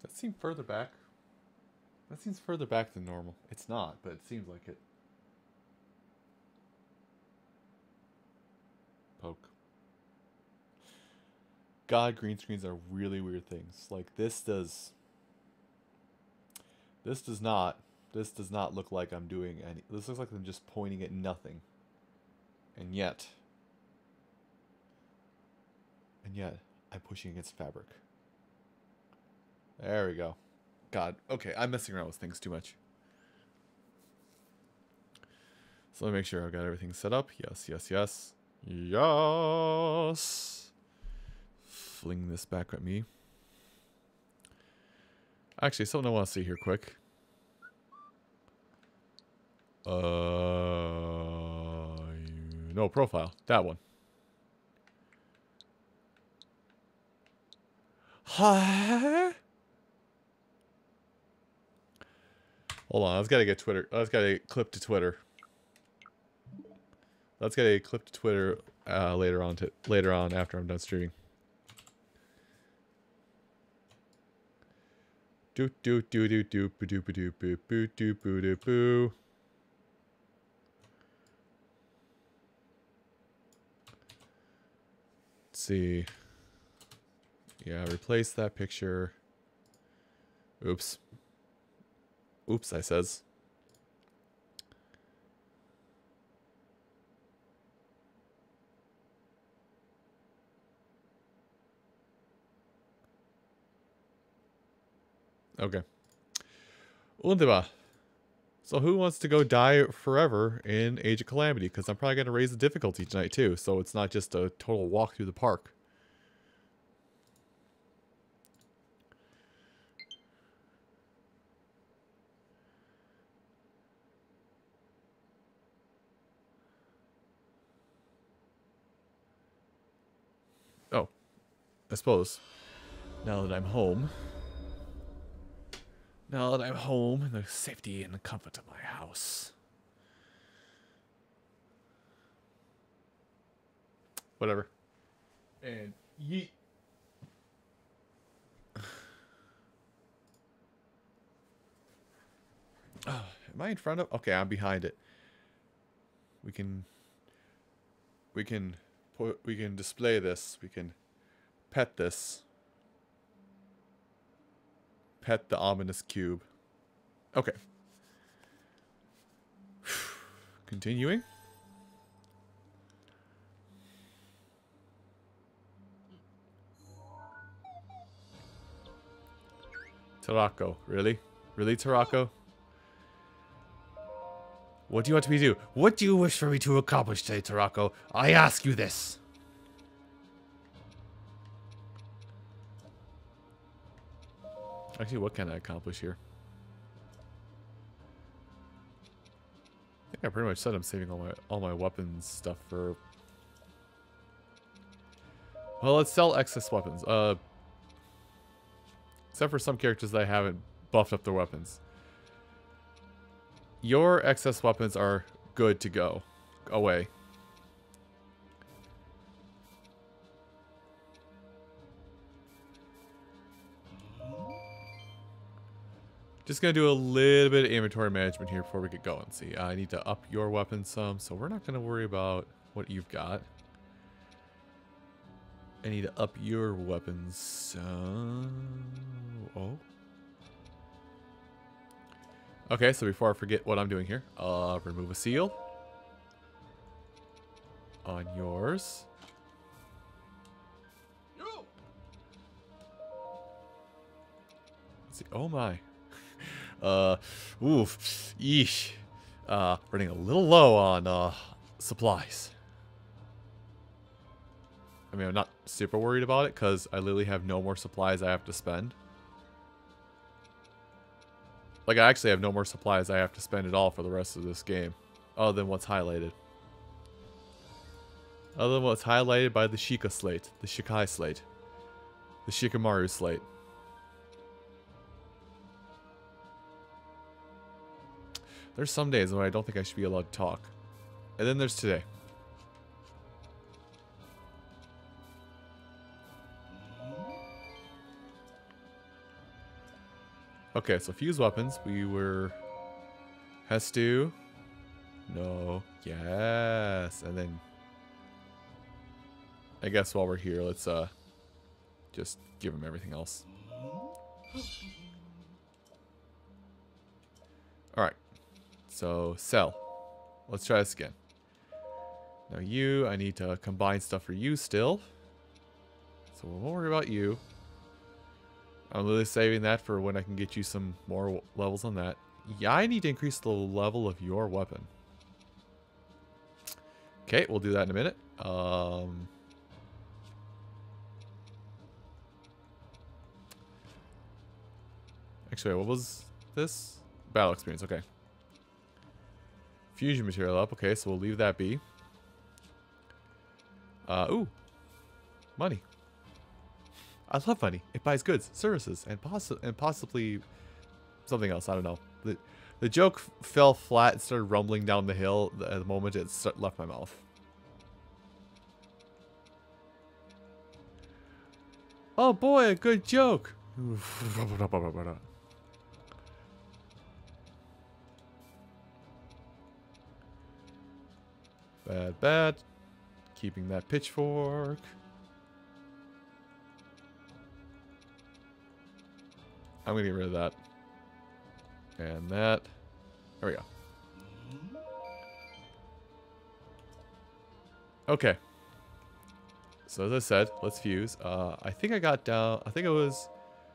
That seemed further back. That seems further back than normal. It's not, but it seems like it. Poke. God, green screens are really weird things. Like this does. This does not. This does not look like I'm doing any. This looks like I'm just pointing at nothing. And yet. And yet, I'm pushing against fabric. There we go. God. Okay, I'm messing around with things too much. So let me make sure I've got everything set up. Yes, yes, yes. Yes. Fling this back at me. Actually, something I want to see here quick. No, profile. That one. Huh? Hold on, let's gotta get Twitter. Let's gotta get clip to Twitter. Let's get a clip to Twitter later on after I'm done streaming. Do do do do do boo do boo do boo boo do boo do boo. Let's see. Yeah, replace that picture. Oops. Oops, I says. Okay. Wunderbar. So who wants to go die forever in Age of Calamity? Because I'm probably going to raise the difficulty tonight too, so it's not just a total walk through the park. Oh, I suppose. Now that I'm home. Now that I'm home in the safety and the comfort of my house. Whatever. And yeet. Oh, am I in front of? Okay, I'm behind it. We can display this. We can pet this. Pet the ominous cube. Okay. Continuing. Tarako, really? Really, Tarako? What do you want me to do? What do you wish for me to accomplish today, Tarako? I ask you this. Actually, what can I accomplish here? I think I pretty much said I'm saving all my weapons stuff for. Well, let's sell excess weapons. Except for some characters that I haven't buffed up their weapons. Your excess weapons are good to go. Away. Just gonna do a little bit of inventory management here before we get going. See, I need to up your weapons some, so we're not gonna worry about what you've got. I need to up your weapons. Oh. Okay, so before I forget what I'm doing here, remove a seal on yours. Let's see. Oh my. Oof. Yeesh. Running a little low on supplies. I mean, I'm not super worried about it because I literally have no more supplies I have to spend. Like, I actually have no more supplies I have to spend at all for the rest of this game. Other than what's highlighted. Other than what's highlighted by the Sheikah slate. The Shikai slate. The Shikamaru slate. There's some days when I don't think I should be allowed to talk. And then there's today. Okay, so fuse weapons. We were... Hestu. No. Yes. And then... I guess while we're here, let's just give him everything else. Alright. So, sell. Let's try this again. Now you, I need to combine stuff for you still. So we won't worry about you. I'm really saving that for when I can get you some more levels on that. Yeah, I need to increase the level of your weapon. Okay, we'll do that in a minute. Actually, what was this? Battle experience, okay. Fusion material up, okay, so we'll leave that be. Ooh. Money. I love money. It buys goods, services, and possibly something else. I don't know. The joke fell flat and started rumbling down the hill at the moment it left my mouth. Oh boy, a good joke. Bad, bad. Keeping that pitchfork. I'm gonna get rid of that. And that. There we go. Okay. So as I said, let's fuse. I think I got down... I think it was...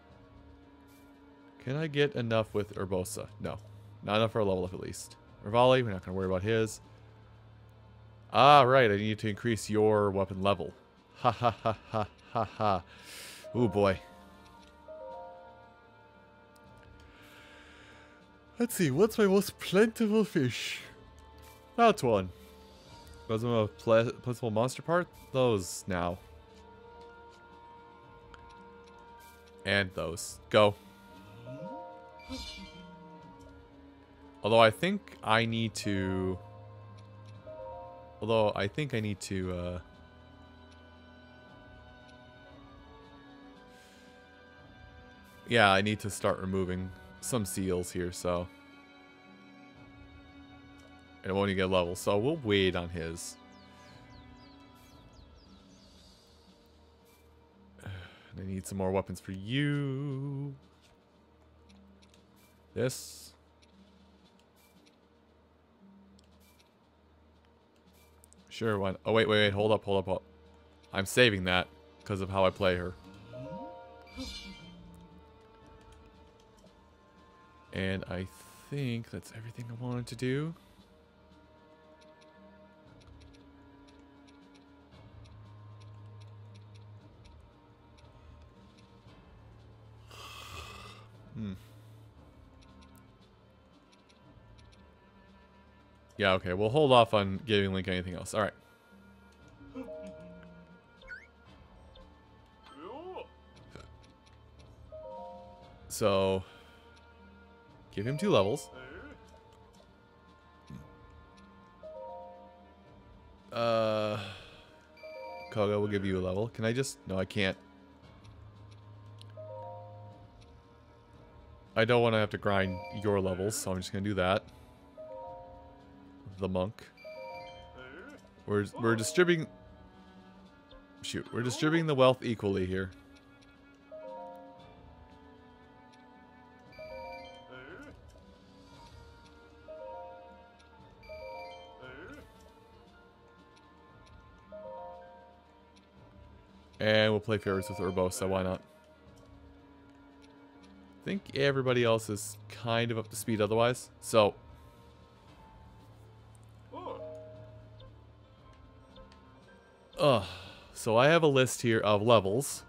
Can I get enough with Urbosa? No. Not enough for a level up at least. Rivali, we're not going to worry about his. Ah, right. I need to increase your weapon level. Ha ha ha ha ha ha. Ooh, boy. Let's see. What's my most plentiful fish? That's one. Those are my plentiful monster part? Those now. And those. Go. Although I think I need to... Yeah, I need to start removing some seals here, so... And it won't even get level, so we'll wait on his. I need some more weapons for you. This. Sure, why not? Oh, wait, hold up. I'm saving that because of how I play her. And I think that's everything I wanted to do. Yeah, okay, we'll hold off on giving Link anything else. Alright. So, give him 2 levels. Koga will give you a level. Can I just... No, I can't. I don't want to have to grind your levels, so I'm just going to do that. The monk. We're distributing... Shoot, we're distributing the wealth equally here. And we'll play favorites with Urbosa, why not? I think everybody else is kind of up to speed otherwise, so... So I have a list here of levels.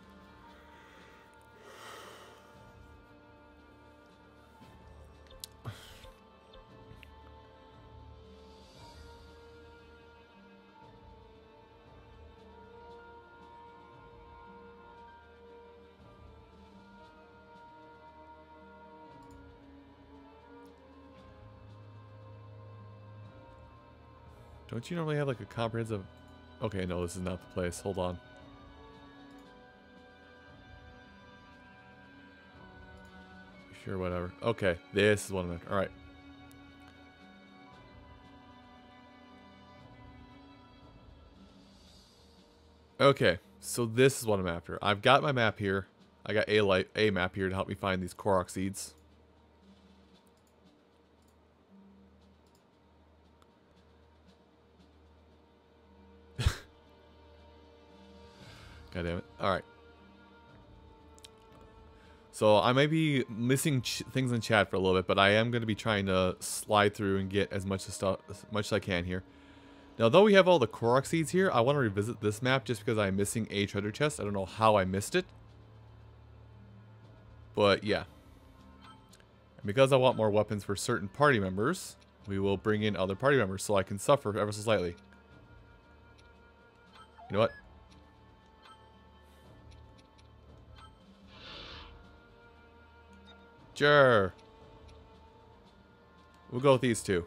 Don't you normally have like a comprehensive... Okay, no, this is not the place. Hold on. Sure, whatever. Okay, this is one of them. Alright. Okay, so this is what I'm after. I've got my map here. I got a map here to help me find these Korok seeds. God damn it. Alright. So I might be missing things in chat for a little bit, but I am going to be trying to slide through and get as much as I can here. Now, though we have all the Korok seeds here, I want to revisit this map just because I'm missing a treasure chest. I don't know how I missed it. But yeah. And because I want more weapons for certain party members, we will bring in other party members so I can suffer ever so slightly. You know what? Sure. We'll go with these two.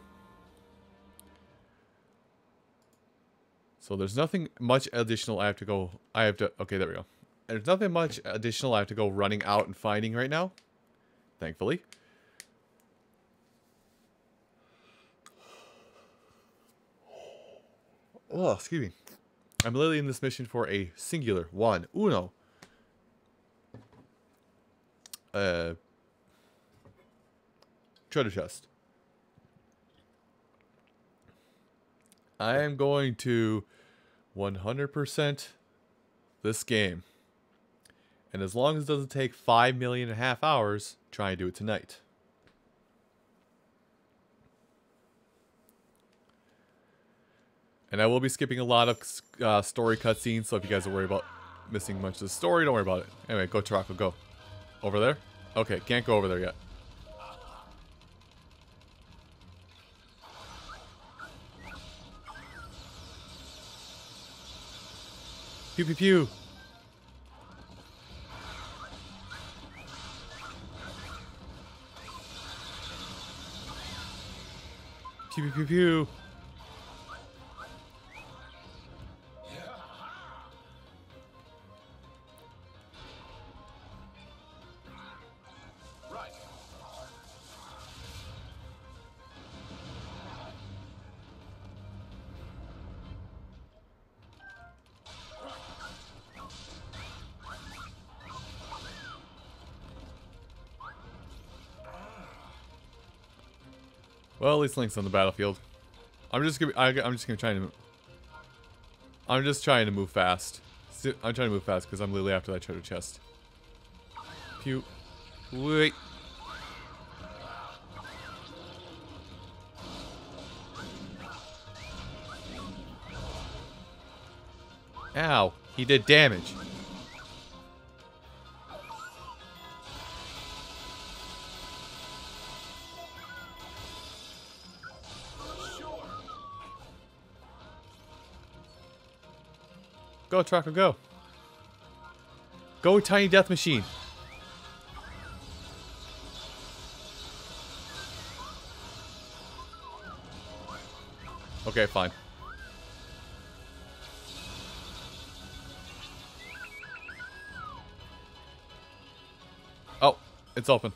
So there's nothing much additional I have to go... Okay, there we go. There's nothing much additional I have to go running out and finding right now. Thankfully. Oh, excuse me. I'm literally in this mission for a singular uno. Treasure chest. I am going to 100% this game. And as long as it doesn't take 5.5 million hours, try and do it tonight. And I will be skipping a lot of story cutscenes, so if you guys are worried about missing much of the story, don't worry about it. Anyway, go Tarako, go. Over there? Okay, can't go over there yet. Pew pew pew. Pew pew pew pew. Well, at least Link's on the battlefield. I'm just trying to move fast. I'm trying to move fast because I'm literally after that treasure chest. Pew. Wait. Ow. He did damage. Go, Trucker, go. Go, Tiny Death Machine. Okay, fine. Oh, it's open.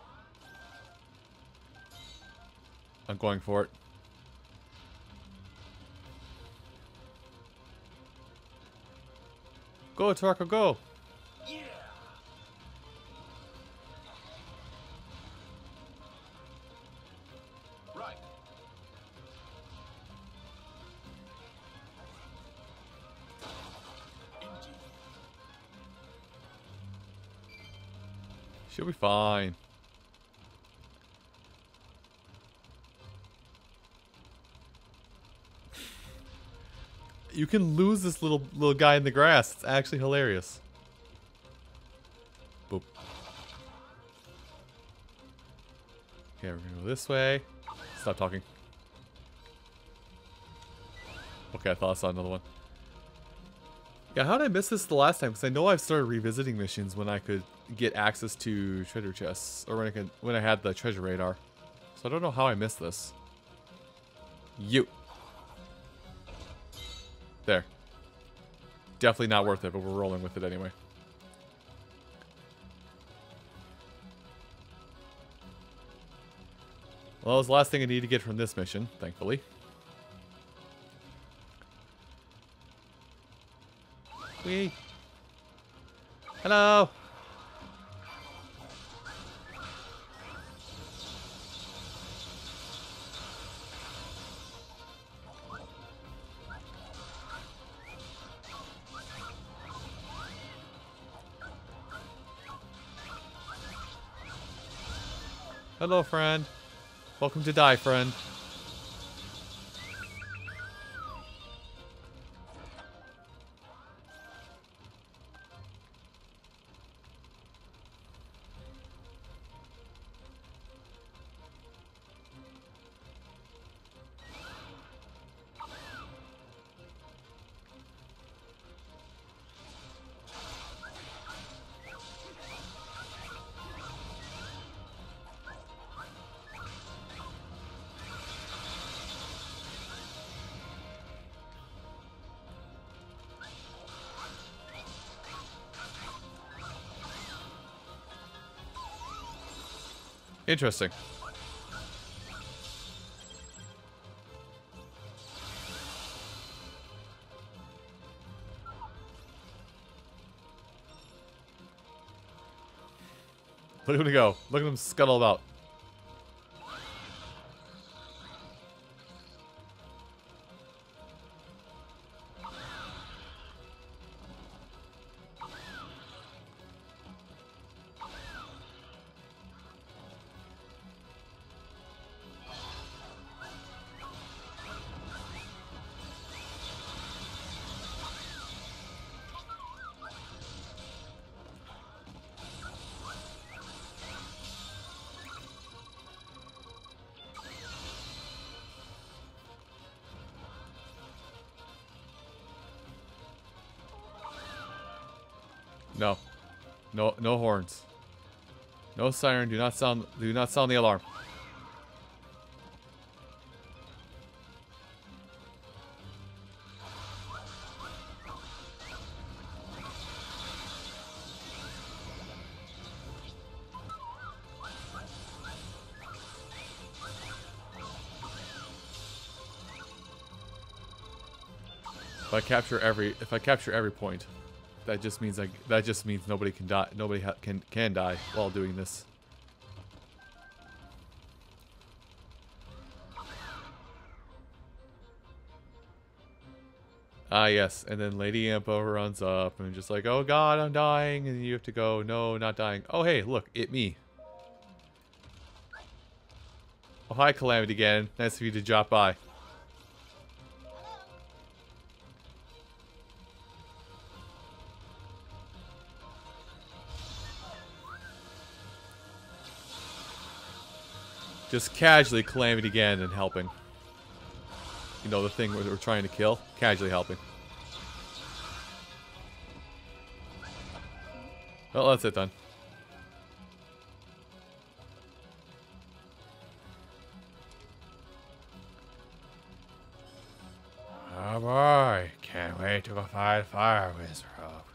I'm going for it. Go, Tarako, go! Yeah. Right. She'll be fine. You can lose this little guy in the grass. It's actually hilarious. Boop. Okay, we're gonna go this way. Stop talking. Okay, I thought I saw another one. Yeah, how did I miss this the last time? Because I know I've started revisiting missions when I could get access to treasure chests, or when I had the treasure radar. So I don't know how I missed this. You. There. Definitely not worth it, but we're rolling with it anyway. Well, that was the last thing I need to get from this mission, thankfully. Whee! Hello! Hello, friend. Welcome to Die, friend. Interesting. Look at him go. Look at him scuttle about. No. No, no horns. No siren, do not sound the alarm. If I capture every point, that just means nobody can die. Nobody can die while doing this. Ah, yes. And then Lady Impa runs up and just like, oh god, I'm dying. And you have to go, no, not dying. Oh, hey, look, me. Oh, hi, Calamity Ganon. Nice of you to drop by. Just casually Calamity Ganon helping. You know, the thing we're trying to kill. Casually helping. Well, that's it then. Oh boy, can't wait to go fight Fire Wizard.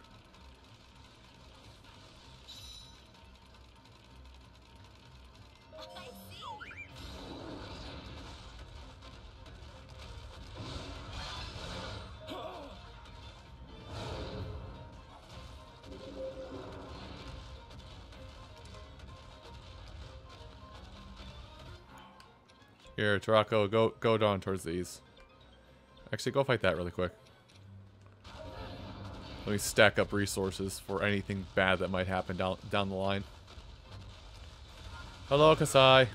Here, Tarako, go down towards these. Actually, go fight that really quick. Let me stack up resources for anything bad that might happen down the line. Hello, Kasai.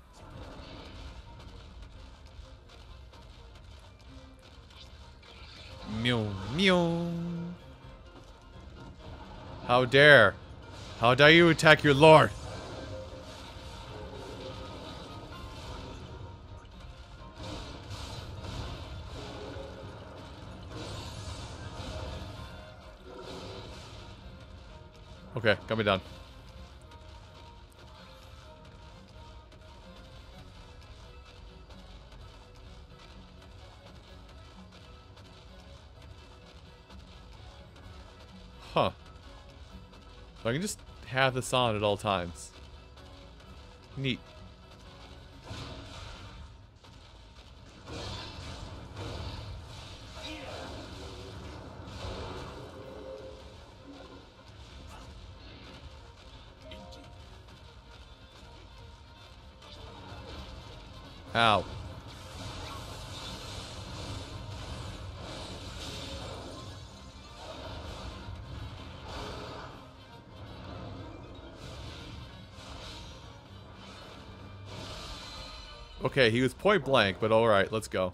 Mew, mew. How dare you attack your lord? Okay, got me done. Huh. So I can just have this on at all times. Neat. Ow. Okay, he was point blank, but alright, let's go.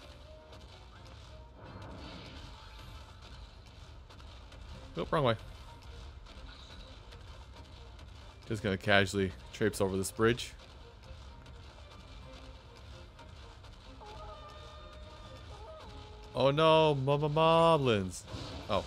Oh, wrong way. Just gonna casually traipse over this bridge. Oh no, moblins. Oh.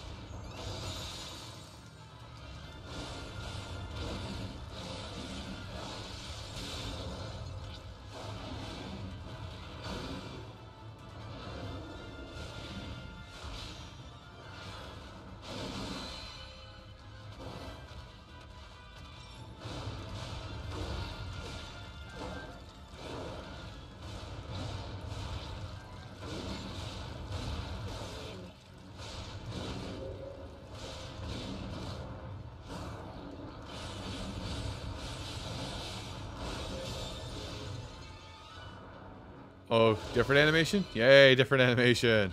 Oh, different animation? Yay, different animation.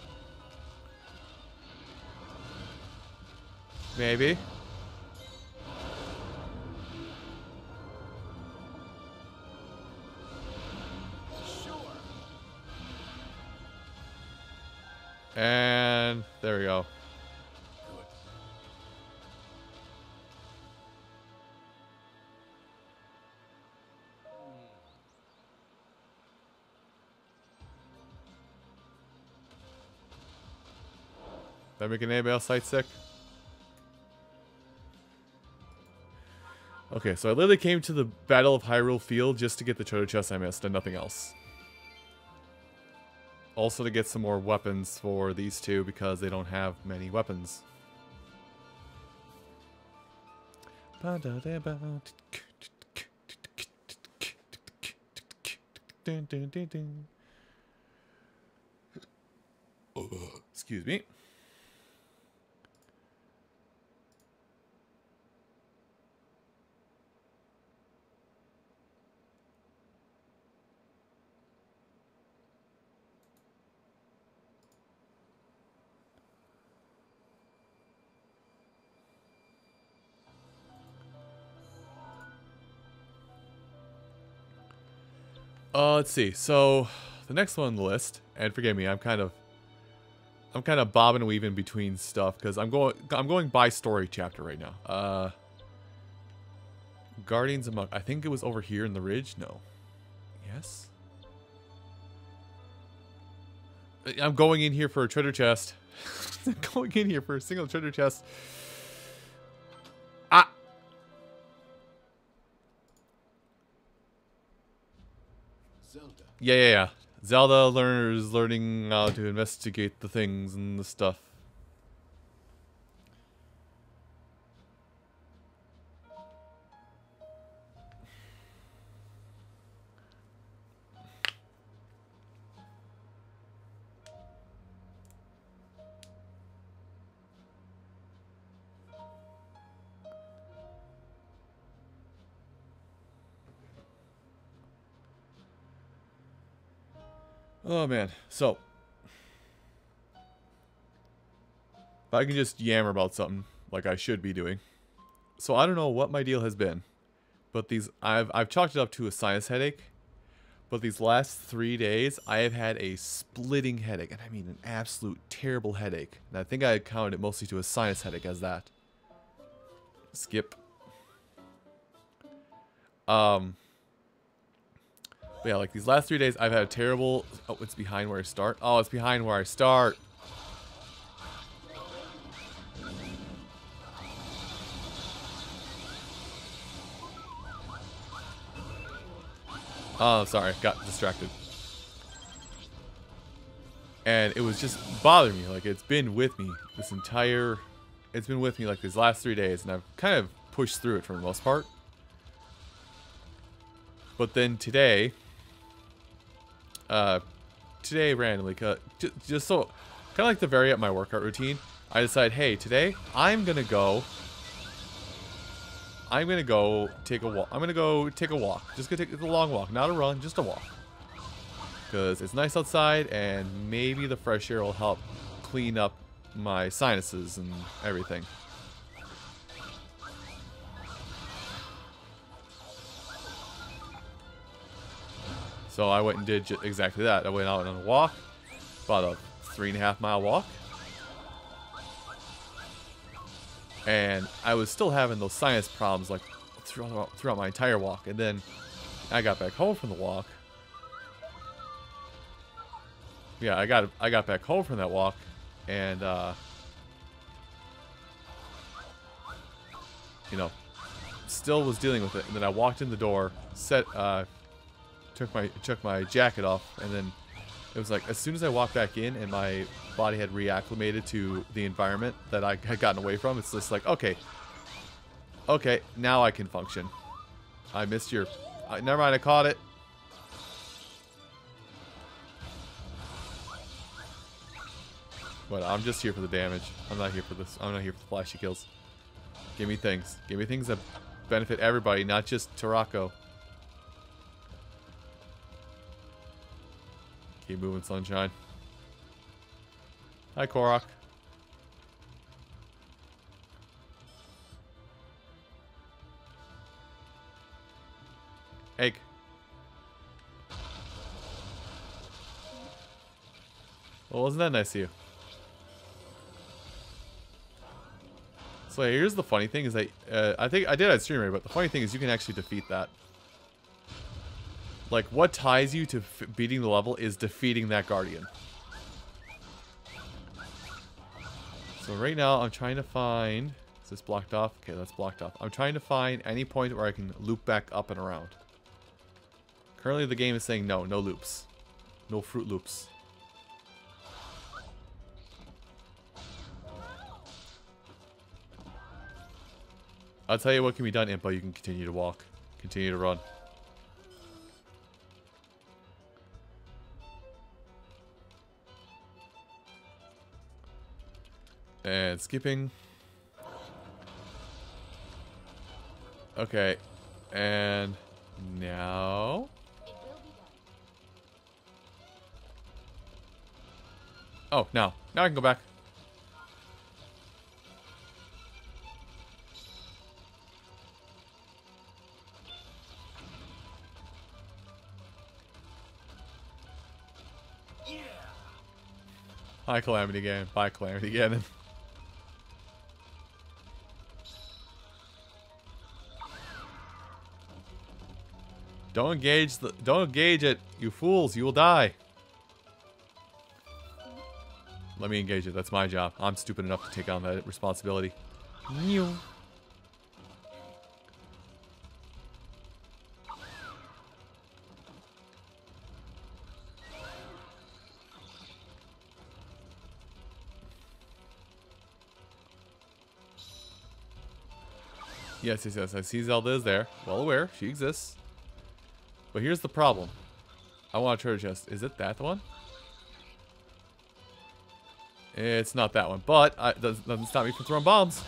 Maybe. Sure. And there we go. That making anybody else sight sick? Okay, so I literally came to the Battle of Hyrule Field just to get the treasure chest I missed and nothing else. Also to get some more weapons for these two because they don't have many weapons. Excuse me. Let's see. So the next one on the list, and forgive me, I'm kind of bobbing and weaving between stuff because I'm going by story chapter right now. Guardians Among, I think it was over here in the ridge. No. Yes. I'm going in here for a treasure chest. I'm going in here for a single treasure chest. Ah. Zelda. Yeah. Zelda learning how to investigate the things and the stuff. Oh man, so if I can just yammer about something like I should be doing. So I don't know what my deal has been, but I've chalked it up to a sinus headache. But these last 3 days, I have had a splitting headache, and I mean an absolute terrible headache. And I think I counted it mostly to a sinus headache as that. Skip. But yeah, like these last 3 days, I've had a terrible... Oh, it's behind where I start. Oh, it's behind where I start. Oh, sorry. Got distracted. And it was just bothering me. Like, it's been with me this entire... It's been with me, like, these last 3 days. And I've kind of pushed through it for the most part. But then today... today randomly, just so... Kind of like to vary up my workout routine. I decide, hey, today, I'm gonna go take a walk. I'm gonna go take a walk. Just gonna take a long walk, not a run, just a walk. because it's nice outside, and maybe the fresh air will help clean up my sinuses and everything. So I went and did exactly that. I went out on a walk, about a 3.5 mile walk. And I was still having those sinus problems like throughout my entire walk. And then I got back home from the walk. Yeah, I got back home from that walk, and you know, still was dealing with it. And then I walked in the door, took my jacket off, and then it was like as soon as I walked back in and my body had reacclimated to the environment that I had gotten away from, it's just like, okay, now I can function. I missed your... never mind, I caught it. But I'm just here for the damage. I'm not here for this. I'm not here for the flashy kills. Give me things. Give me things that benefit everybody, not just Tarako. Keep moving, sunshine. Hi, Korok. Egg. Well, wasn't that nice of you? So here's the funny thing is that, I think I did on stream, but the funny thing is you can actually defeat that. Like, what ties you to beating the level is defeating that Guardian. So right now, I'm trying to find... Is this blocked off? Okay, that's blocked off. I'm trying to find any point where I can loop back up and around. Currently, the game is saying no loops. No fruit loops. I'll tell you what can be done, Impa. You can continue to walk. Continue to run. And skipping. Okay. And now... Oh, now. Now I can go back. Hi, Calamity Ganon. Bye, Calamity Ganon. Don't engage it, you fools. You will die. Let me engage it. That's my job. I'm stupid enough to take on that responsibility. Mew. Yes. I see Zelda is there. Well aware. She exists. But here's the problem. I want a treasure chest. Is it that one? It's not that one. But it doesn't stop me from throwing bombs.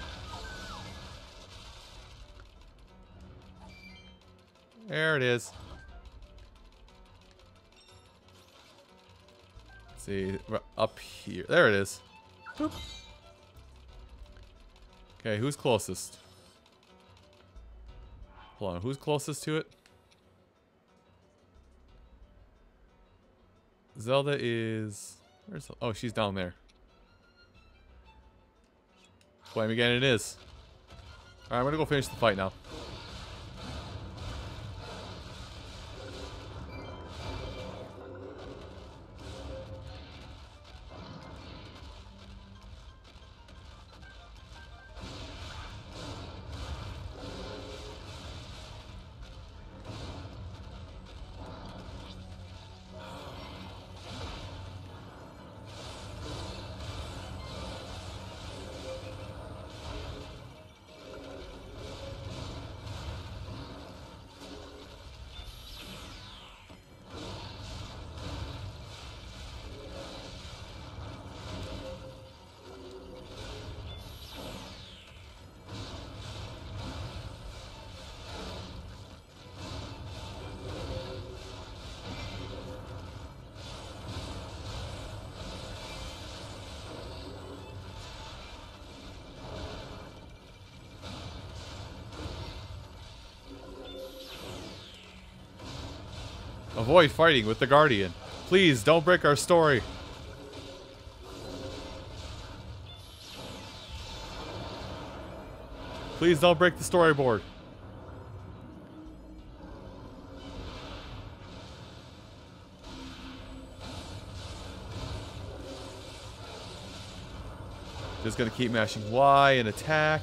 There it is. Let's see. Up here. There it is. Boop. Okay, who's closest? Hold on. Who's closest to it? Zelda is... Where's... Oh, she's down there. Flame again it is. Alright, I'm gonna go finish the fight now. Avoid fighting with the Guardian. Please, don't break our story. Please don't break the storyboard. Just gonna keep mashing Y and attack.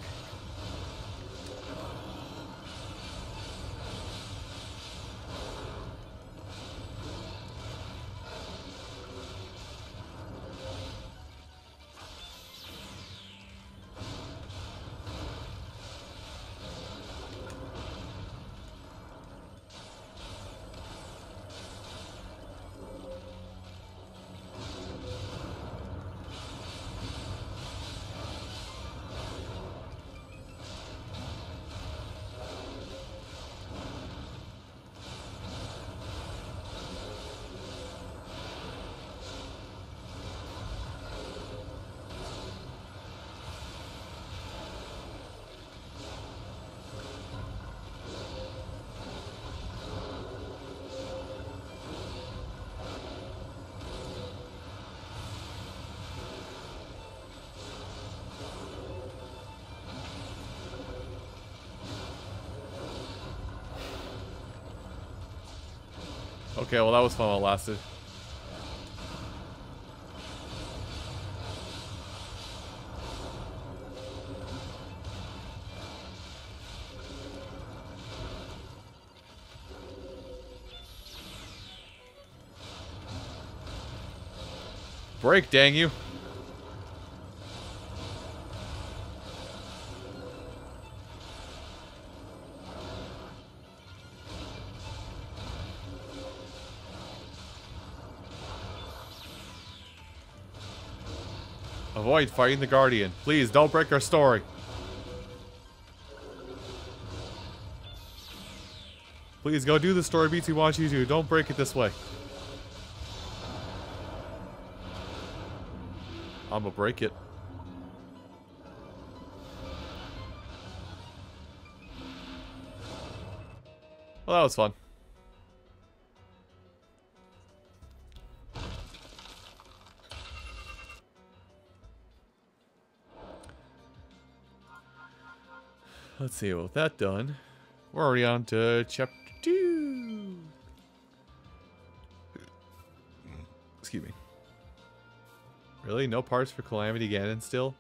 Okay, well that was fun while it lasted. Break, dang you. Avoid fighting the Guardian. Please, don't break our story. Please, go do the story beats we want you to. Don't break it this way. I'm gonna break it. Well, that was fun. Let's see, with that done, we're already on to chapter 2. Excuse me. Really? No parts for Calamity Ganon still?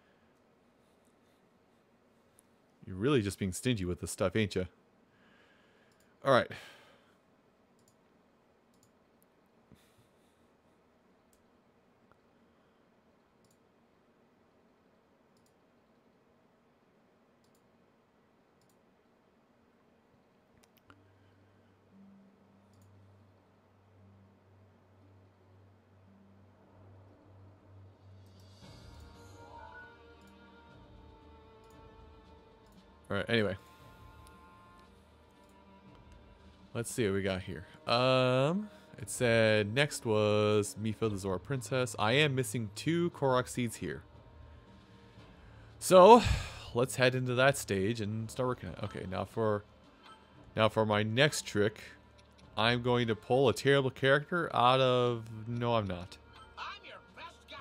You're really just being stingy with this stuff, ain't you? Alright. Alright, anyway. Let's see what we got here. It said next was Mipha the Zora Princess. I am missing 2 Korok seeds here. So, let's head into that stage and start working on it. Okay, now for my next trick, I'm going to pull a terrible character out of... No, I'm not. I'm your best guy.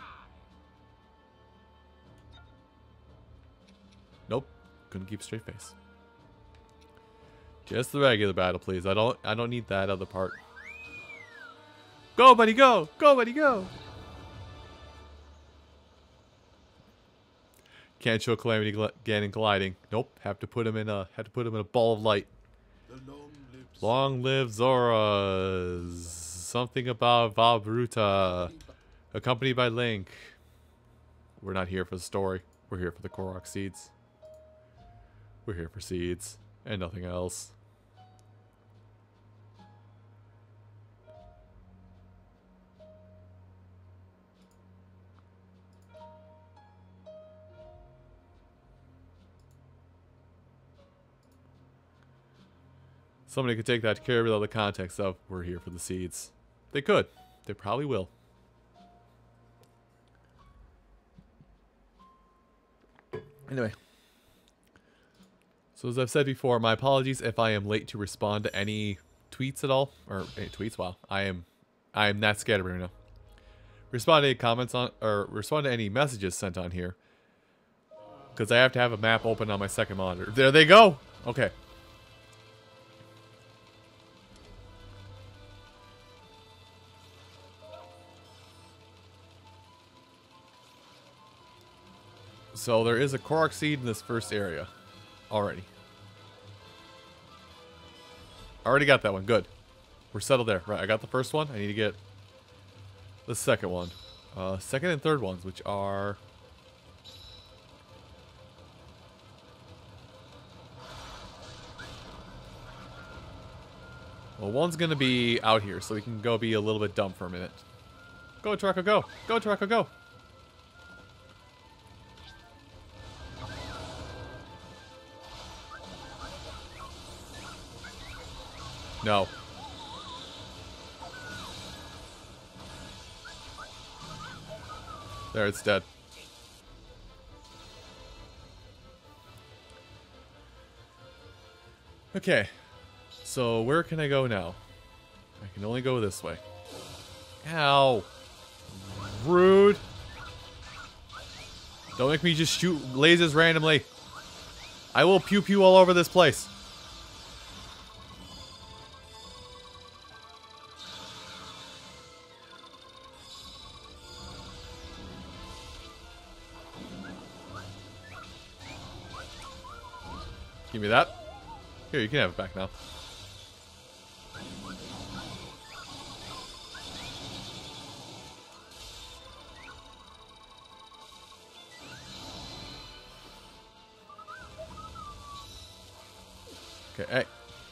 Nope. Couldn't keep a straight face. Just the regular battle, please. I don't need that other part. Go, buddy, go! Go, buddy, go! Can't show Calamity Ganon gliding. Nope. Have to put him in a ball of light. The Long live Zora. Something about Valbruta. Accompanied by Link. We're not here for the story. We're here for the Korok seeds. We're here for seeds and nothing else. Somebody could take that care without the context of we're here for the seeds. They could. They probably will. Anyway. So as I've said before, my apologies if I am late to respond to any tweets at all? Or any tweets? Wow. I am not scatterbrained now. Respond to any comments on, or respond to any messages sent on here. Because I have to have a map open on my second monitor. There they go! Okay. So there is a Korok seed in this first area. Already. Already got that one. Good. We're settled there. Right, I got the first one. I need to get the second one. Second and third ones, which are... Well, one's going to be out here, so we can go be a little bit dumb for a minute. Go, Tarako, go! Go, Tarako, go! No. There, it's dead. Okay. So, where can I go now? I can only go this way. Ow. Rude. Don't make me just shoot lasers randomly. I will pew pew all over this place. Give me that. Here, you can have it back now. Okay, hey.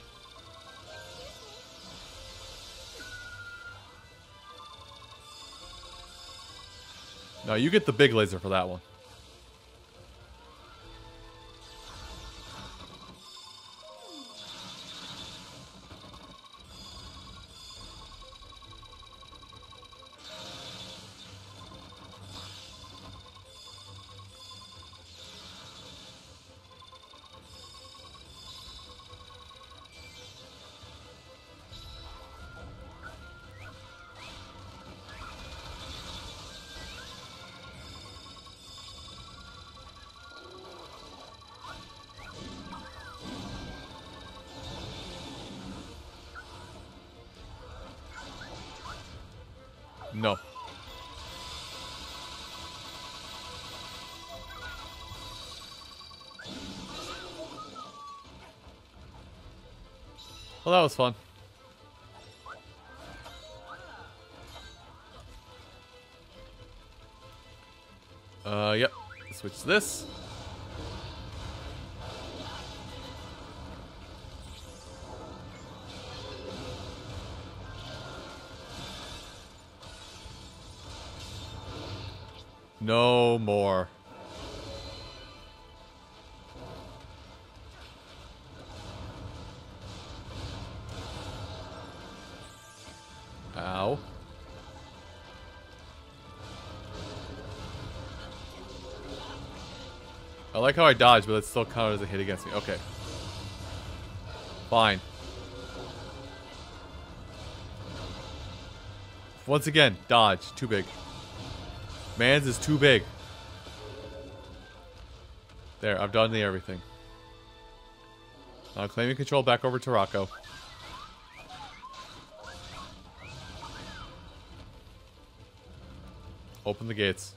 No, you get the big laser for that one. No. Well, that was fun. Yep. Switch this. No more. Ow. I like how I dodged, but it still counted as a hit against me. Okay. Fine. Once again, dodge. Too big. Mans is too big. There, I've done the everything. Claiming control back over to Rocco. Open the gates.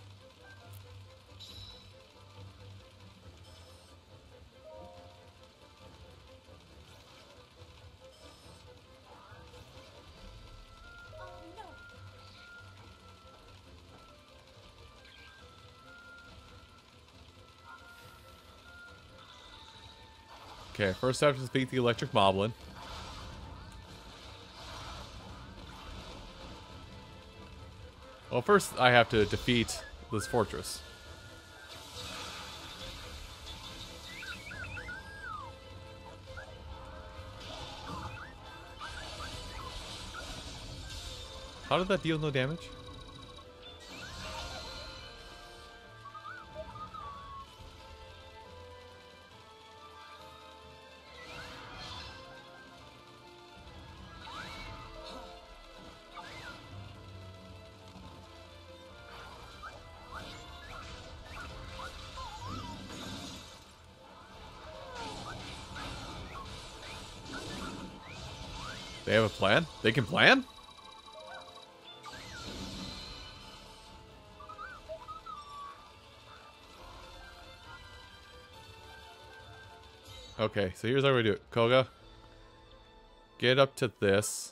Okay, first I have to defeat the electric moblin. Well, first I have to defeat this fortress. How did that deal no damage? They have a plan? They can plan? Okay, so here's how we do it. Koga, get up to this.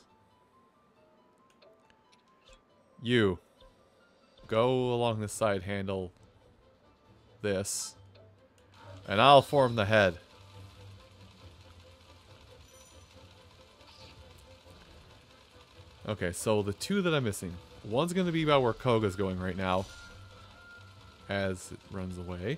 You, go along the side, handle this. And I'll form the head. Okay, so the two that I'm missing. One's going to be about where Koga's going right now. As it runs away.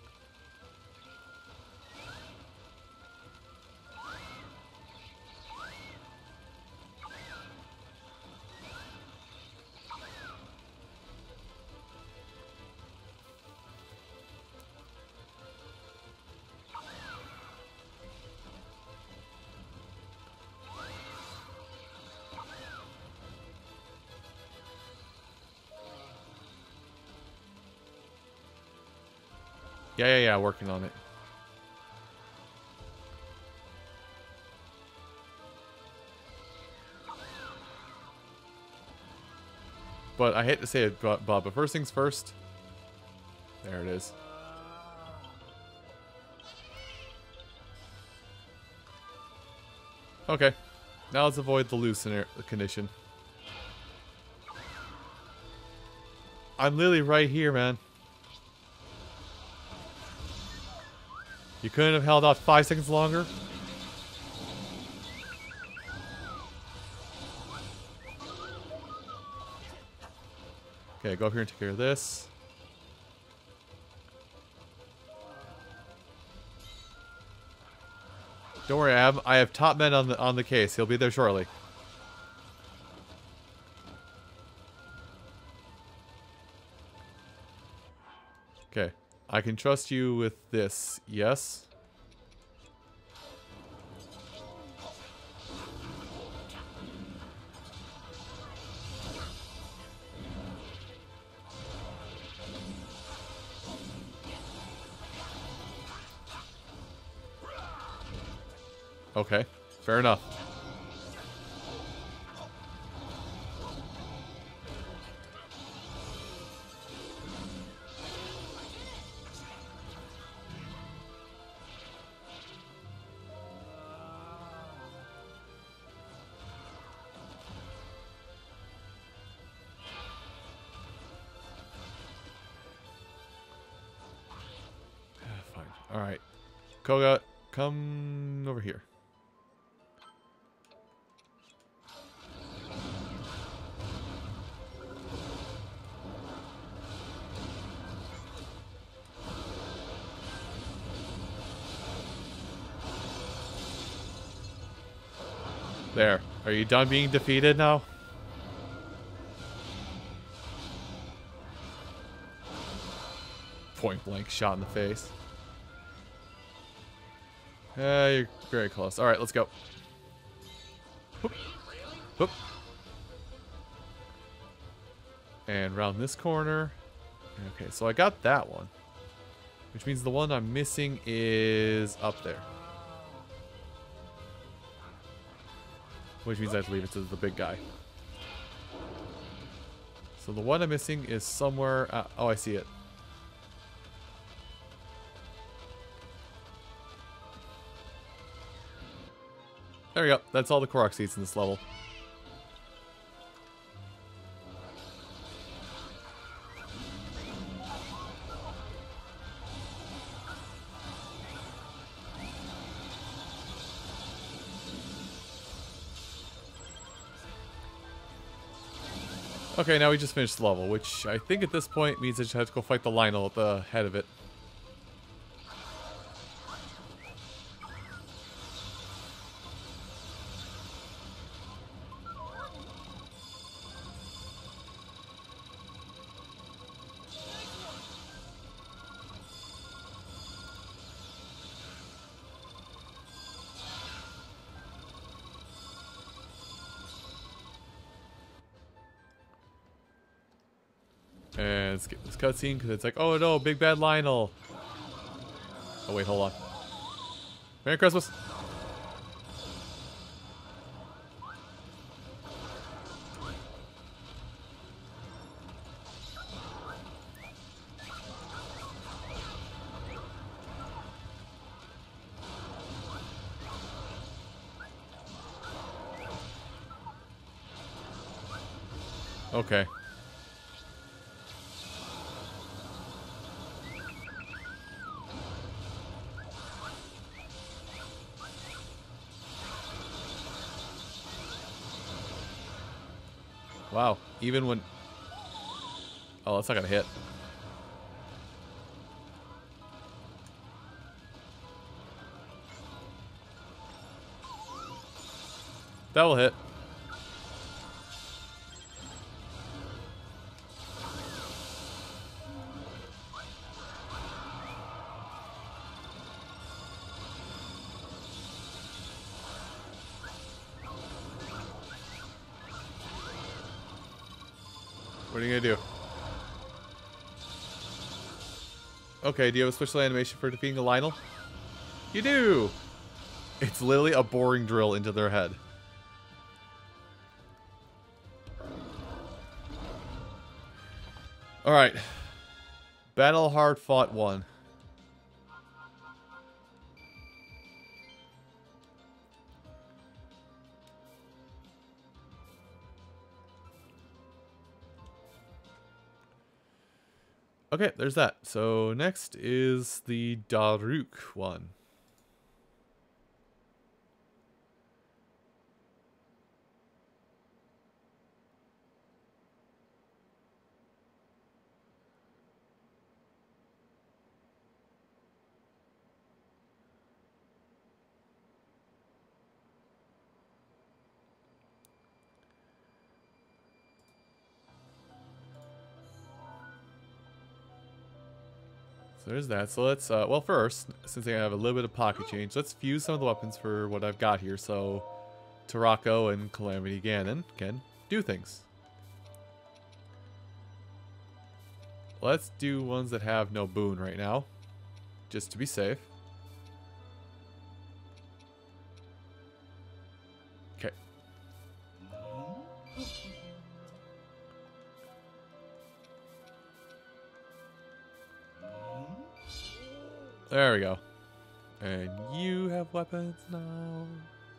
Yeah, working on it. But I hate to say it, Bob, but first things first. There it is. Okay. Now let's avoid the loose condition. I'm literally right here, man. You couldn't have held out 5 seconds longer? Okay, go up here and take care of this. Don't worry, I have top men on the case. He'll be there shortly. Okay. I can trust you with this, yes? Okay, fair enough. Fine. Alright. Koga, come over here. There. Are you done being defeated now? Point blank shot in the face. You're very close. Alright, let's go. Whoop. Whoop. And round this corner. Okay, so I got that one. Which means the one I'm missing is up there. Which means I have to leave it to the big guy. So the one I'm missing is somewhere... oh, I see it. There we go. That's all the Korok seeds in this level. Okay, now we just finished the level, which I think at this point means I just have to go fight the Lionel at the head of it. And let's get this cutscene because it's like, oh no, big bad Lionel. Oh wait, hold on. Merry Christmas. Okay. Wow. Even when... Oh, that's not gonna hit. That will hit. What are you gonna do? Okay, do you have a special animation for defeating a Lynel? You do! It's literally a boring drill into their head. Alright. Battle hard fought 1. Okay, there's that. So next is the Daruk one. So there's that. So let's, well first, since I have a little bit of pocket change, let's fuse some of the weapons for what I've got here. So Tarako and Calamity Ganon can do things. Let's do ones that have no boon right now, just to be safe. Okay. There we go. And you have weapons now.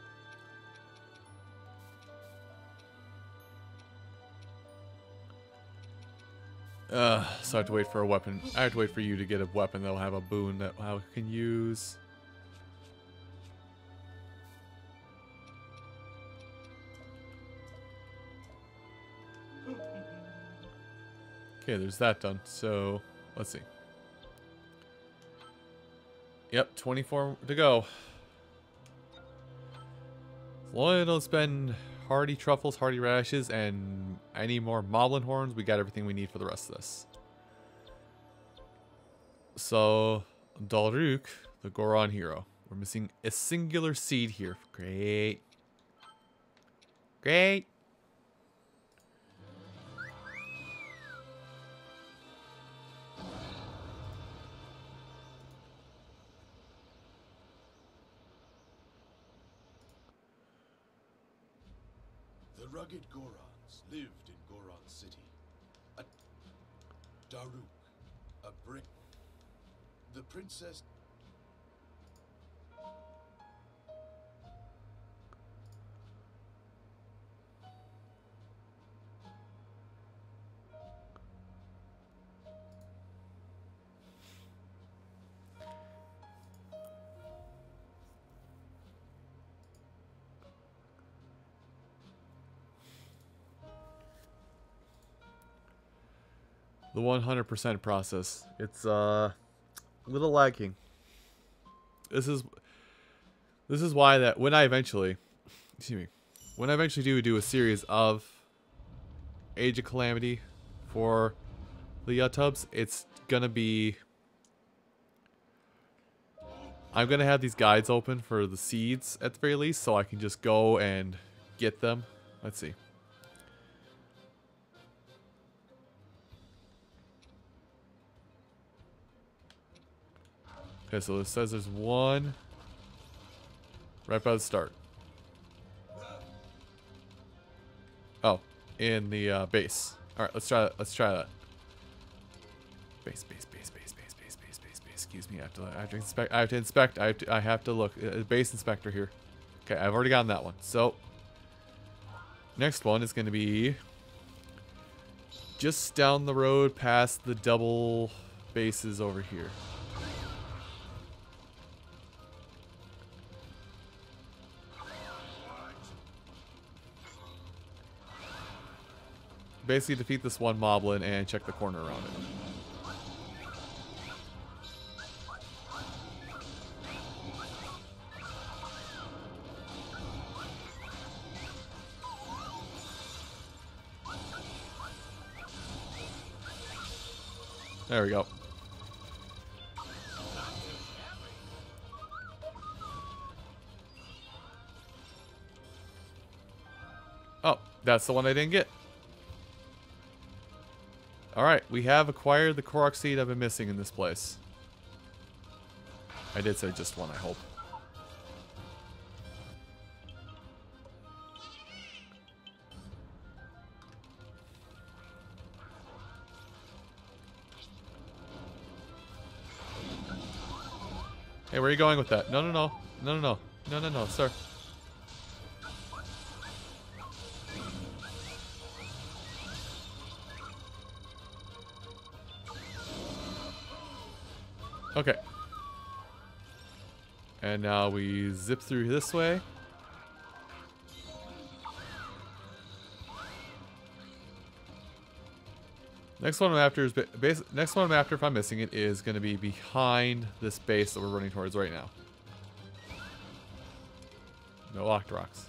So I have to wait for a weapon. I have to wait for you to get a weapon that'll have a boon that I can use. Okay, there's that done. So, let's see. Yep, 24 to go. As long as I don't spend hardy truffles, hardy radishes, and any more moblin horns, we got everything we need for the rest of this. So, Daruk, the Goron hero. We're missing a singular seed here. Great. Great. The rugged Gorons lived in Goron City. A Daruk, a brick. The princess. The 100% process. It's a little lacking. This is why that when I eventually do a series of Age of Calamity for the Yutubs, it's gonna be, I'm gonna have these guides open for the seeds at the very least, so I can just go and get them. Let's see. Okay, so it says there's one right by the start. Oh, in the base. All right, let's try that. Let's try that. Base. Excuse me. I have to inspect. I have to look. Base inspector here. Okay, I've already gotten that one. So next one is going to be just down the road past the double bases over here. Basically defeat this one moblin and check the corner around it. There we go. Oh, that's the one I didn't get. Alright, we have acquired the Korok seed I've been missing in this place. I did say just one, I hope. Hey, where are you going with that? No, no, no. No, no, no. No, no, no, sir. Okay. And now we zip through this way. Next one I'm after is next one I'm after, if I'm missing it, is going to be behind this base that we're running towards right now. No Octoroks.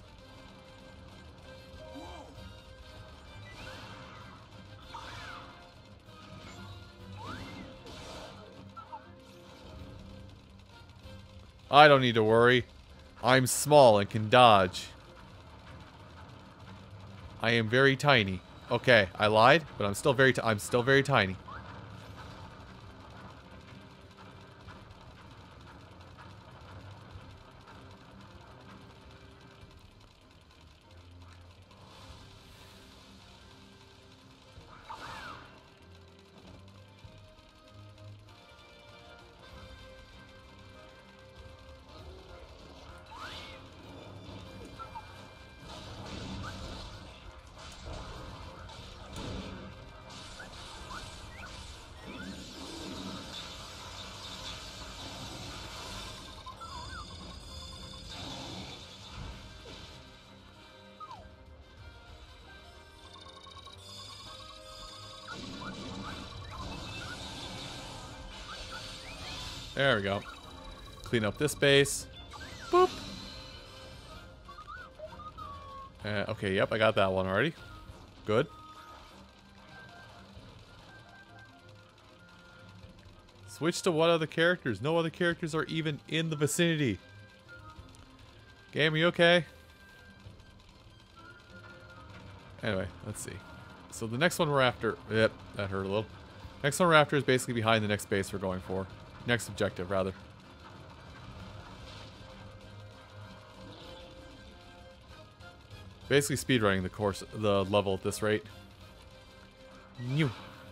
I don't need to worry. I'm small and can dodge. I am very tiny. Okay, I lied, but I'm still very tiny. There we go. Clean up this base. Boop. Okay, yep, I got that one already. Good. Switch to what other characters? No other characters are even in the vicinity. Game, are you okay? Anyway, let's see. So the next one we're after... Yep, that hurt a little. Next one we're after is basically behind the next base we're going for. Next objective, rather. Basically speedrunning the level at this rate. New.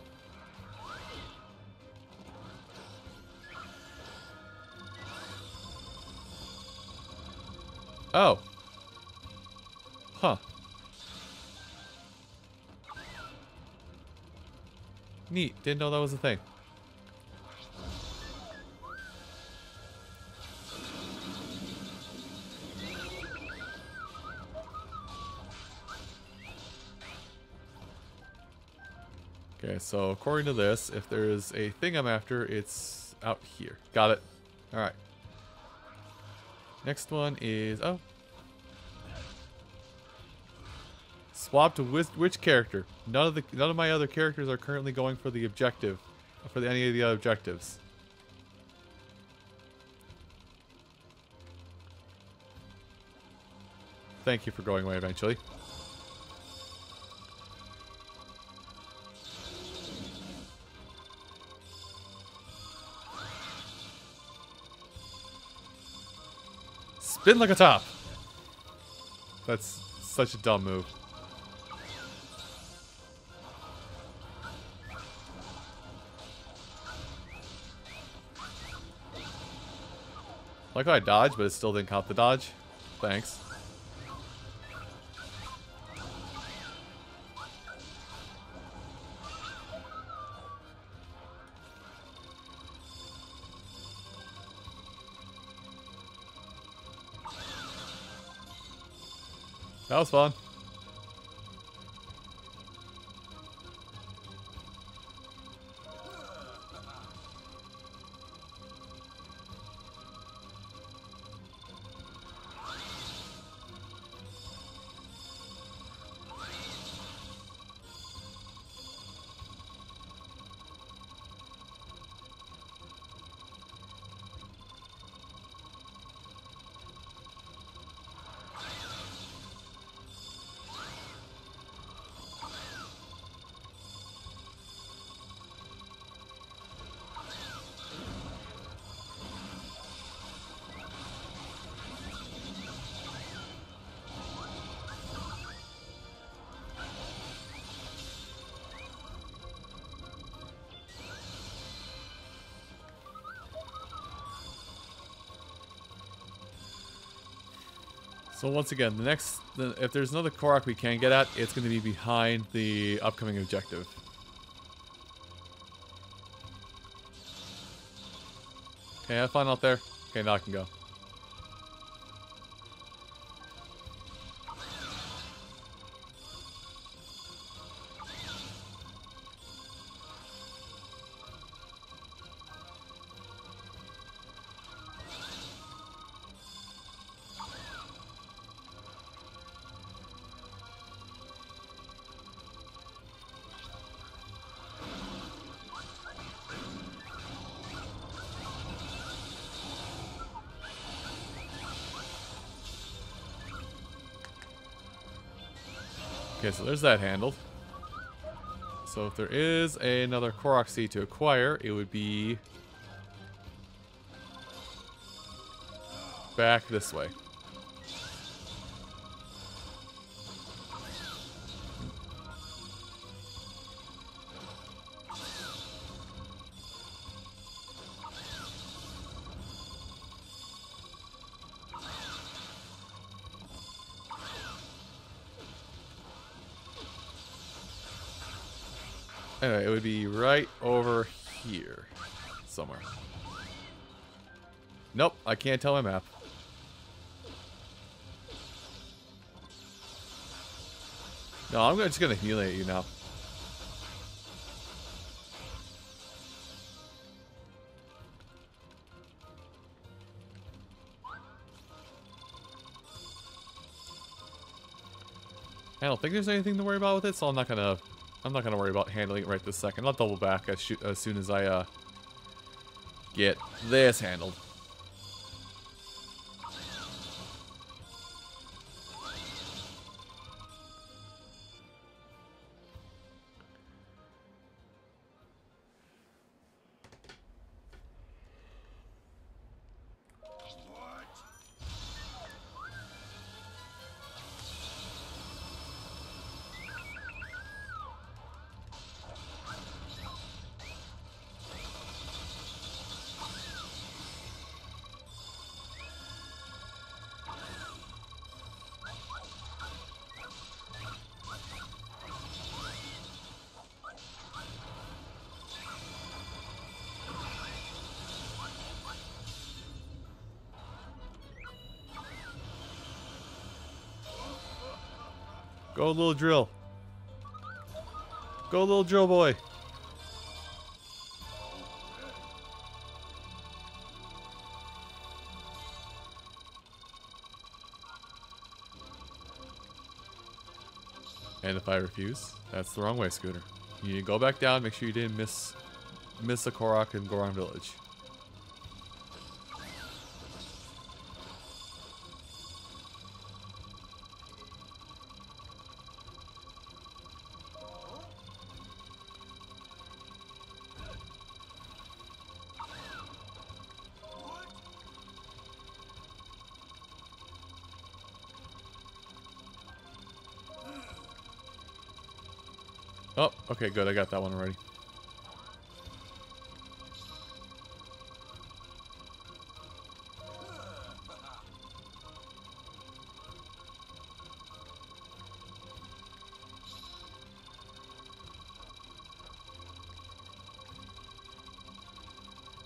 Oh. Huh. Neat. Didn't know that was a thing. Okay, so according to this, if there's a thing I'm after, it's out here. Got it. Alright. Next one is... Oh. Swap to which character? None of my other characters are currently going for the objective. For any of the other objectives. Thank you for going away eventually. Spin like a top. That's such a dumb move. Like how I dodged, but it still didn't count the dodge. Thanks. That was fun. So once again, if there's another Korok we can get at, it's going to be behind the upcoming objective. Okay, have fun out there. Okay, now I can go. Okay, so there's that handled. So if there is another Korok seed to acquire, it would be back this way. Anyway, it would be right over here somewhere. Nope, I can't tell my map. No, I'm just gonna humiliate you now. I don't think there's anything to worry about with it, so I'm not gonna worry about handling it right this second. I'll double back as soon as I get this handled. Go, little drill. Go, little drill boy. And if I refuse, that's the wrong way, Scooter. You need to go back down, make sure you didn't miss a Korok in Goron Village. Oh, okay, good. I got that one already.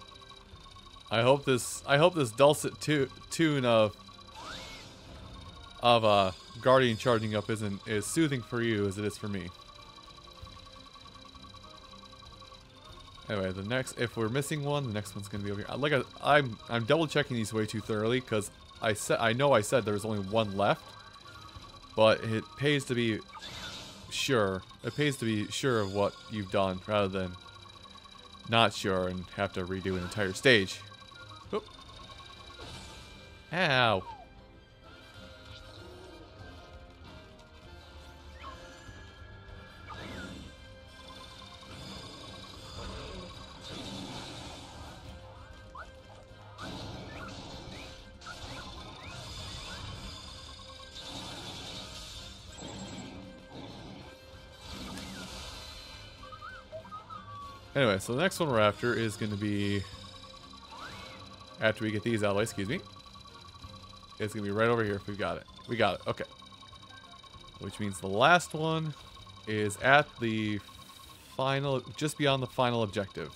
I hope this dulcet tune of of Guardian charging up isn't as soothing for you as it is for me. Anyway, the next, if we're missing one, the next one's gonna be over here. Like I'm double checking these way too thoroughly because I know I said there was only one left, but it pays to be sure. It pays to be sure of what you've done rather than not sure and have to redo an entire stage. Oop. Ow. Anyway, so the next one we're after is going to be, after we get these out of the way, excuse me, it's going to be right over here if we got it. We got it, okay. Which means the last one is at the final, just beyond the final objective.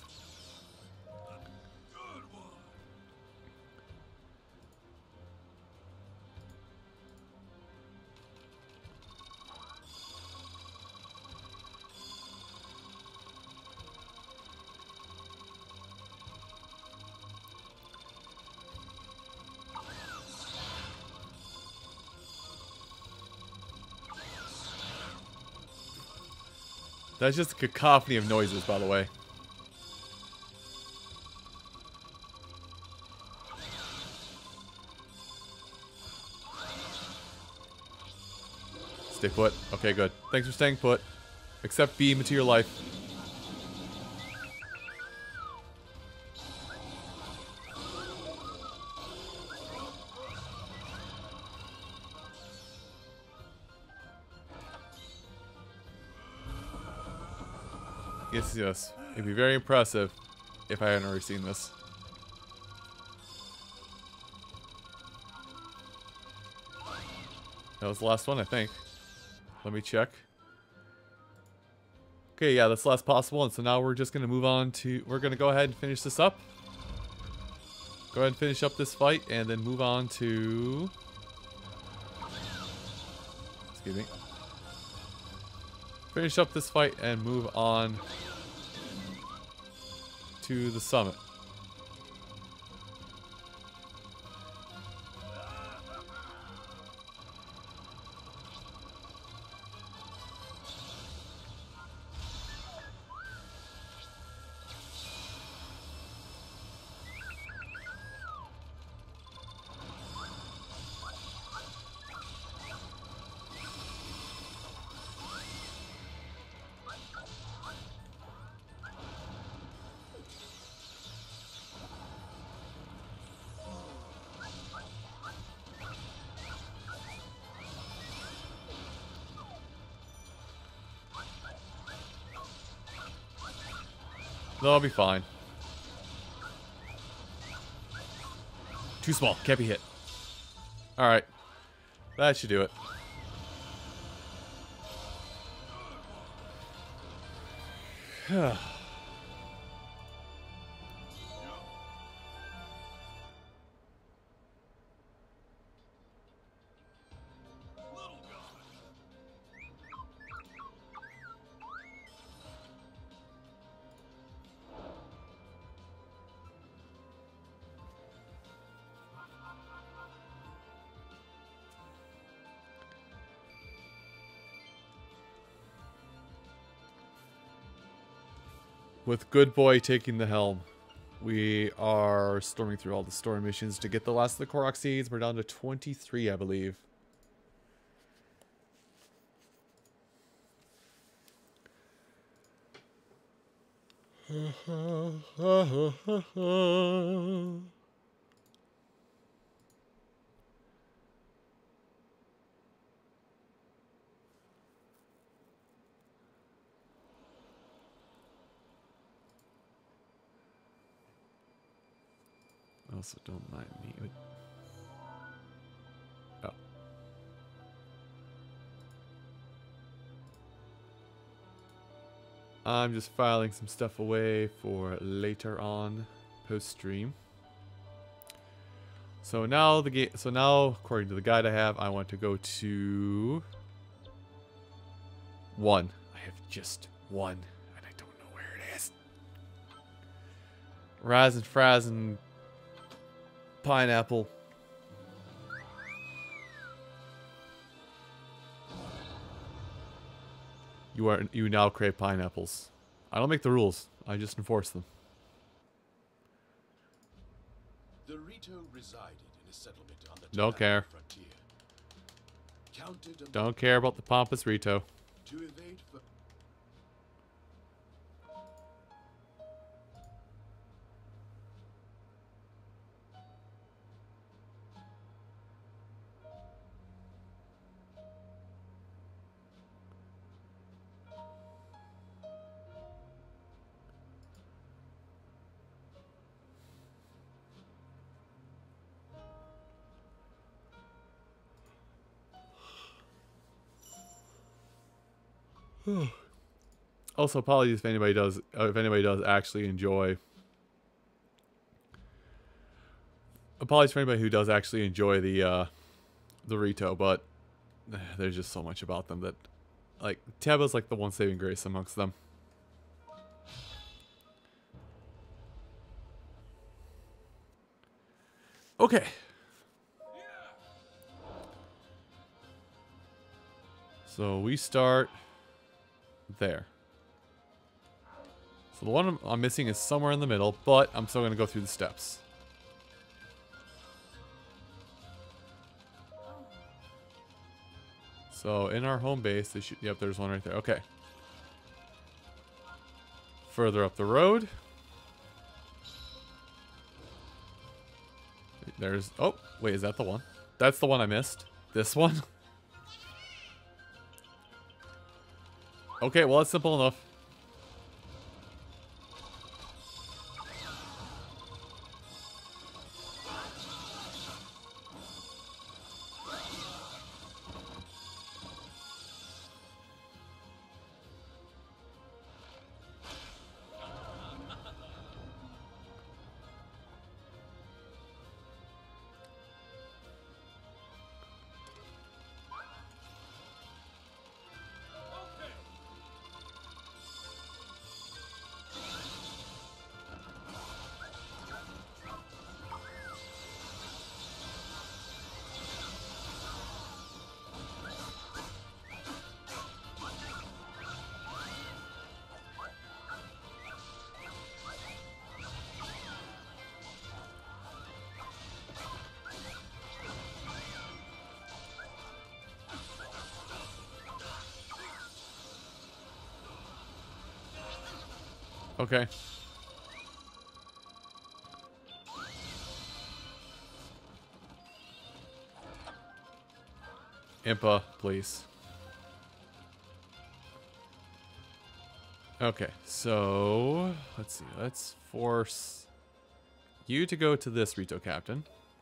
That's just a cacophony of noises, by the way. Stay put. Okay, good. Thanks for staying put. Accept beam into your life. Yes. It'd be very impressive if I hadn't already seen this. That was the last one, I think. Let me check. Okay, yeah, that's the last possible, and so now we're just going to move on to... We're going to go ahead and finish this up. Go ahead and finish up this fight, and then move on to... Excuse me. Finish up this fight and move on to the summit. That'll be fine. Too small. Can't be hit. Alright. That should do it. With Good Boy taking the helm, we are storming through all the story missions to get the last of the Korok seeds. We're down to 23, I believe. Also, don't mind me. Oh. I'm just filing some stuff away for later on, post-stream. So now the game. So now, according to the guide I have, I want to go to 1. I have just 1, and I don't know where it is. Raz and Fraz and Pineapple. You now crave pineapples. I don't make the rules. I just enforce them. The Rito resided in a settlement on the Don't care. frontier. Counted among Don't care about the pompous Rito. to evade Also, apologies if anybody does actually enjoy. Apologies for anybody who does actually enjoy the Rito, but there's just so much about them that, like, Teba's like the one saving grace amongst them. Okay. So we start there. So the one I'm missing is somewhere in the middle, but I'm still going to go through the steps. So in our home base, they should, yep, there's one right there. Okay. Further up the road. There's, oh, wait, is that the one? That's the one I missed. This one? Okay, well, it's simple enough. Okay. Impa, please. Okay, so let's see. Let's force you to go to this Rito Captain.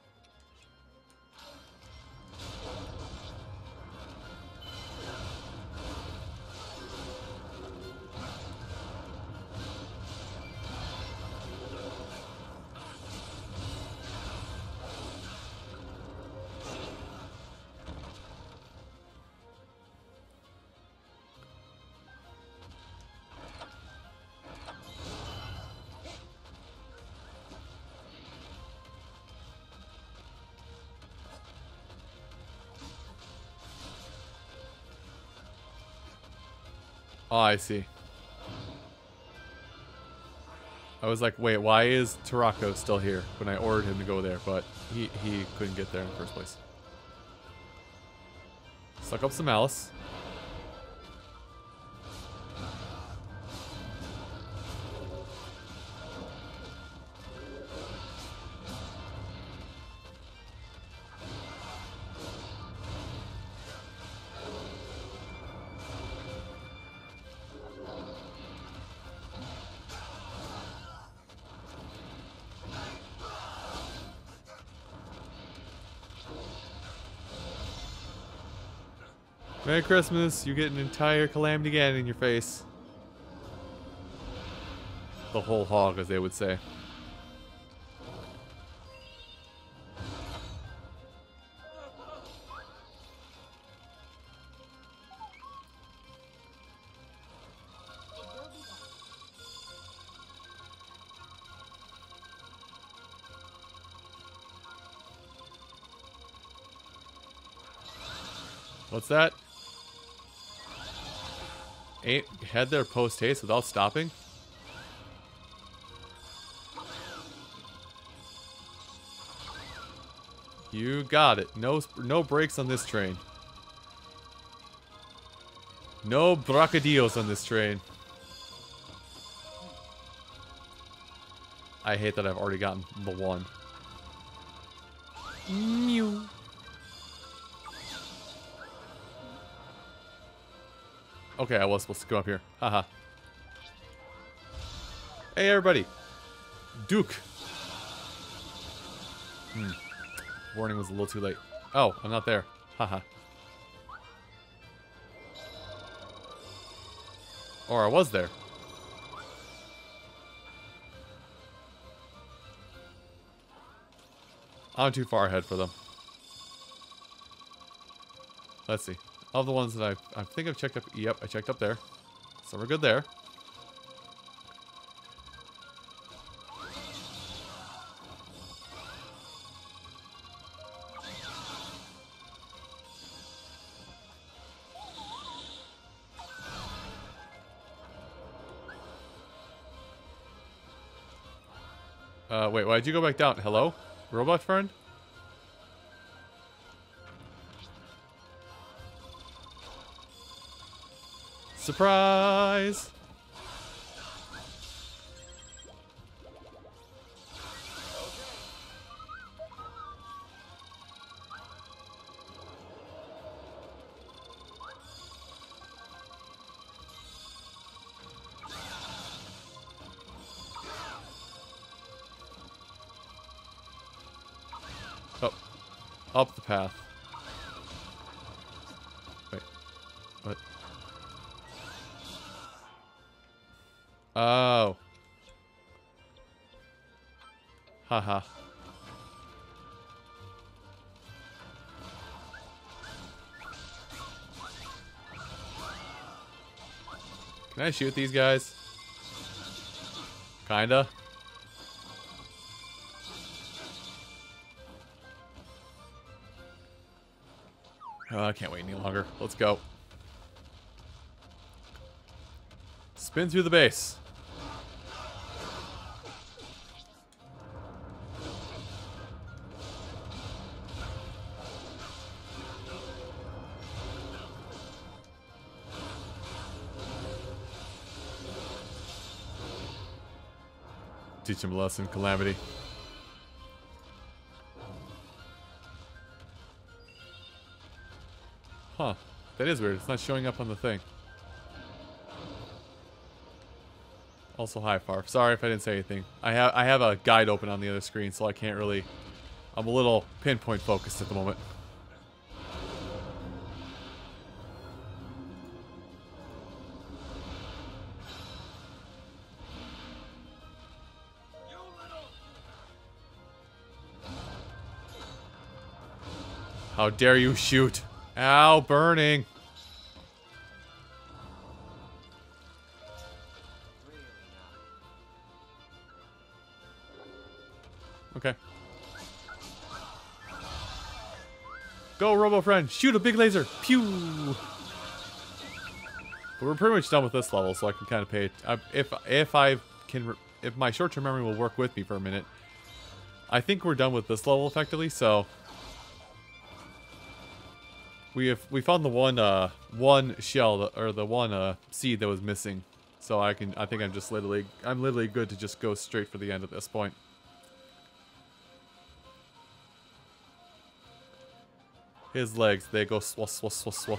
Oh, I see. I was like, wait, why is Tarako still here when I ordered him to go there, but he couldn't get there in the first place. Suck up some malice. Merry Christmas, you get an entire calamity again in your face. The whole hog, as they would say. What's that? Ain't head there post haste without stopping? You got it. No brakes on this train. No bracadillos on this train. I hate that I've already gotten the one. Mew. Okay, I was supposed to go up here. Haha. Hey, everybody. Duke. Warning was a little too late. Oh, I'm not there. Haha. Or I was there. I'm too far ahead for them. Let's see. All the ones that I think I've checked up. Yep, I checked up there. So we're good there. Wait, why'd you go back down? Hello? Robot friend? Surprise! Oh. Up the path. Wait. What? Oh. Haha. Can I shoot these guys? Kinda. Oh, I can't wait any longer. Let's go. Spin through the base. Teach him a lesson, Calamity. Huh. That is weird. It's not showing up on the thing. Also, hi, Farf. Sorry if I didn't say anything. I have a guide open on the other screen, so I can't really... I'm a little pinpoint focused at the moment. How dare you shoot? Ow, burning. Okay. Go, Robo Friend. Shoot a big laser. Pew. But we're pretty much done with this level, so I can kind of pay it. If my short-term memory will work with me for a minute, I think we're done with this level effectively. So we found the one shell or the one seed that was missing. So I think I'm literally good to just go straight for the end at this point. His legs, they go swah, swah, swah, swah.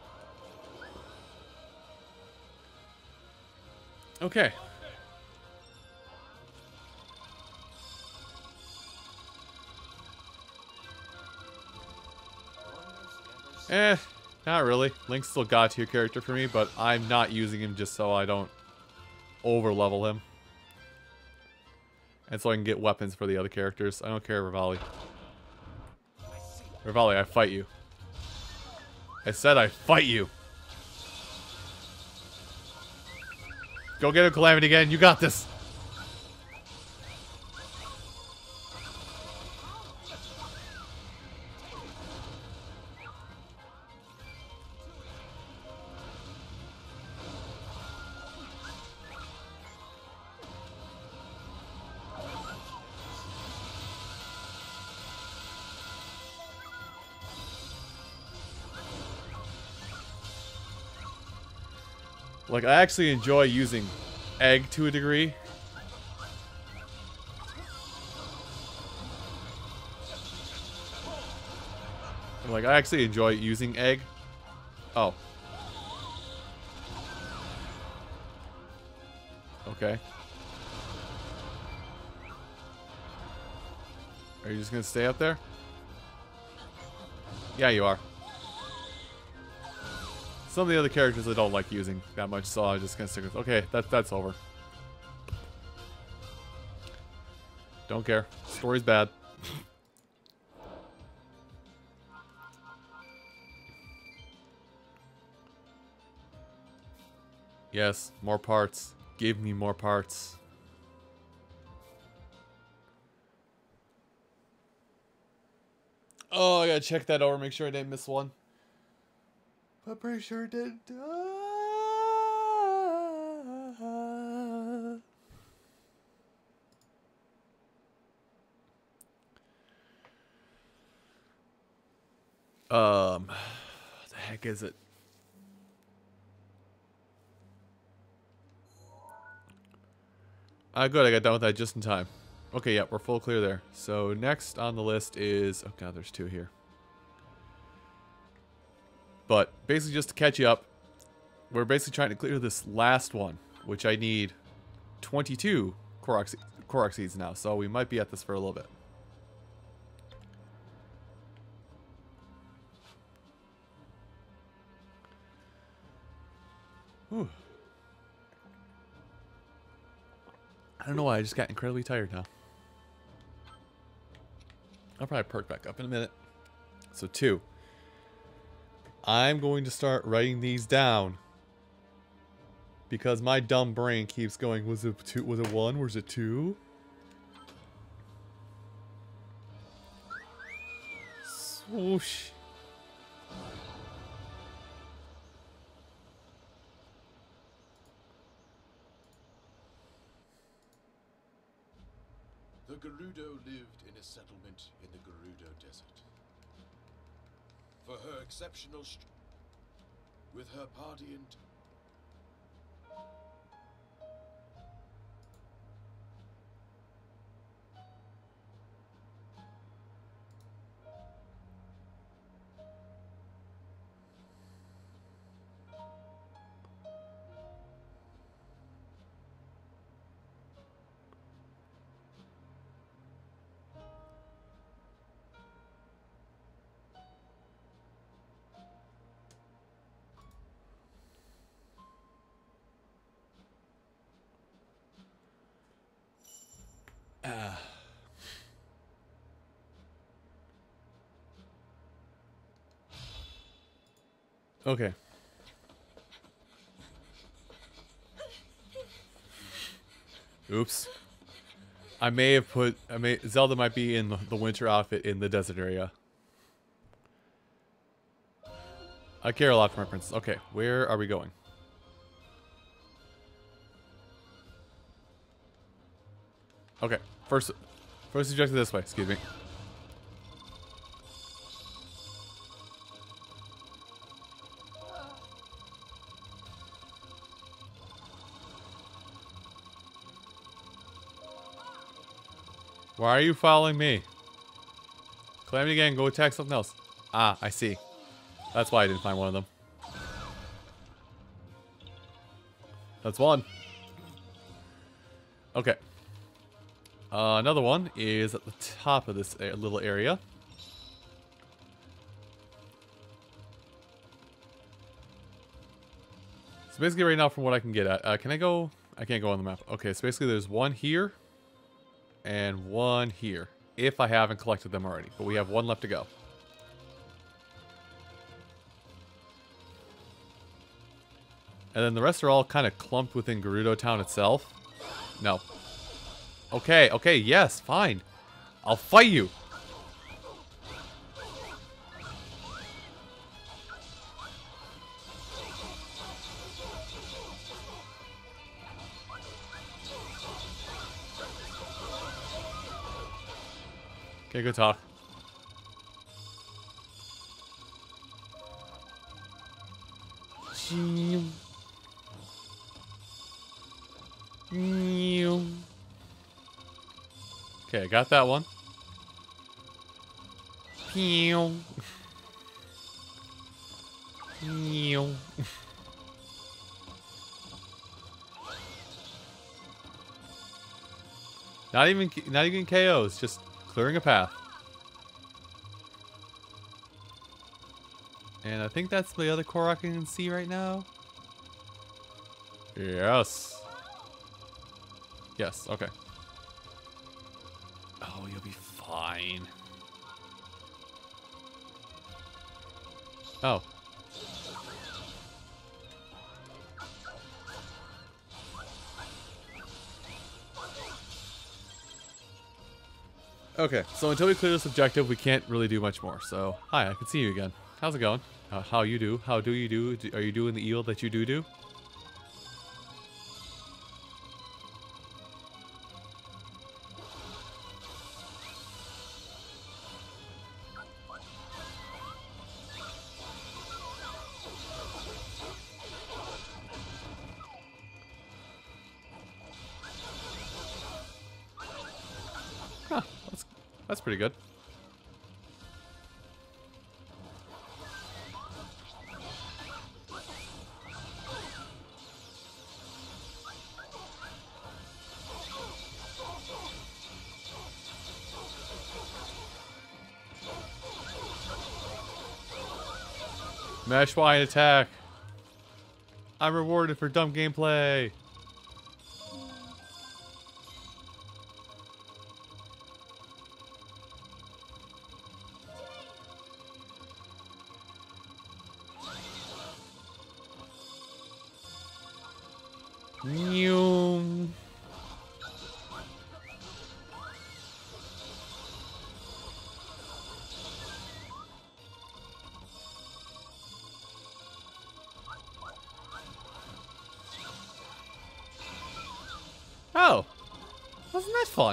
Okay. Eh, not really. Link's still God tier character for me, but I'm not using him just so I don't over level him. And so I can get weapons for the other characters. I don't care, Revali. Revali, I fight you. I said I fight you. Go get a Calamity again. You got this. Like, I actually enjoy using Egg to a degree. Like, I actually enjoy using Egg. Oh. Okay. Are you just gonna stay up there? Yeah, you are. Some of the other characters I don't like using that much, so I'm just gonna stick with. Okay, that's over. Don't care. Story's bad. Yes, more parts. Give me more parts. Oh, I gotta check that over, make sure I didn't miss one. I'm pretty sure it did. What the heck is it? Good, I got done with that just in time. Okay, yeah, we're full clear there. So next on the list is... Oh god, there's 2 here. But basically just to catch you up, we're basically trying to clear this last one, which I need 22 Korok seeds now, so we might be at this for a little bit. Whew. I don't know why, I just got incredibly tired now. I'll probably perk back up in a minute. So 2. I'm going to start writing these down. Because my dumb brain keeps going, was it 2, was it 1, was it 2? Swoosh. The Gerudo lived in a settlement in the Gerudo Desert. For her exceptional with her party and Okay. Oops. Zelda might be in the winter outfit in the desert area. I care a lot for my princess. Okay, where are we going? Okay, first objective this way, excuse me. Why are you following me? Calamity again, go attack something else. Ah, I see. That's why I didn't find one of them. That's one. Okay. Another one is at the top of this little area. So basically right now from what I can get at, can I go? I can't go on the map. Okay, so basically there's one here and one here. If I haven't collected them already. But we have one left to go. And then the rest are all kind of clumped within Gerudo Town itself. No. Okay, okay, yes, fine. I'll fight you. Okay, good talk. Okay, I got that one. Not even KOs, just clearing a path. And I think that's the other Korok I can see right now. Yes. Yes, okay. Oh, you'll be fine. Oh. Okay, so until we clear this objective, we can't really do much more. So, hi, I can see you again. How's it going? How you do? How do you do? Are you doing the eel that you do? Huh, that's pretty good. Mesh Wine attack. I'm rewarded for dumb gameplay. Nyum. Oh, wasn't that fun?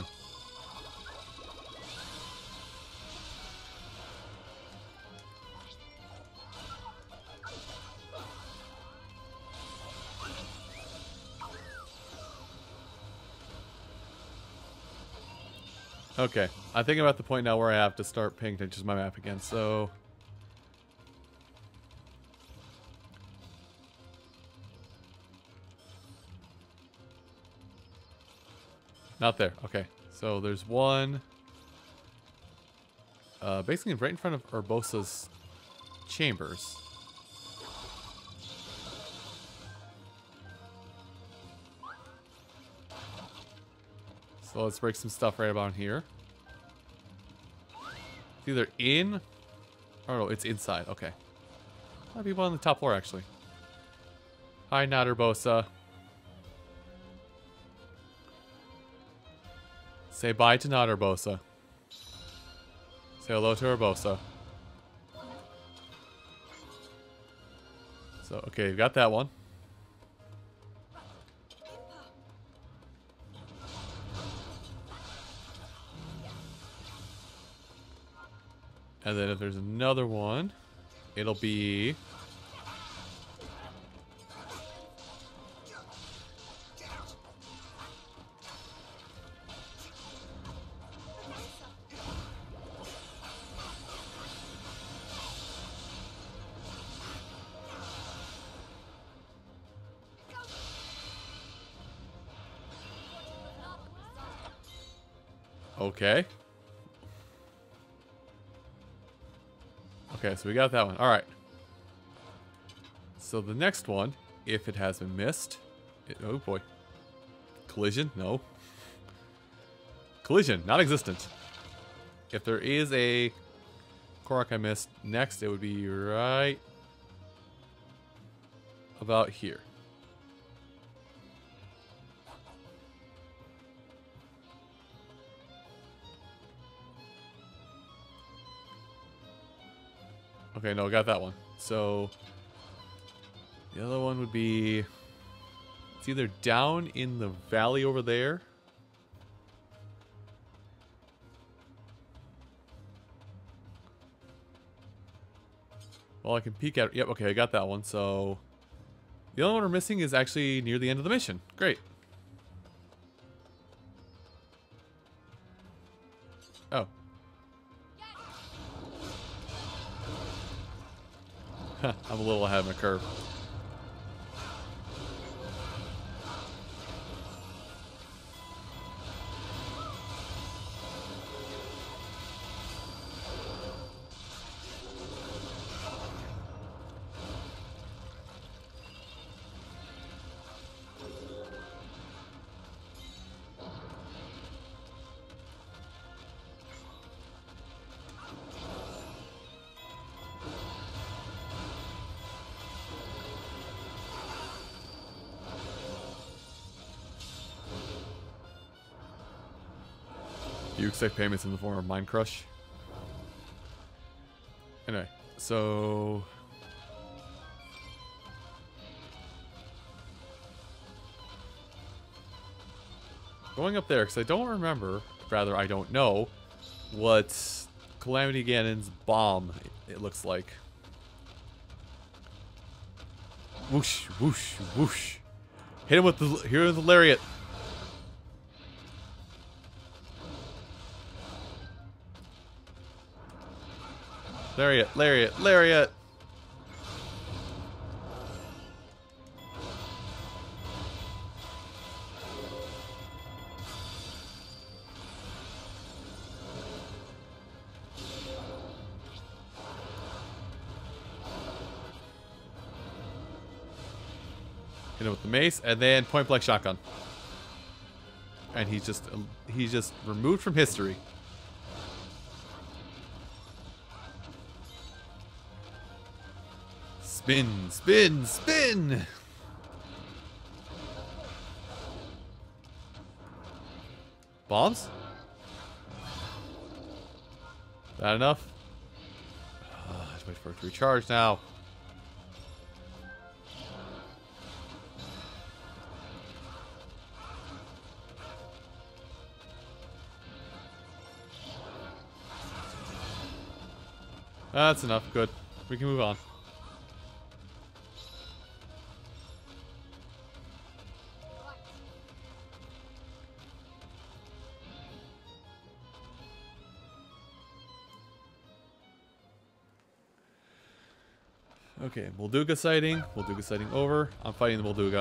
Okay, I think I'm at the point now where I have to start paying attention to my map again, so... Not there, okay. So there's one... basically right in front of Urbosa's chambers. So let's break some stuff right about here. It's either in... Oh no, it's inside. Okay. Might be one on the top floor, actually. Hi, not Urbosa. Say bye to not Urbosa. Say hello to Urbosa. So, okay, we've got that one. And then if there's another one, it'll be... Okay. Okay, so we got that one. Alright. So the next one if it has been missed. Oh boy. Collision? No. Collision, not existent. If there is a Korok I missed, next it would be right about here. Okay, no, got that one. So the other one would be, it's either down in the valley over there. Well, I can peek at it. Yep, okay, I got that one. So the only one we're missing is actually near the end of the mission. Great. Oh. I'm a little ahead of my curve. You expect payments in the form of Mind Crush? Anyway, so going up there, because I don't remember, rather I don't know, what Calamity Ganon's bomb it looks like. Whoosh, whoosh, whoosh. Hit him with the lariat. Lariat, lariat, lariat. Hit him with the mace, and then point blank shotgun. And he's just removed from history. Spin, spin, spin! Bombs? That enough? Let's wait for it to recharge now. That's enough. Good. We can move on. Okay, Molduga sighting. Molduga sighting over. I'm fighting the Molduga.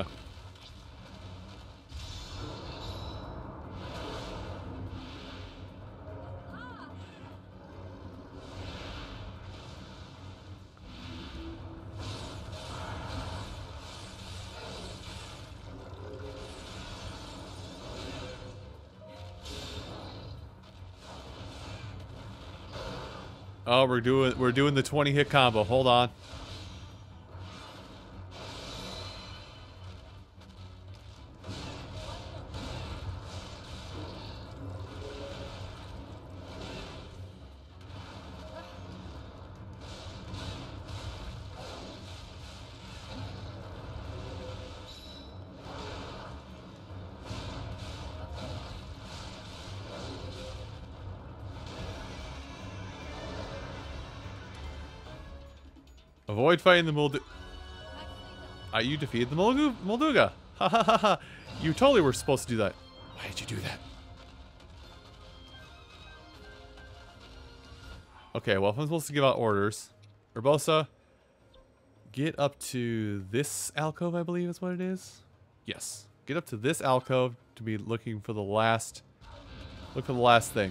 Oh, we're doing the 20 hit combo. Hold on. Avoid fighting the Molduga. You defeated the Molduga. Ha ha ha ha. You totally were supposed to do that. Why did you do that? Okay, well, if I'm supposed to give out orders, Urbosa, get up to this alcove, I believe is what it is. Yes. Get up to this alcove to be looking for the last... Look for the last thing.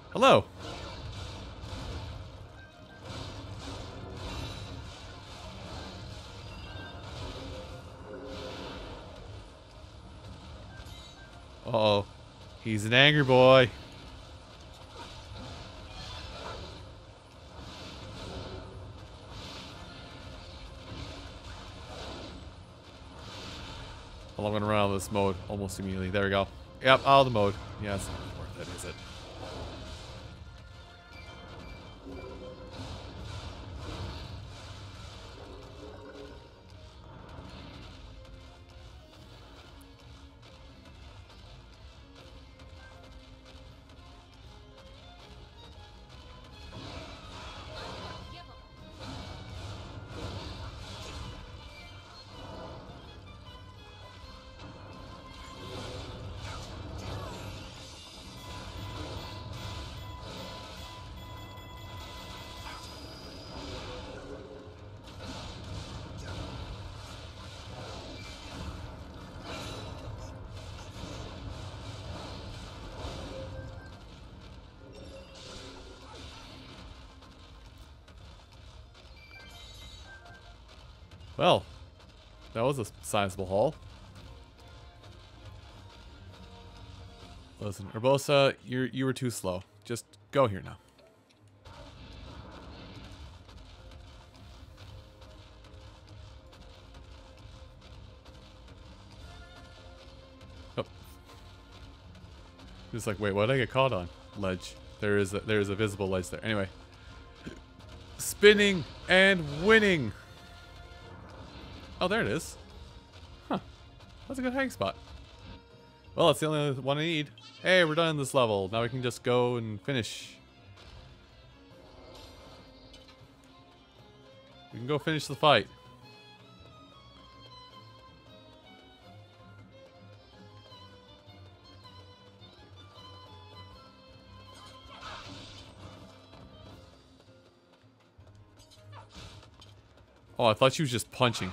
Hello. Uh-oh. He's an angry boy. Well, I'm gonna run out of this mode almost immediately. There we go. Yep, out of the mode. Yeah, it's not worth it, is it? Well, that was a sizable haul. Listen, Urbosa, you were too slow. Just go here now. Oh. Just like, wait, what did I get caught on? Ledge. There is a visible ledge there. Anyway. Spinning and winning. Oh, there it is. Huh. That's a good hiding spot. Well, that's the only one I need. Hey, we're done this level. Now we can just go and finish. We can go finish the fight. Oh, I thought she was just punching.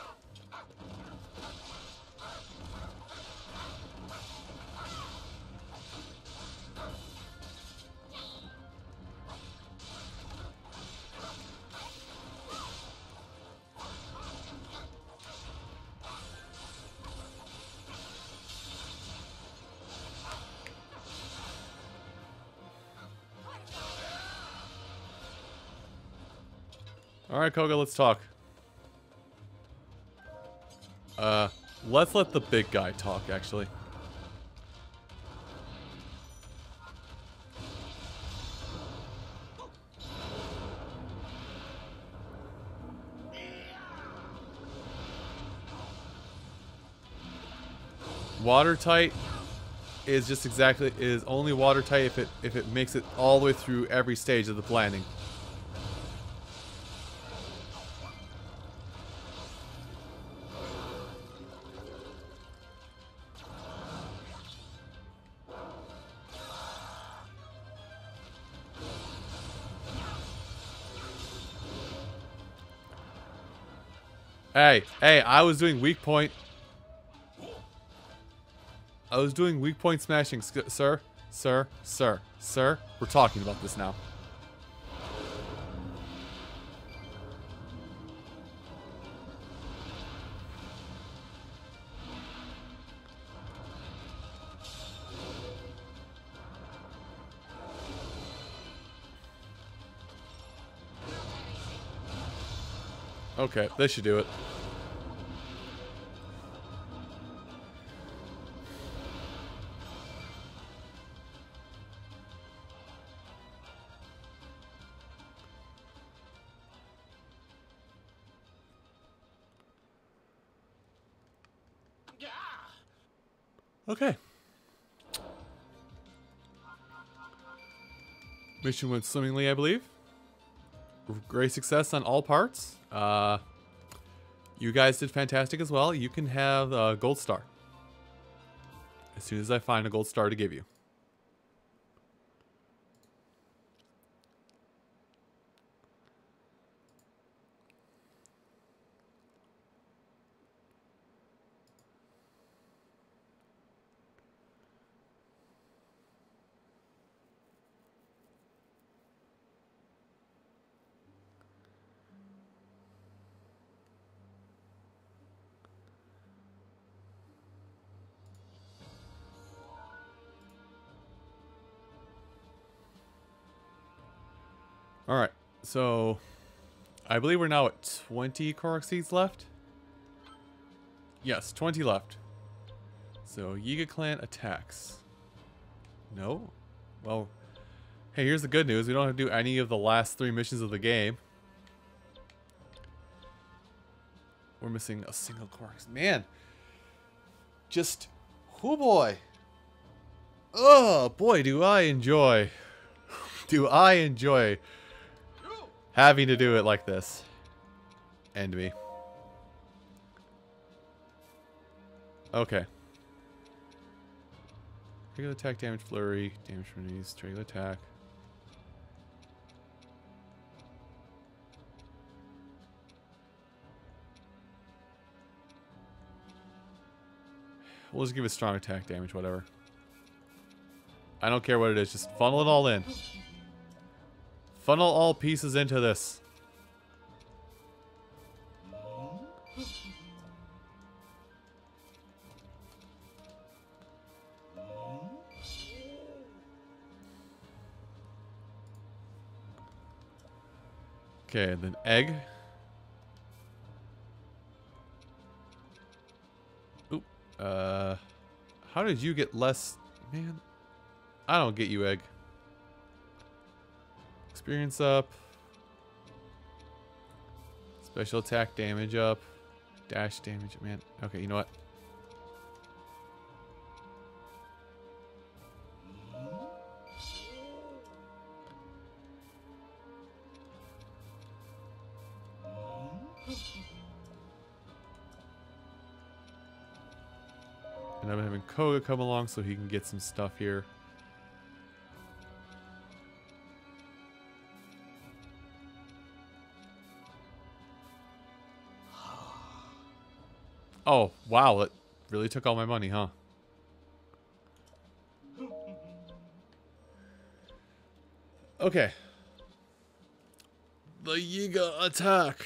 Alright, Koga, let's talk. Let's let the big guy talk, actually. Watertight is just exactly is only watertight if it makes it all the way through every stage of the planning. Hey, I was doing weak point. I was doing weak point smashing, sir. Sir. We're talking about this now. Okay, this should do it. Okay. Mission went swimmingly, I believe. Great success on all parts. You guys did fantastic as well. You can have a gold star. As soon as I find a gold star to give you. Alright, so I believe we're now at 20 Korok seeds left. Yes, 20 left. So Yiga clan attacks. No? Well, hey, here's the good news. We don't have to do any of the last 3 missions of the game. We're missing a single Korok. Man. Just, oh boy. Oh boy, do I enjoy. Do I enjoy having to do it like this. End me. Okay. Regular attack, damage, flurry, damage from these, regular attack. We'll just give it strong attack damage, whatever. I don't care what it is, just funnel it all in. Funnel all pieces into this. Okay, and then egg. Oop. How did you get less? Man, I don't get you, egg. Experience up. Special attack damage up. Dash damage, man. Okay, you know what? And I'm having Koga come along so he can get some stuff here. Oh, wow, it really took all my money, huh? Okay. The Yiga attack.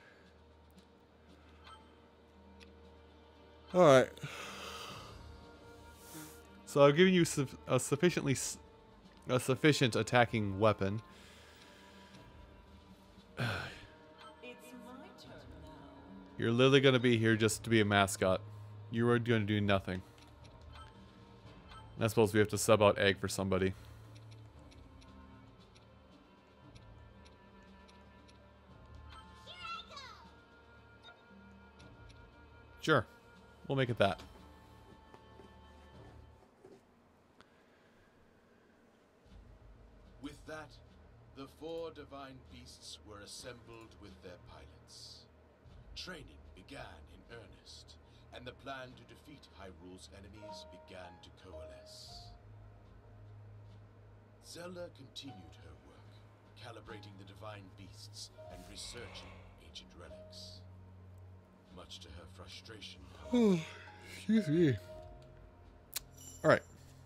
Alright. So I've given you a sufficient attacking weapon. You're literally going to be here just to be a mascot. You are going to do nothing. And I suppose we have to sub out egg for somebody. Sure. We'll make it that. With that, the 4 divine beasts were assembled with their pilots. Training began in earnest, and the plan to defeat Hyrule's enemies began to coalesce. Zelda continued her work, calibrating the divine beasts and researching ancient relics. Much to her frustration. Excuse me. Alright.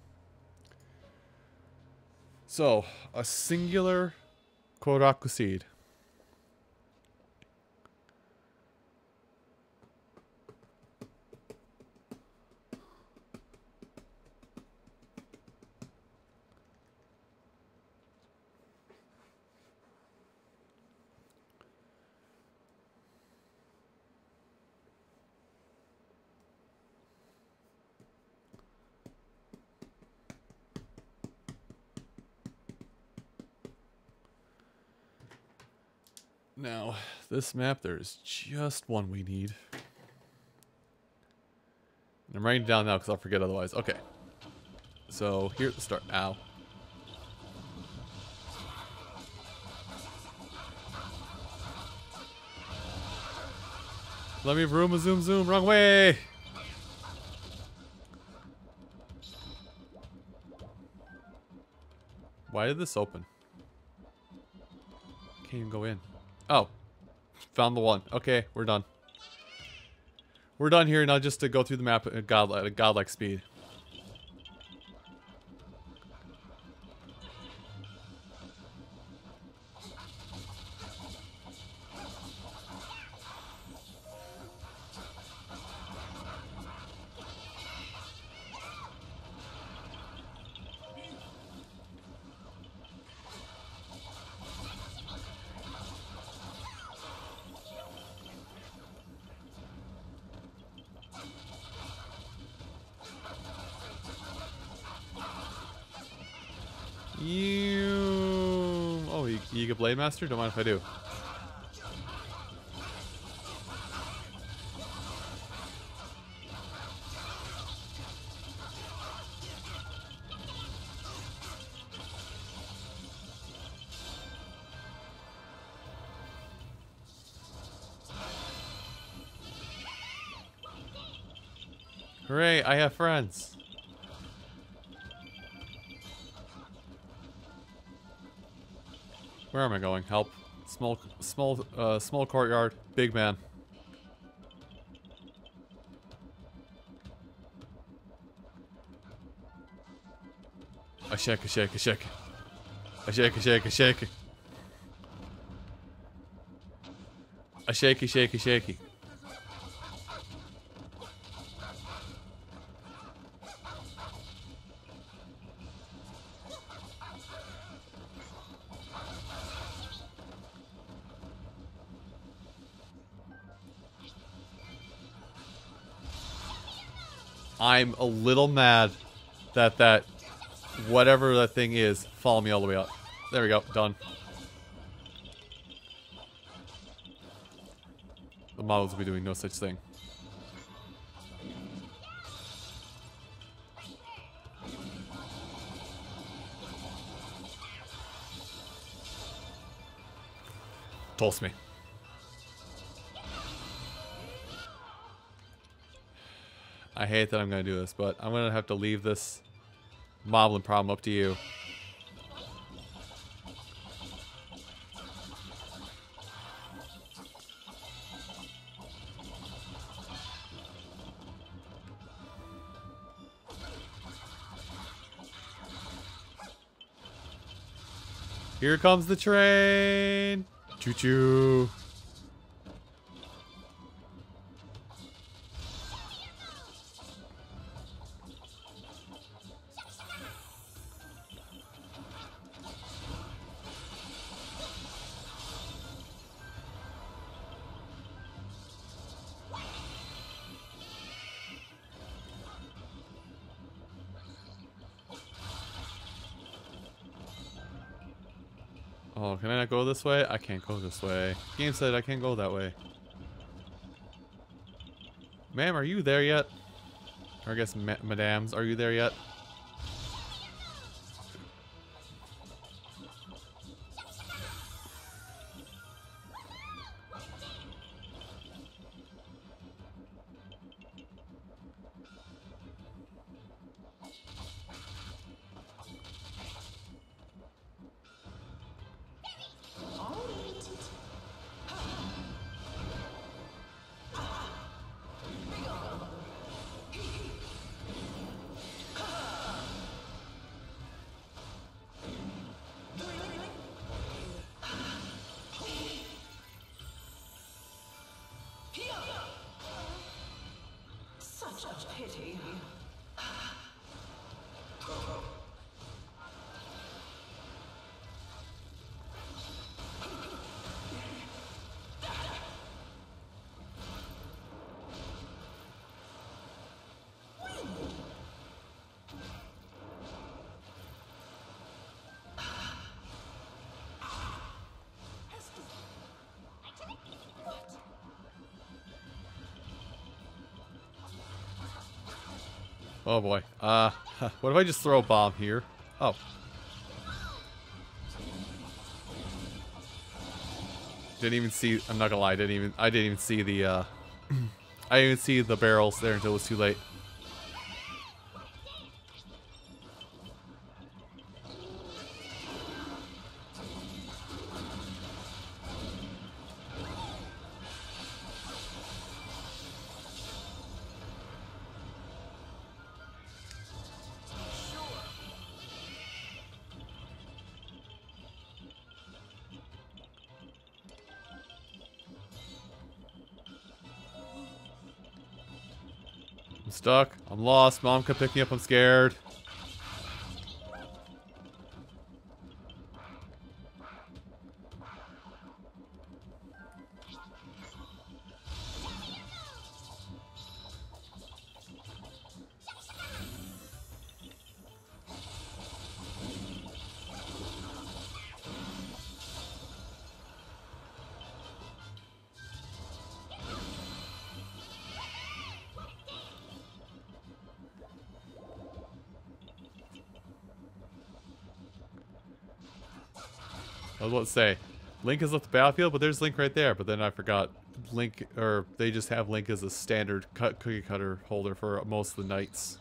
So, a singular Koraku seed. Now, this map, there's just one we need. And I'm writing it down now because I'll forget otherwise. Okay. So, here at the start. Ow. Let me room a zoom zoom. Wrong way! Why did this open? Can't even go in. Oh. Found the one. Okay, we're done. We're done here now just to go through the map at a godlike speed. You. Oh, you get Blade Master? Don't mind if I do. Hooray, I have friends. Where am I going? Help. Small courtyard. Big man. A shake, a shake, a shake. A shake, a shake, a shake. A shaky, shaky, shaky. I'm a little mad that whatever that thing is, follow me all the way up. There we go, done. The models will be doing no such thing. Toss me. I hate that I'm going to do this, but I'm going to have to leave this moblin problem up to you. Here comes the train! Choo-choo! Oh, can I not go this way? I can't go this way. Game said I can't go that way. Ma'am, are you there yet? Or I guess madams, are you there yet? Oh boy. What if I just throw a bomb here? Oh. Didn't even see, I'm not gonna lie, I didn't even see the, I didn't even see the barrels there until it was too late. I'm stuck. I'm lost. Mom, come pick me up. I'm scared. I was about to say, Link has left the battlefield, but there's Link right there. But then I forgot, Link, or they just have Link as a standard cookie cutter holder for most of the knights.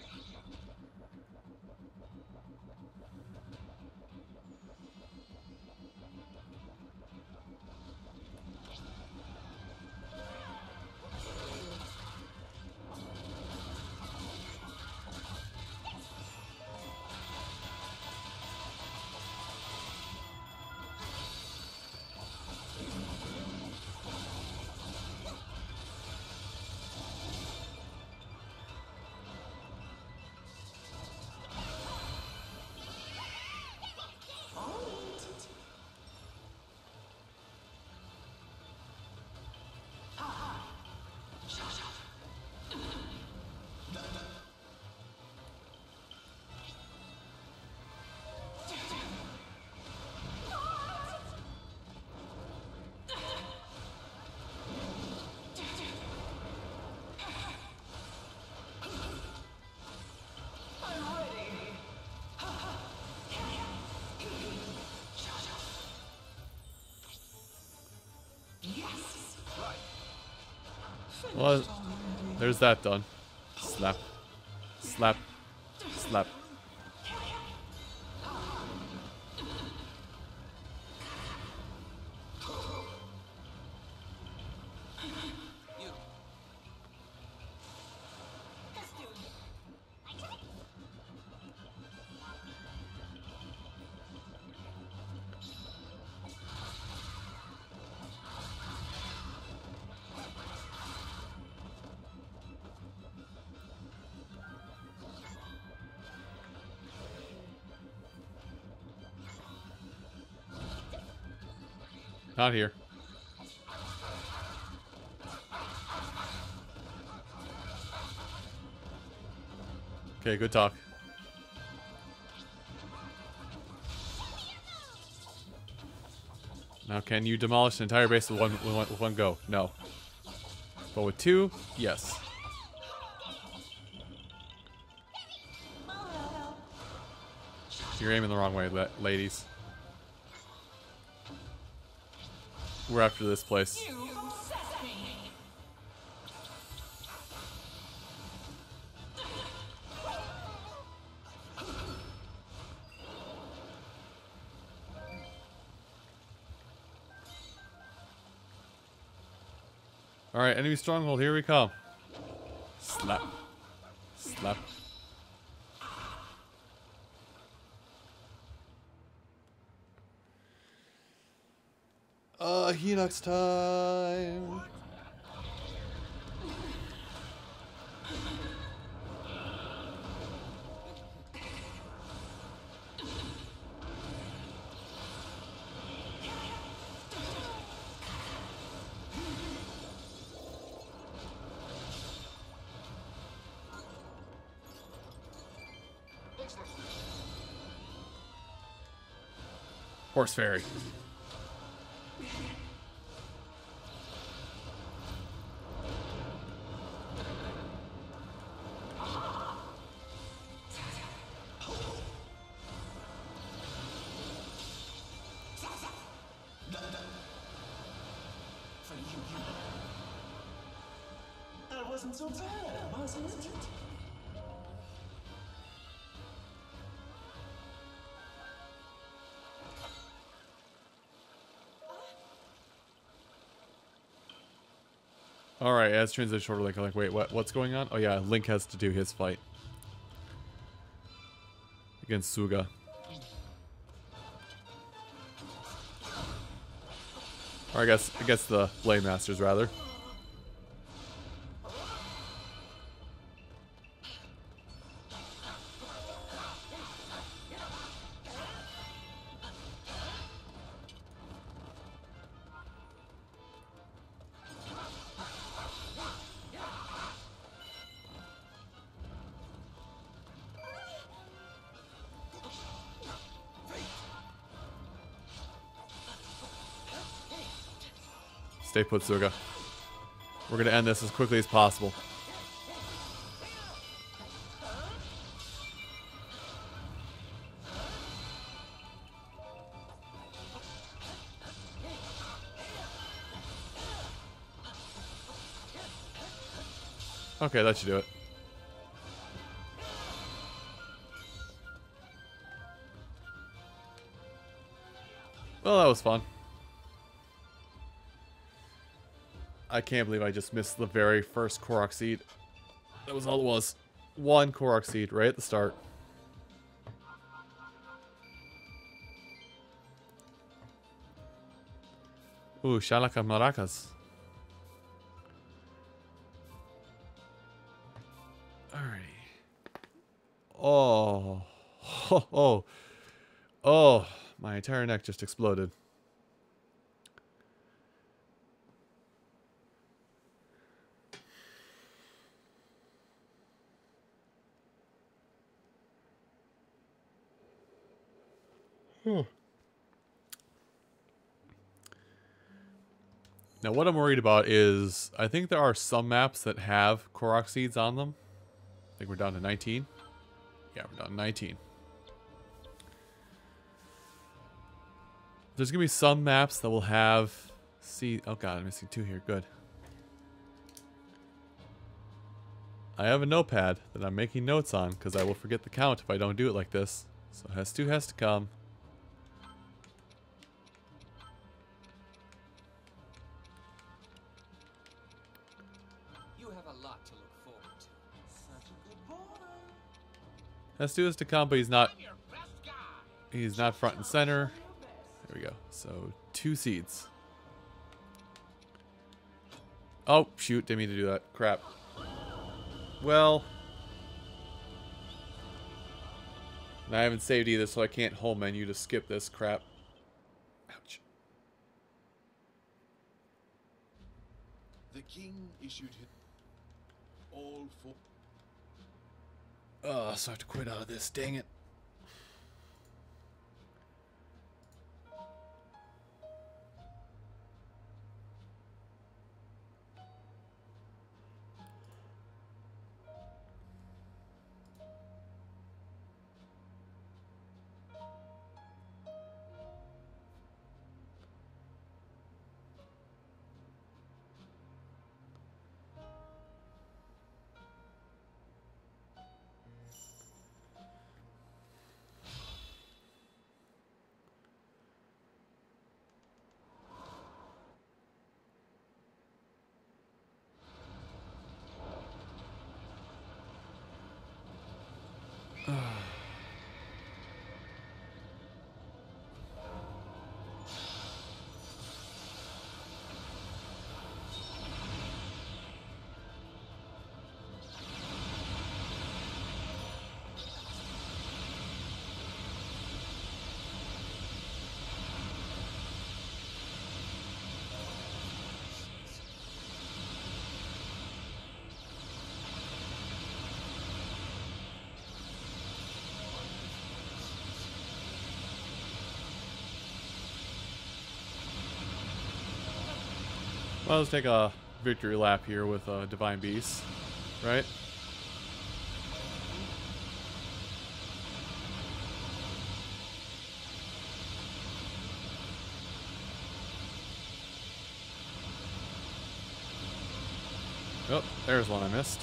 Well, there's that done. Slap. Slap. Slap. Not here. Okay, good talk. Now, can you demolish an entire base with one go? No. But with two, yes. You're aiming the wrong way, ladies. We're after this place. Alright, enemy stronghold, here we come. Slap. Slap. Helix time. Horse fairy. That wasn't so bad, wasn't it? Alright, as transition shorter Link, I'm like, wait, what's going on? Oh yeah, Link has to do his fight. Against Suga. Or I guess the Blade Masters, rather. Stay put, Suga. We're gonna end this as quickly as possible. Okay, that should do it. Well, that was fun. I can't believe I just missed the very first Korok seed. That was all it was. One Korok seed right at the start. Ooh, Shalaka Maracas. Alrighty. Oh. Oh. Oh. Oh. My entire neck just exploded. Now, what I'm worried about is, I think there are some maps that have Korok seeds on them. I think we're down to 19. Yeah, we're down to 19. There's going to be some maps that will have seed. Oh god, I'm missing 2 here. Good. I have a notepad that I'm making notes on because I will forget the count if I don't do it like this. So S2 has to come. You have a lot to look forward to. Such a good boy. S2 is to come, but he's not. He's not front and center. There we go. So 2 seeds. Oh shoot! Didn't mean to do that. Crap. Well, and I haven't saved either, so I can't home menu to skip this crap. Ouch. The king issued his all for. Oh, so I have to quit out of this. Dang it. Well, let's take a victory lap here with Divine Beast, right? Oh, there's one I missed.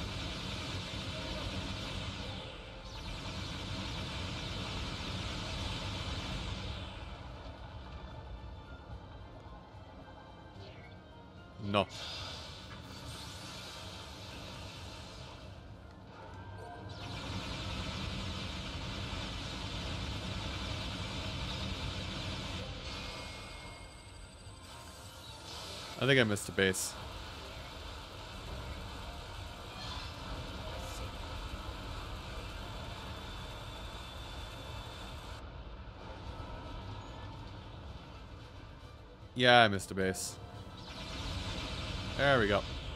No. I think I missed a base. Yeah, I missed a base. There we go.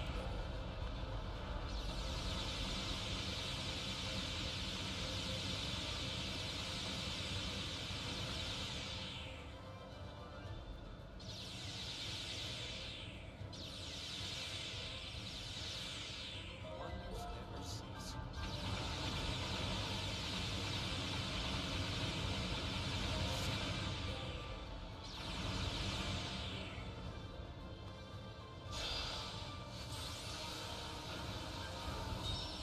Wonders never cease.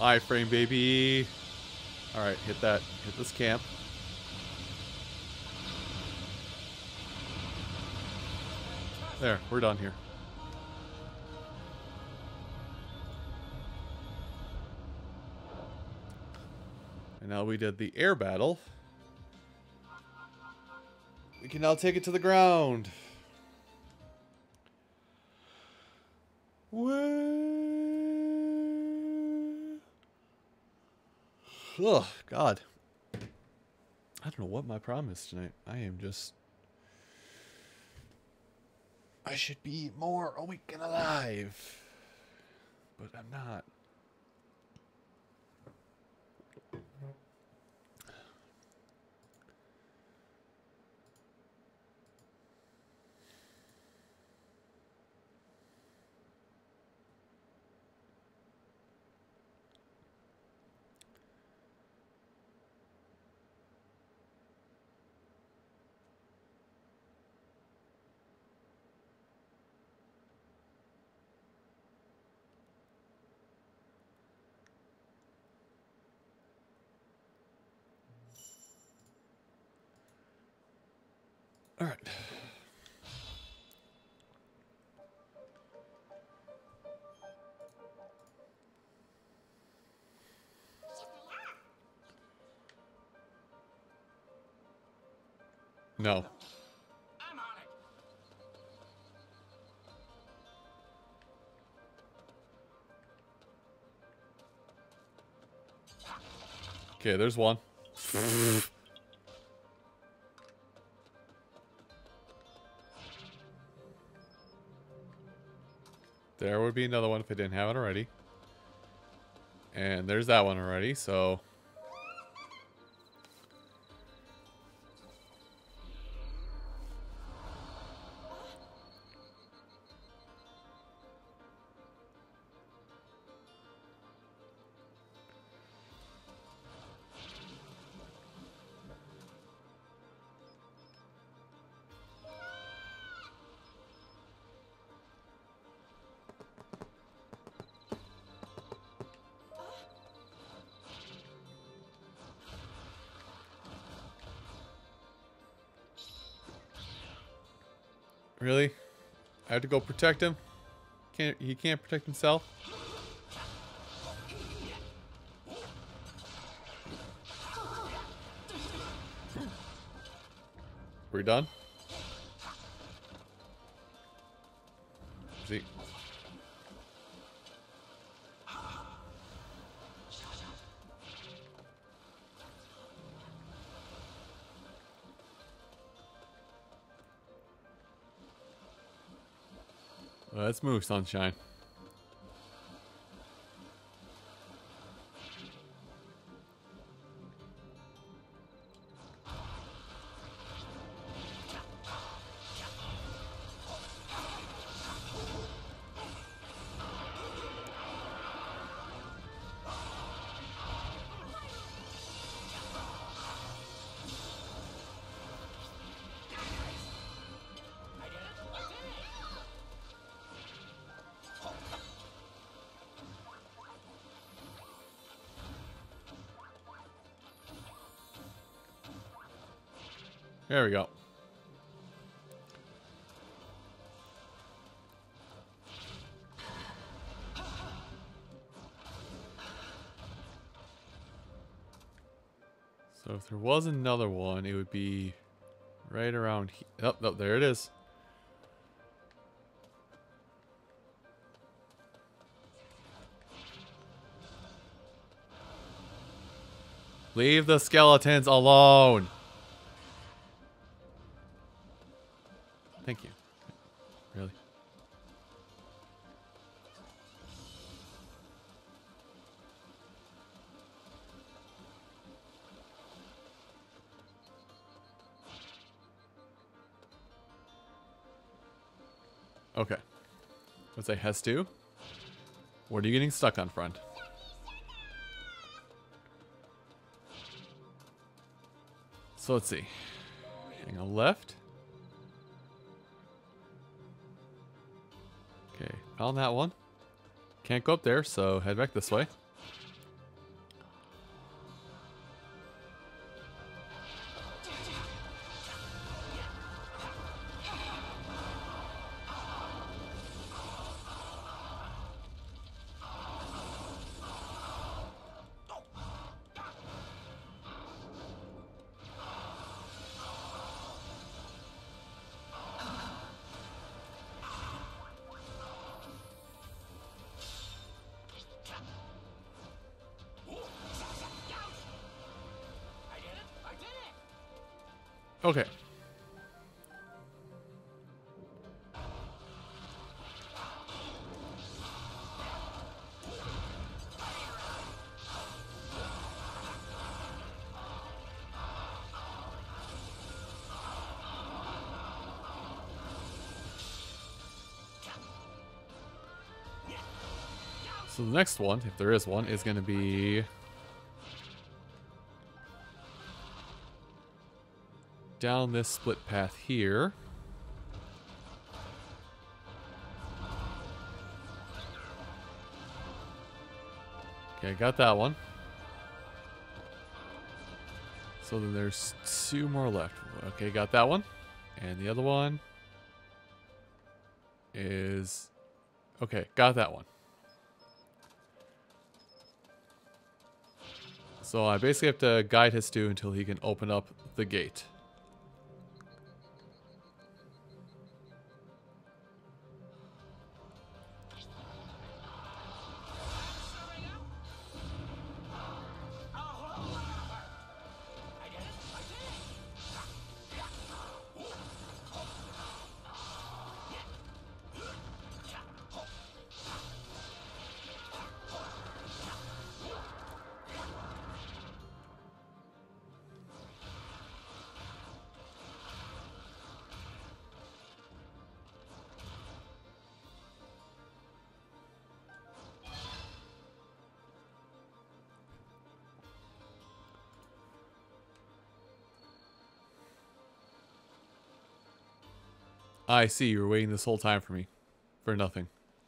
iframe, baby. Alright, hit that. Hit this camp. There, we're done here. And now we did the air battle. We can now take it to the ground. Ugh, God. I don't know what my problem is tonight. I am just... I should be more awake and alive. But I'm not. All right. No. I'm on it. Okay, there's one. There would be another one if I didn't have it already. And there's that one already, so... Really? I have to go protect him? He can't protect himself? We're done? Is he? Let's move, sunshine. There we go. So if there was another one, it would be right around here. Oh, no, there it is. Leave the skeletons alone. Thank you. Really? Okay. Let's say Hestu. What are you getting stuck on, friend? So let's see. Hang on left. Okay, found that one. Can't go up there, so head back this way. Okay. So the next one, if there is one, is going to be down this split path here. Okay, got that one. So then there's 2 more left. Okay, got that one. And the other one is... Okay, got that one. So I basically have to guide his stew until he can open up the gate. I see, you were waiting this whole time for me. For nothing.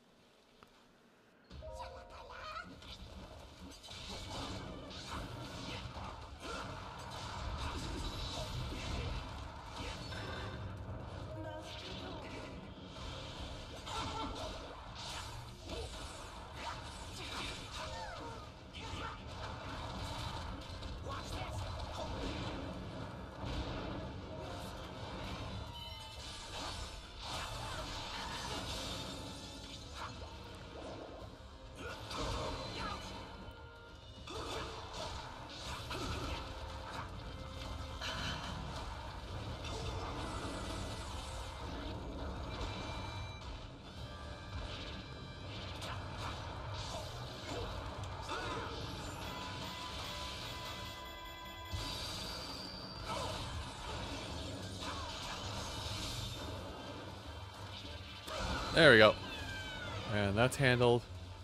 There we go. And that's handled.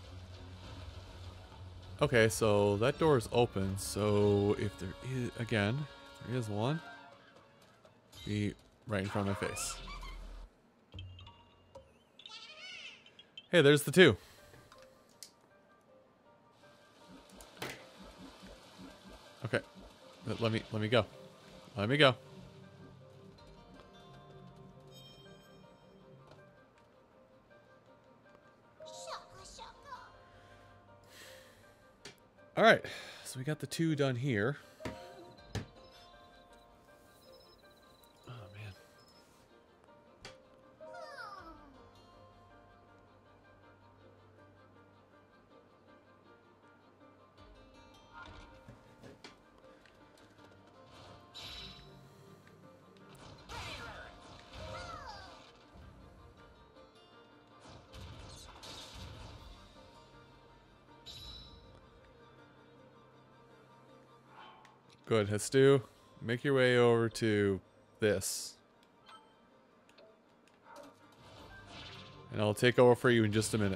Okay, so that door is open. So if there is, again, if there is one, be right in front of my face. Hey, there's the 2. Okay, let me go. Let me go. All right, so we got the 2 done here. Oh, man. Good, Hestu, make your way over to this. And I'll take over for you in just a minute.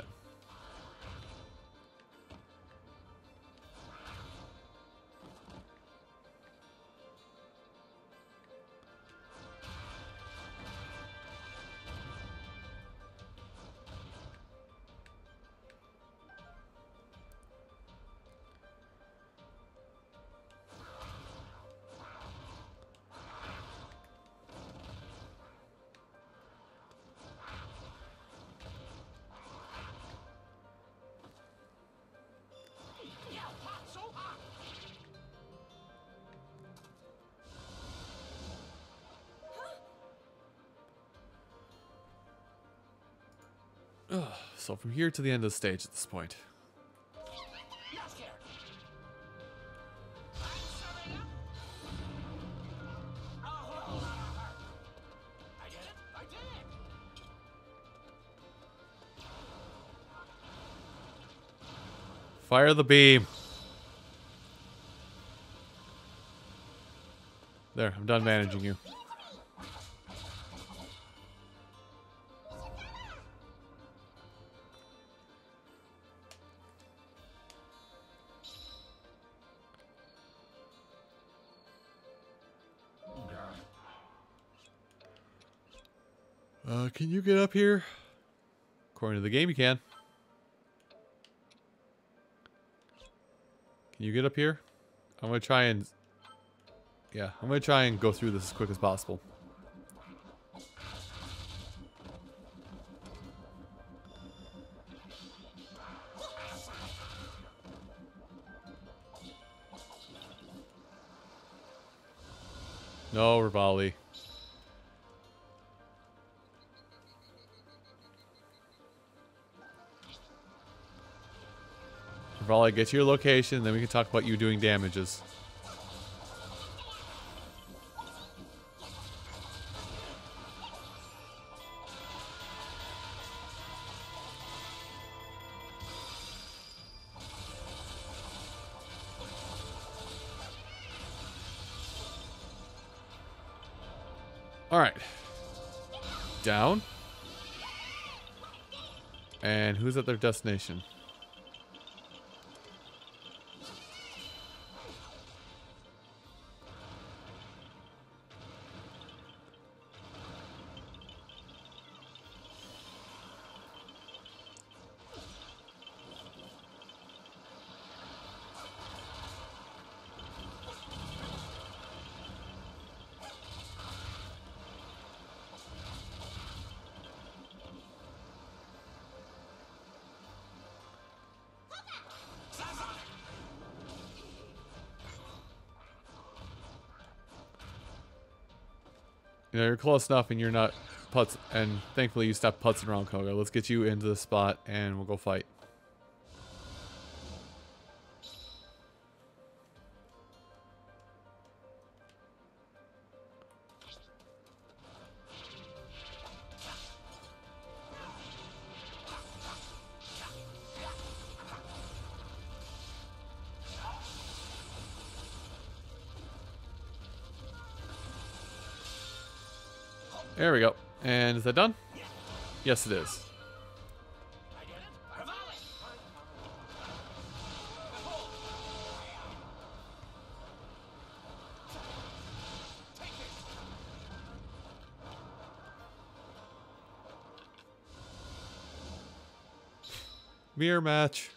Ugh, so from here to the end of the stage at this point. Fire the beam. There, I'm done managing you. Can you get up here? According to the game, you can. Can you get up here? I'm gonna try and... Yeah, I'm gonna try and go through this as quick as possible. No, Rivali. Rivali, get to your location, then we can talk about you doing damages. Alright. Down. And who's at their destination? You know, you're close enough and you're not putz, and thankfully you stopped putzing around, Koga. Let's get you into the spot and we'll go fight. There we go. And is that done? Yes, it is. Mirror match.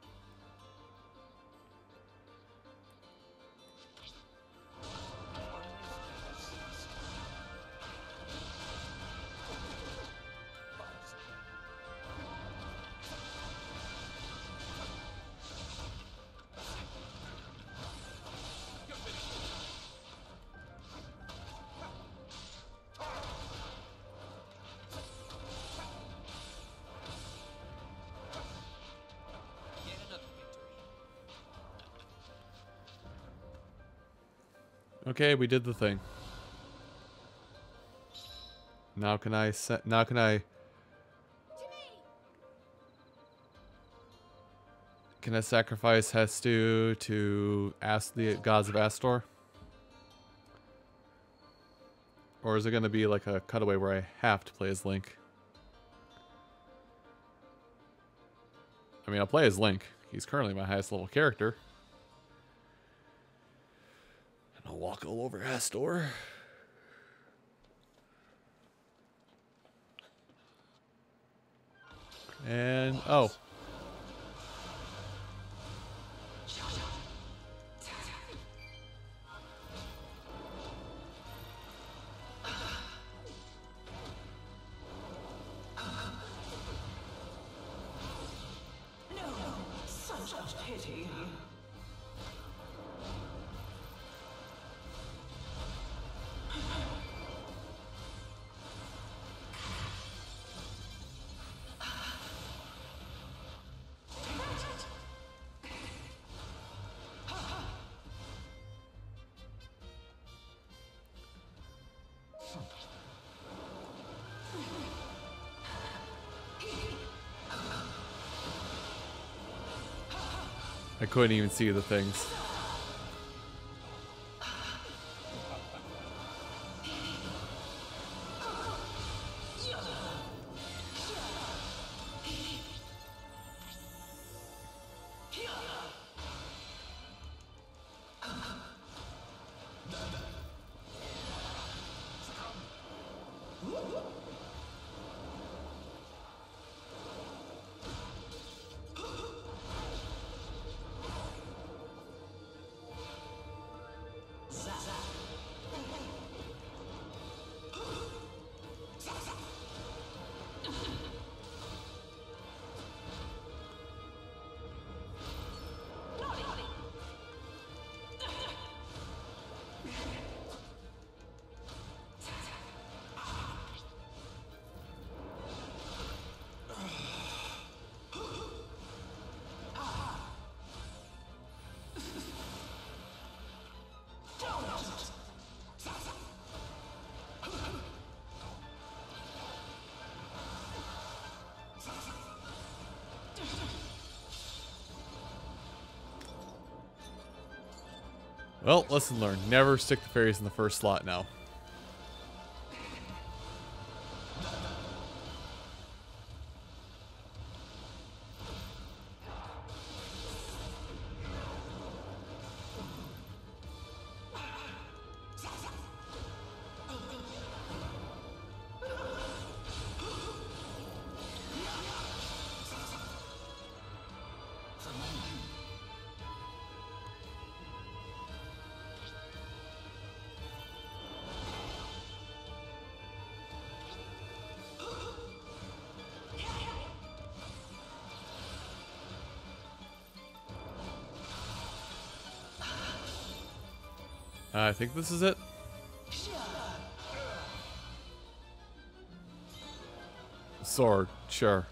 Okay, we did the thing. Now can I can I sacrifice Hestu to ask the gods of Astor? Or is it going to be like a cutaway where I have to play as Link? I mean, I'll play as Link. He's currently my highest level character. I'll walk all over Astor. And, oh. No, such a pity. I couldn't even see the things. Well, lesson learned. Never stick the fairies in the first slot now. I think this is it. Sword, sure.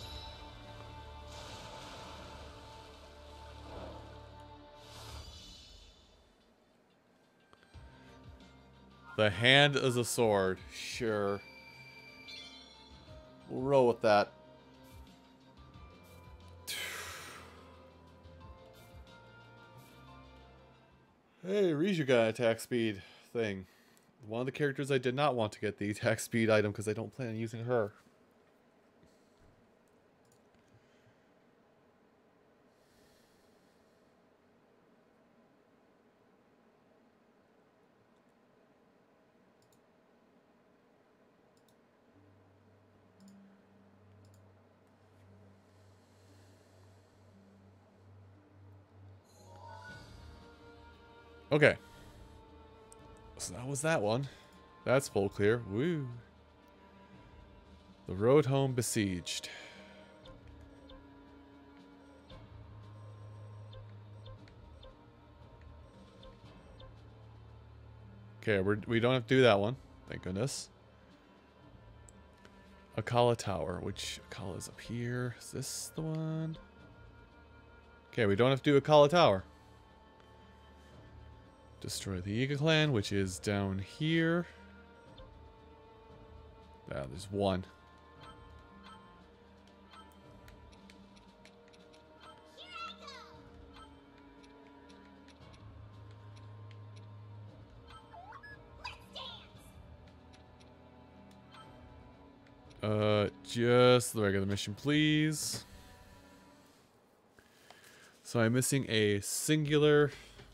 The hand is a sword, sure. We'll roll with that. Hey, Riju got an attack speed thing. One of the characters I did not want to get the attack speed item because I don't plan on using her. Okay. So that was that one. That's full clear. Woo. The road home besieged. Okay, we don't have to do that one. Thank goodness. Akala Tower, which Akala is up here. Is this the one? Okay, we don't have to do Akala Tower. Destroy the Yiga clan, which is down here. Ah, there's one. Just the regular mission, please. So I'm missing a singular...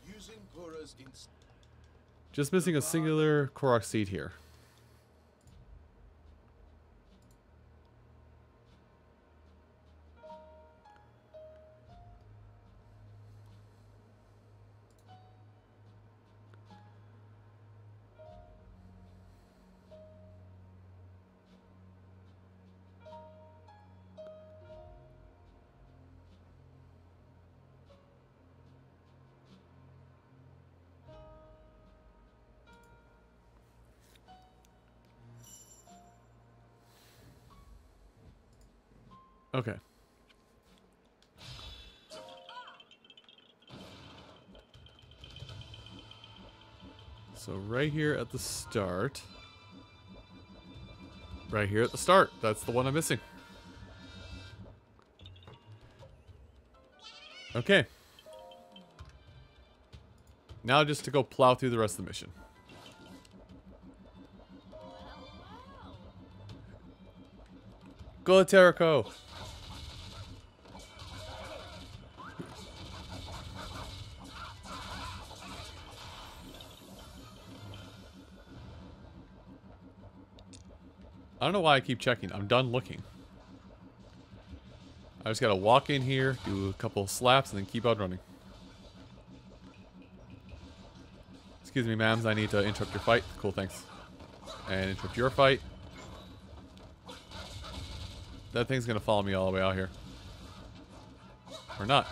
Just missing a singular Korok seed here. Okay. So right here at the start. Right here at the start. That's the one I'm missing. Okay. Now just to go plow through the rest of the mission. Go to Terrico! I don't know why I keep checking. I'm done looking. I just gotta walk in here, do a couple slaps, and then keep on running. Excuse me, ma'ams. I need to interrupt your fight. Cool, thanks. And interrupt your fight. That thing's gonna follow me all the way out here. Or not.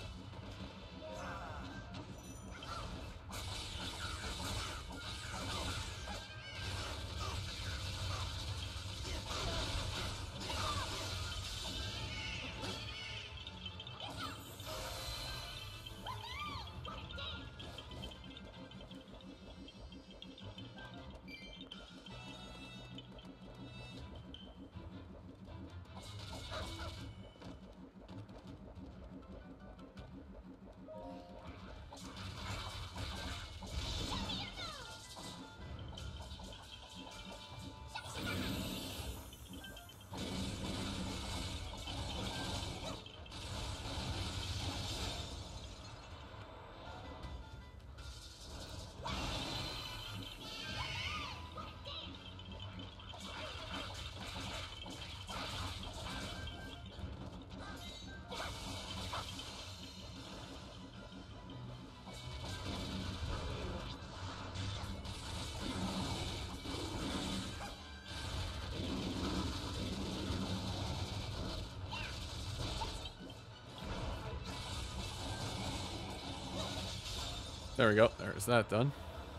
There we go. There's that done.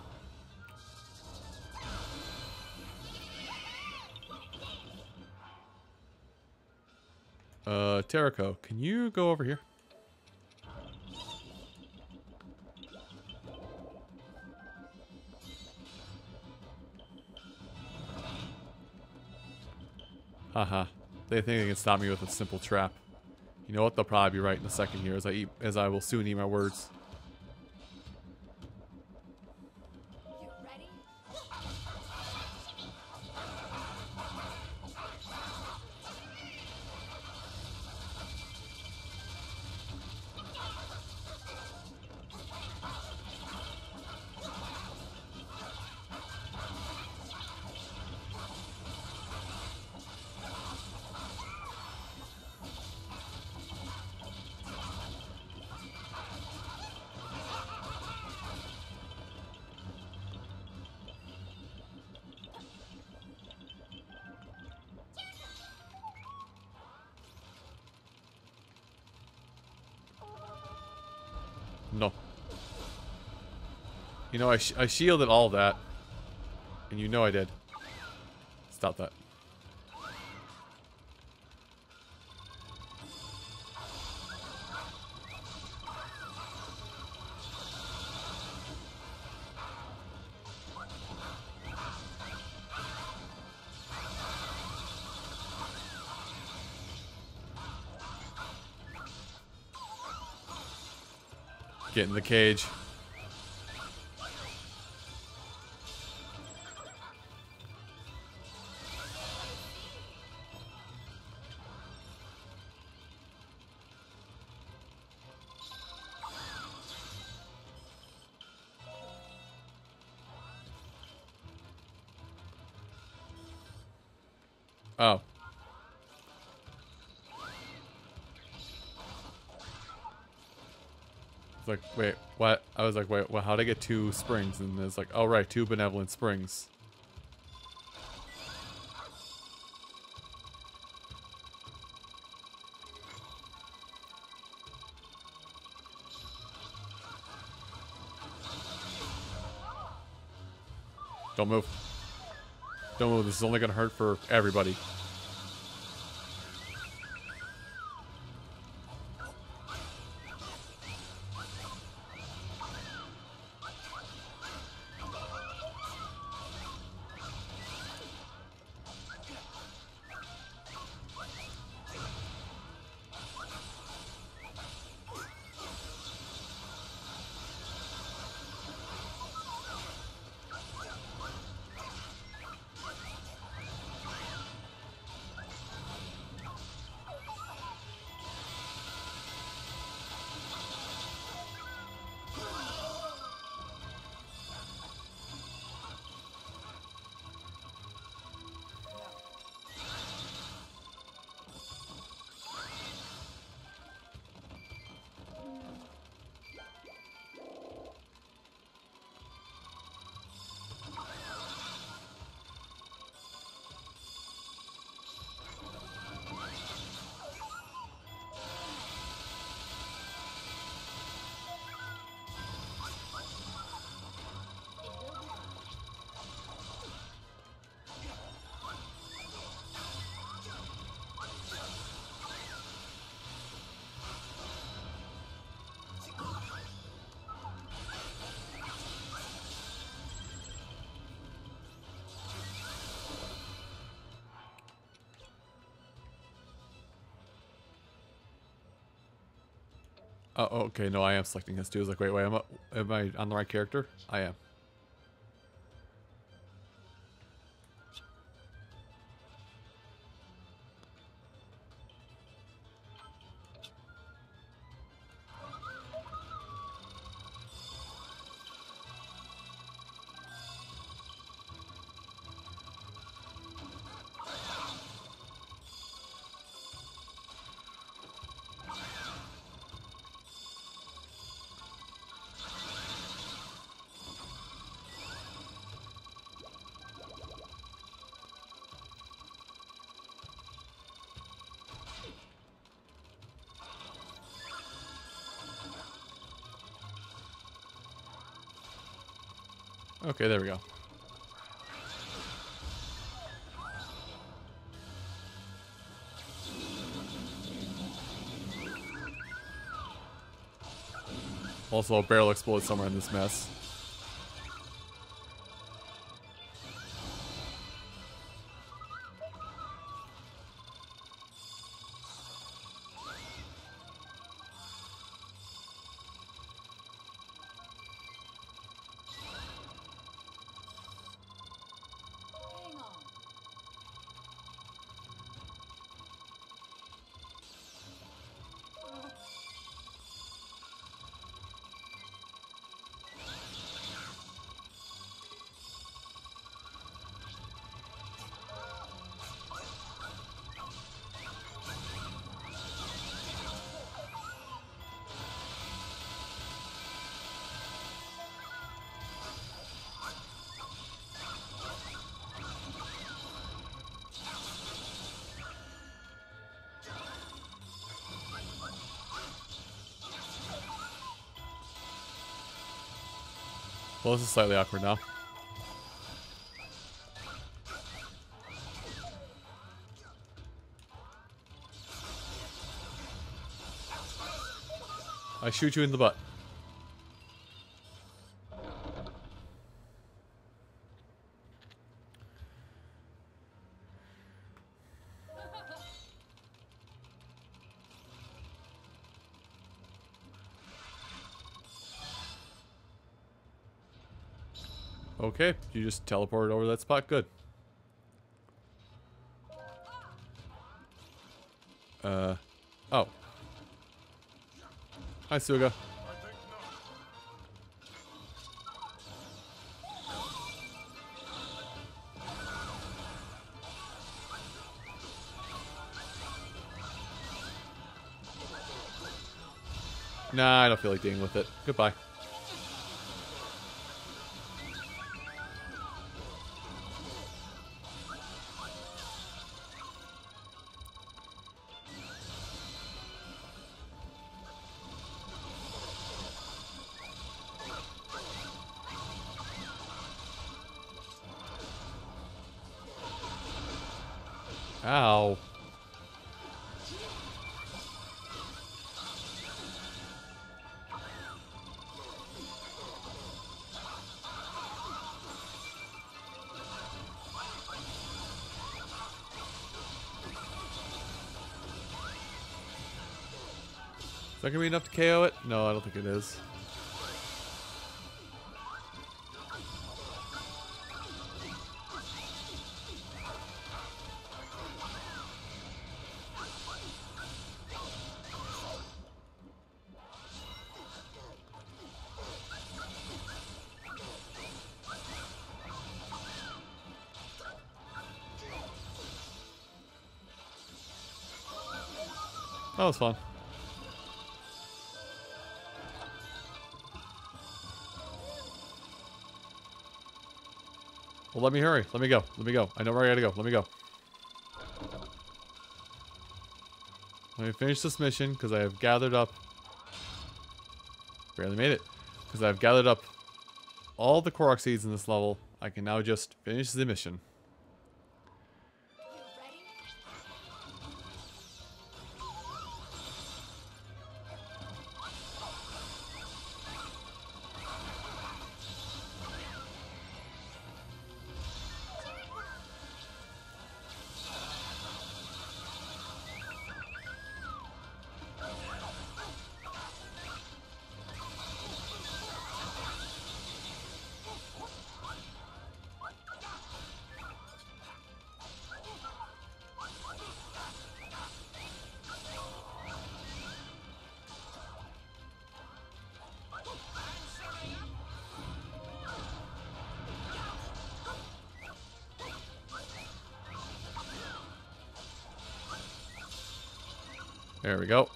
Terrico, can you go over here? Haha. They think they can stop me with a simple trap. You know what? They'll probably be right in a second here as I will soon eat my words. No. You know, I shielded all that. And you know I did. Stop that. Get in the cage. Oh. Like, wait, what? I was like, wait, well, how'd I get 2 springs? And it's like, oh, right, 2 benevolent springs. Don't move. Don't move. This is only going to hurt for everybody. Oh, okay, no, I am selecting his too. I was like, wait, am I on the right character? I am. Okay, there we go. Also, a barrel exploded somewhere in this mess. Hang on. Well, this is slightly awkward now. I shoot you in the butt. Okay, you just teleported over that spot. Good. Oh. Hi, Suga. Nah, I don't feel like dealing with it. Goodbye. Ow. Is that gonna be enough to KO it? No, I don't think it is. That was fun. Well, let me hurry. Let me go. Let me go. I know where I gotta go. Let me go. Let me finish this mission because I have gathered up... Barely made it. Because I've gathered up all the Korok seeds in this level. I can now just finish the mission. There we go.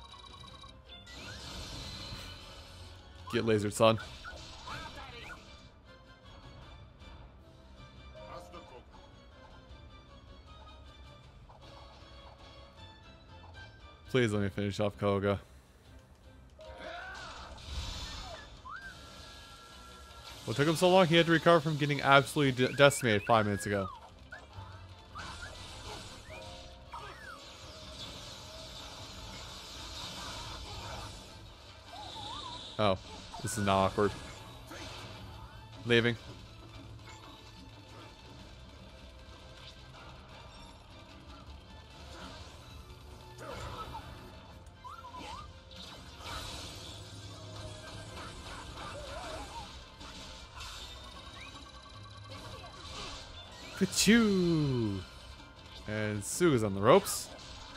Get lasered, son. Please let me finish off Koga. What took him so long? He had to recover from getting absolutely decimated 5 minutes ago. Oh, this is now awkward. Leaving. Pachoo! And Suga's on the ropes.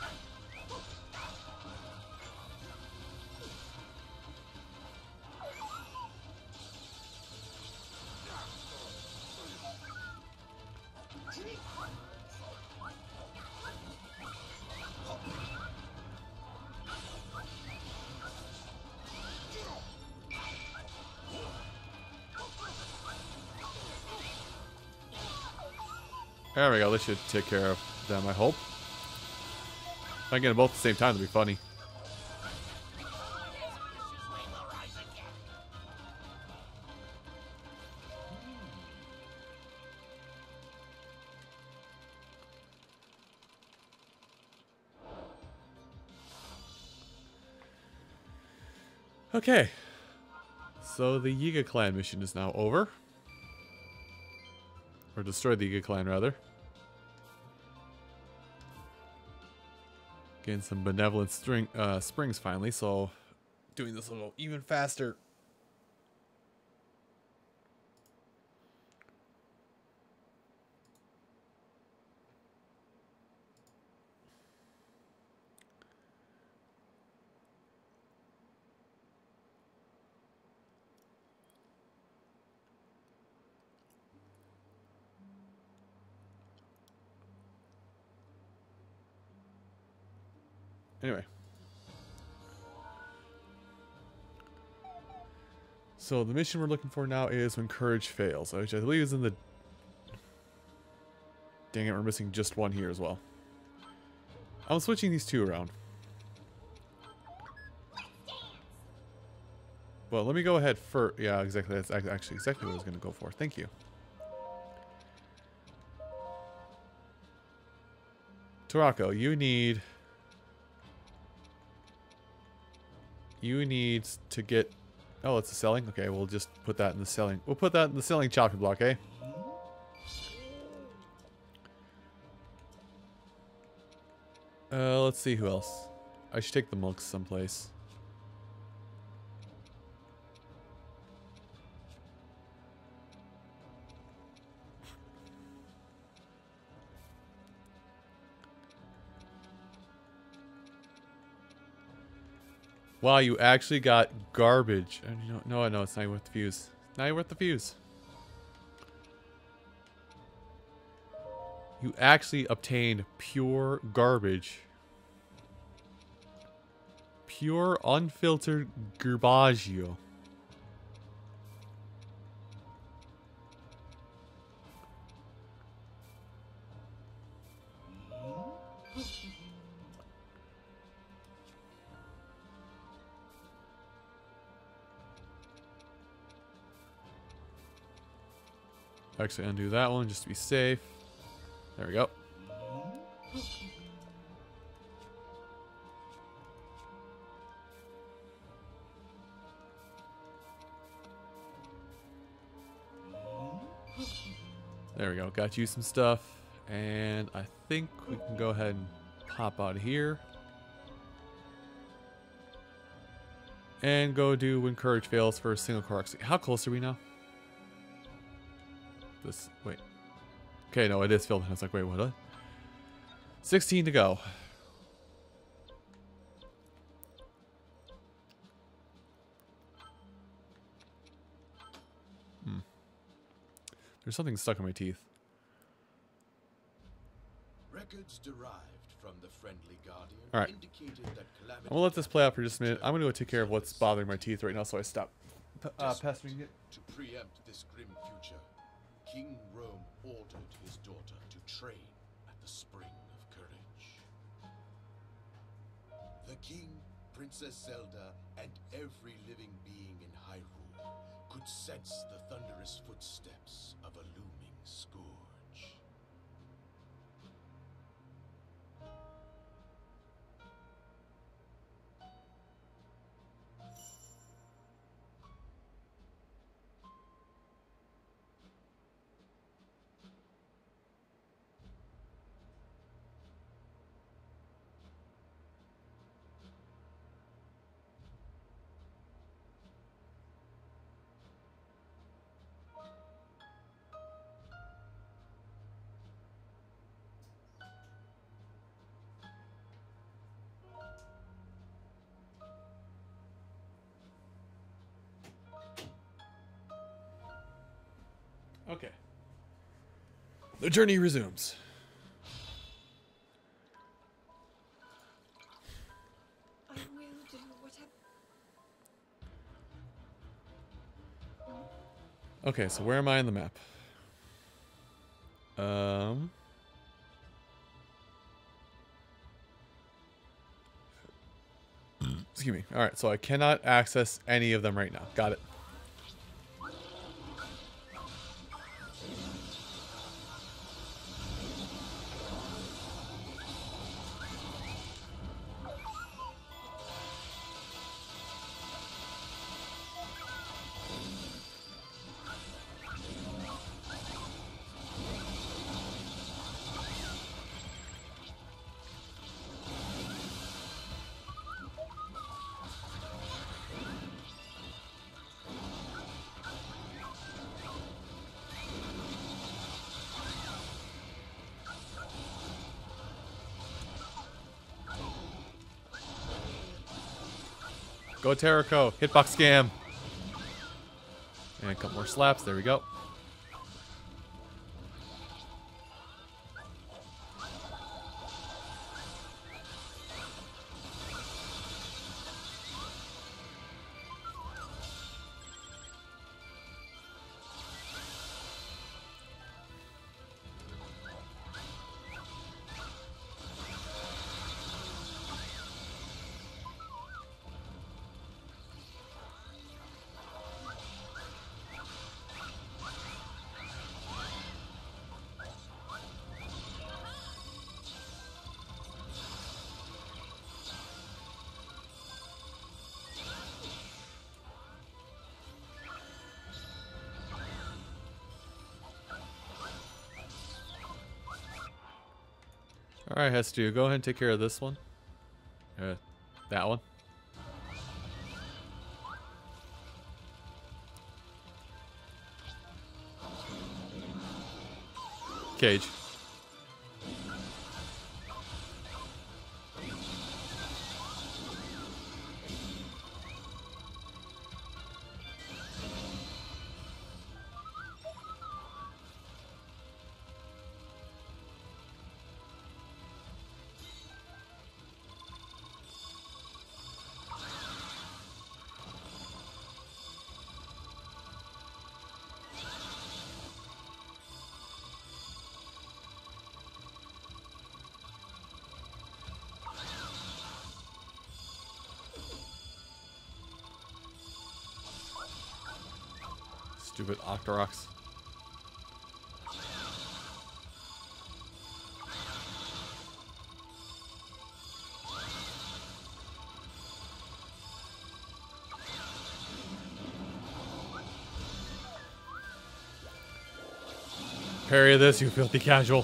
There we go. This should take care of them, I hope. If I get them both at the same time, it'll be funny. Okay. So the Yiga clan mission is now over. Or destroy the Yiga clan, rather. Getting some benevolent springs finally, so doing this a little even faster. Anyway. So the mission we're looking for now is when courage fails, which I believe is in the... Dang it, we're missing just one here as well. I'm switching these two around. Well, let me go ahead for... Yeah, exactly. That's actually exactly what I was going to go for. Thank you. Torako, you need to get... Oh, it's a selling? Okay, we'll just put that in the selling. We'll put that in the selling chopping block, eh? Let's see who else. I should take the milk someplace. Wow, you actually got garbage. No, it's not worth the fuse. Not worth the fuse. You actually obtained pure garbage. Pure unfiltered garbaggio. Actually undo that one just to be safe. There we go. There we go. Got you some stuff. And I think we can go ahead and pop out of here. And go do when courage fails for a single Korok. How close are we now? Wait. Okay, no, it is filled. I was like, wait, what? 16 to go. There's something stuck in my teeth. Ready Records derived from the Friendly Guardian Alright. indicated that Calamity I'm gonna let this play out for just a minute. I'm returned gonna go take care of what's zealous. bothering my teeth right now, so I stop pestering it. To preempt this grim future, King Rome ordered his daughter to train at the Spring of Courage. The king, Princess Zelda, and every living being in Hyrule could sense the thunderous footsteps of a looming scourge. Okay. The journey resumes. I will do whatever. Okay, so where am I on the map? Excuse me. All right, so I cannot access any of them right now. Got it. Go Terrico. Hitbox scam. And a couple more slaps. There we go. Alright, Hestu, go ahead and take care of this one. That one. Cage. Stupid Octoroks. Parry this, you filthy casual.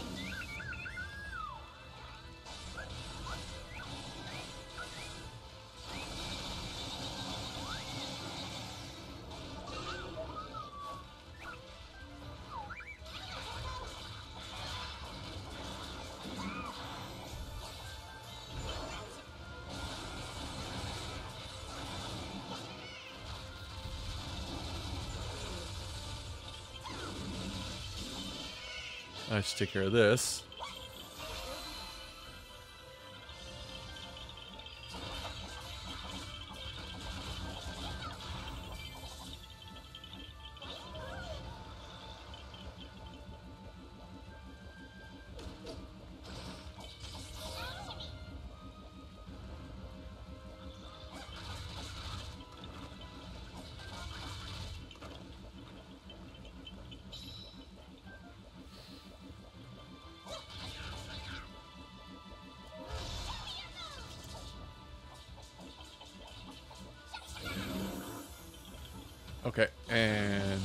I should take care of this. Okay, and...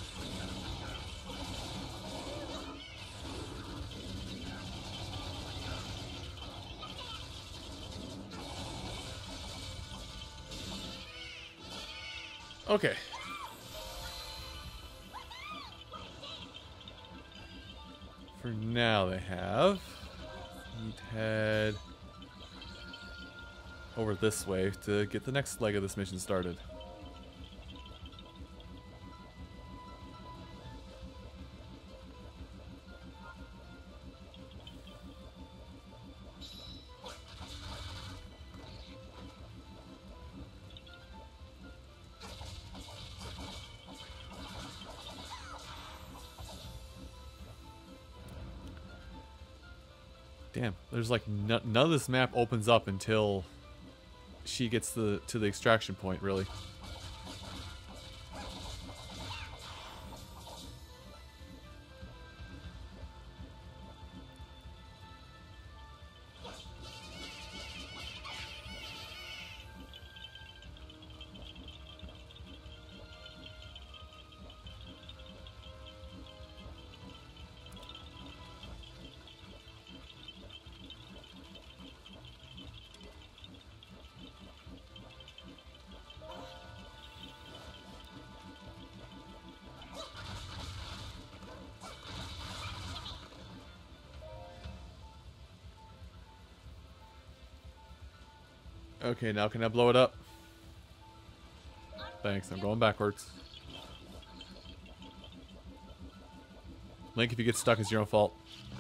Okay. For now they have. Need to head over this way to get the next leg of this mission started. Damn, there's like none of this map opens up until she gets to the extraction point, really. Okay, now can I blow it up? Thanks, I'm going backwards. Link, if you get stuck, it's your own fault.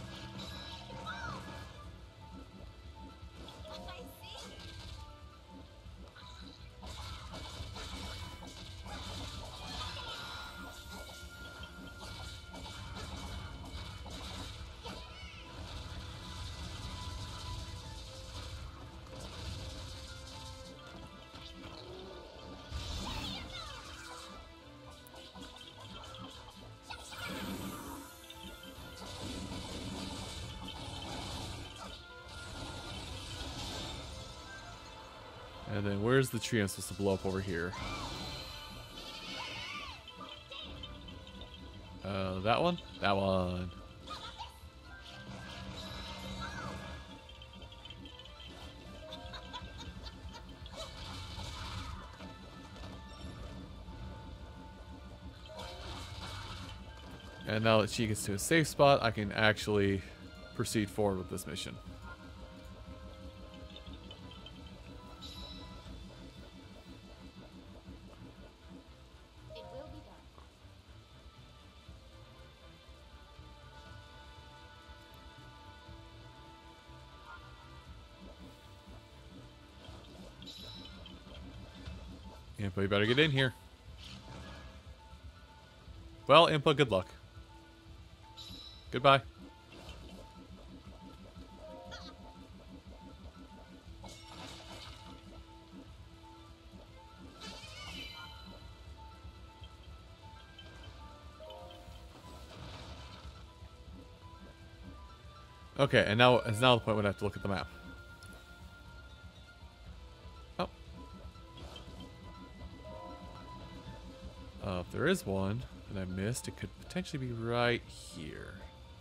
And then where's the tree I'm supposed to blow up over here? That one? That one. And now that she gets to a safe spot, I can actually proceed forward with this mission. It will be done. Impa, you better get in here. Well, Impa, good luck. Goodbye. Okay, and now it's now the point when I have to look at the map. Oh. If there is one that I missed, it could potentially be right here.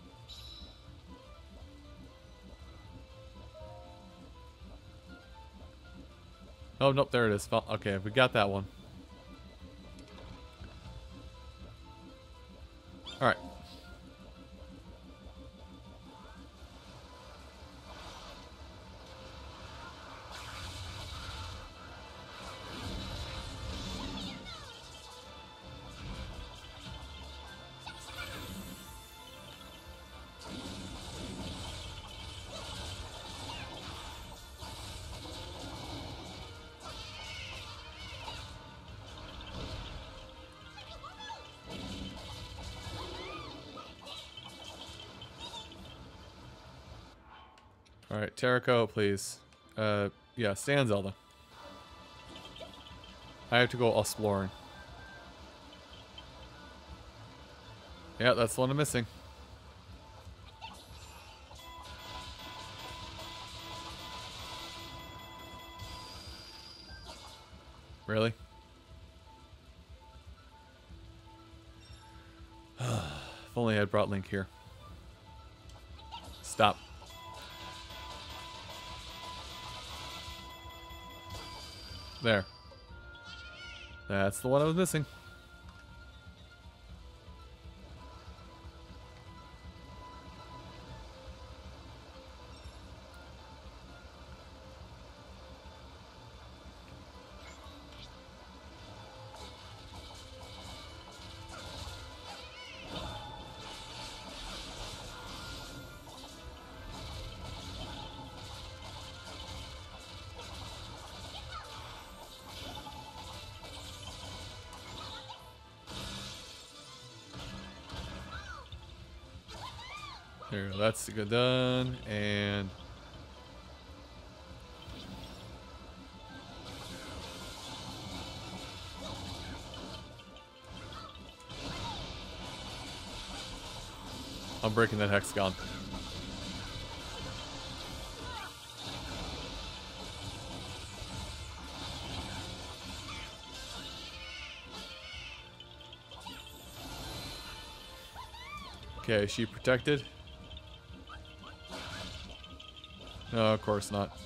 Oh, nope, there it is. Okay, we got that one. Alright. Alright, Terraco, please. Yeah, stand Zelda. I have to go exploring. Yeah, that's the one I'm missing. Really? If only I had brought Link here. Stop. There. That's the one I was missing. There we go. That's good done. And I'm breaking that hexagon. Okay, is she protected? No, of course not.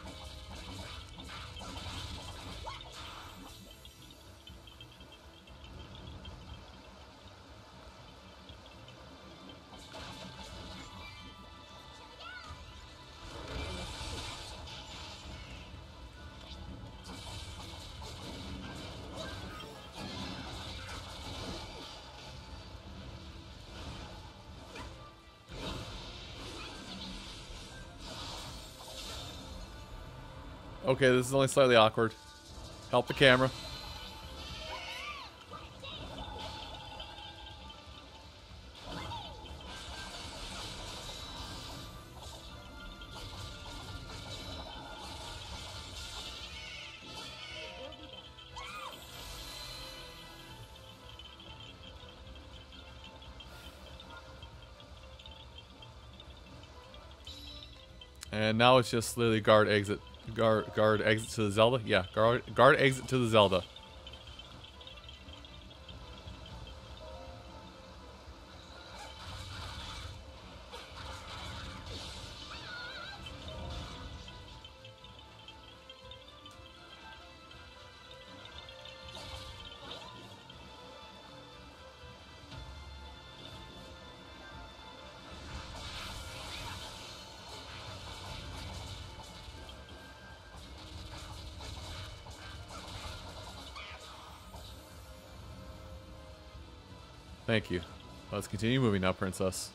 Okay, this is only slightly awkward. Help the camera. And now it's just literally guard exit. Guard exit to the Zelda? Yeah, guard exit to the Zelda. Thank you. Let's continue moving now, Princess.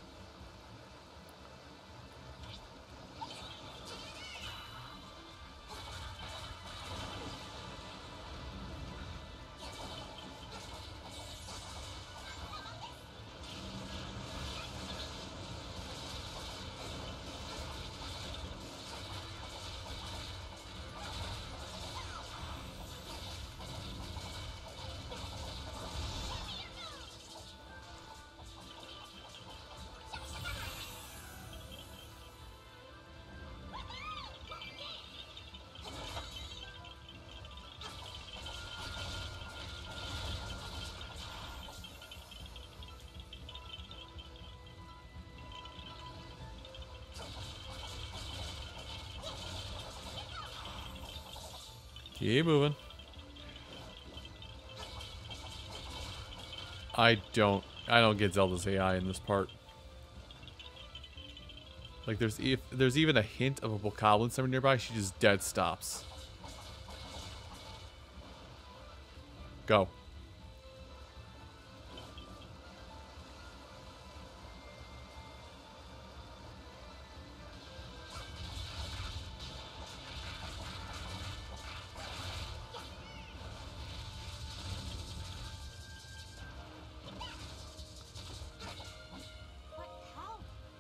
Keep moving. I don't get Zelda's AI in this part. Like if there's even a hint of a bokoblin somewhere nearby, she just dead stops. Go. But how?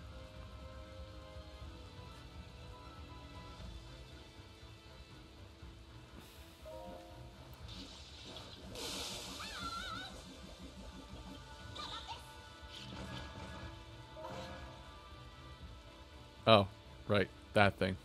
Oh, right. That thing.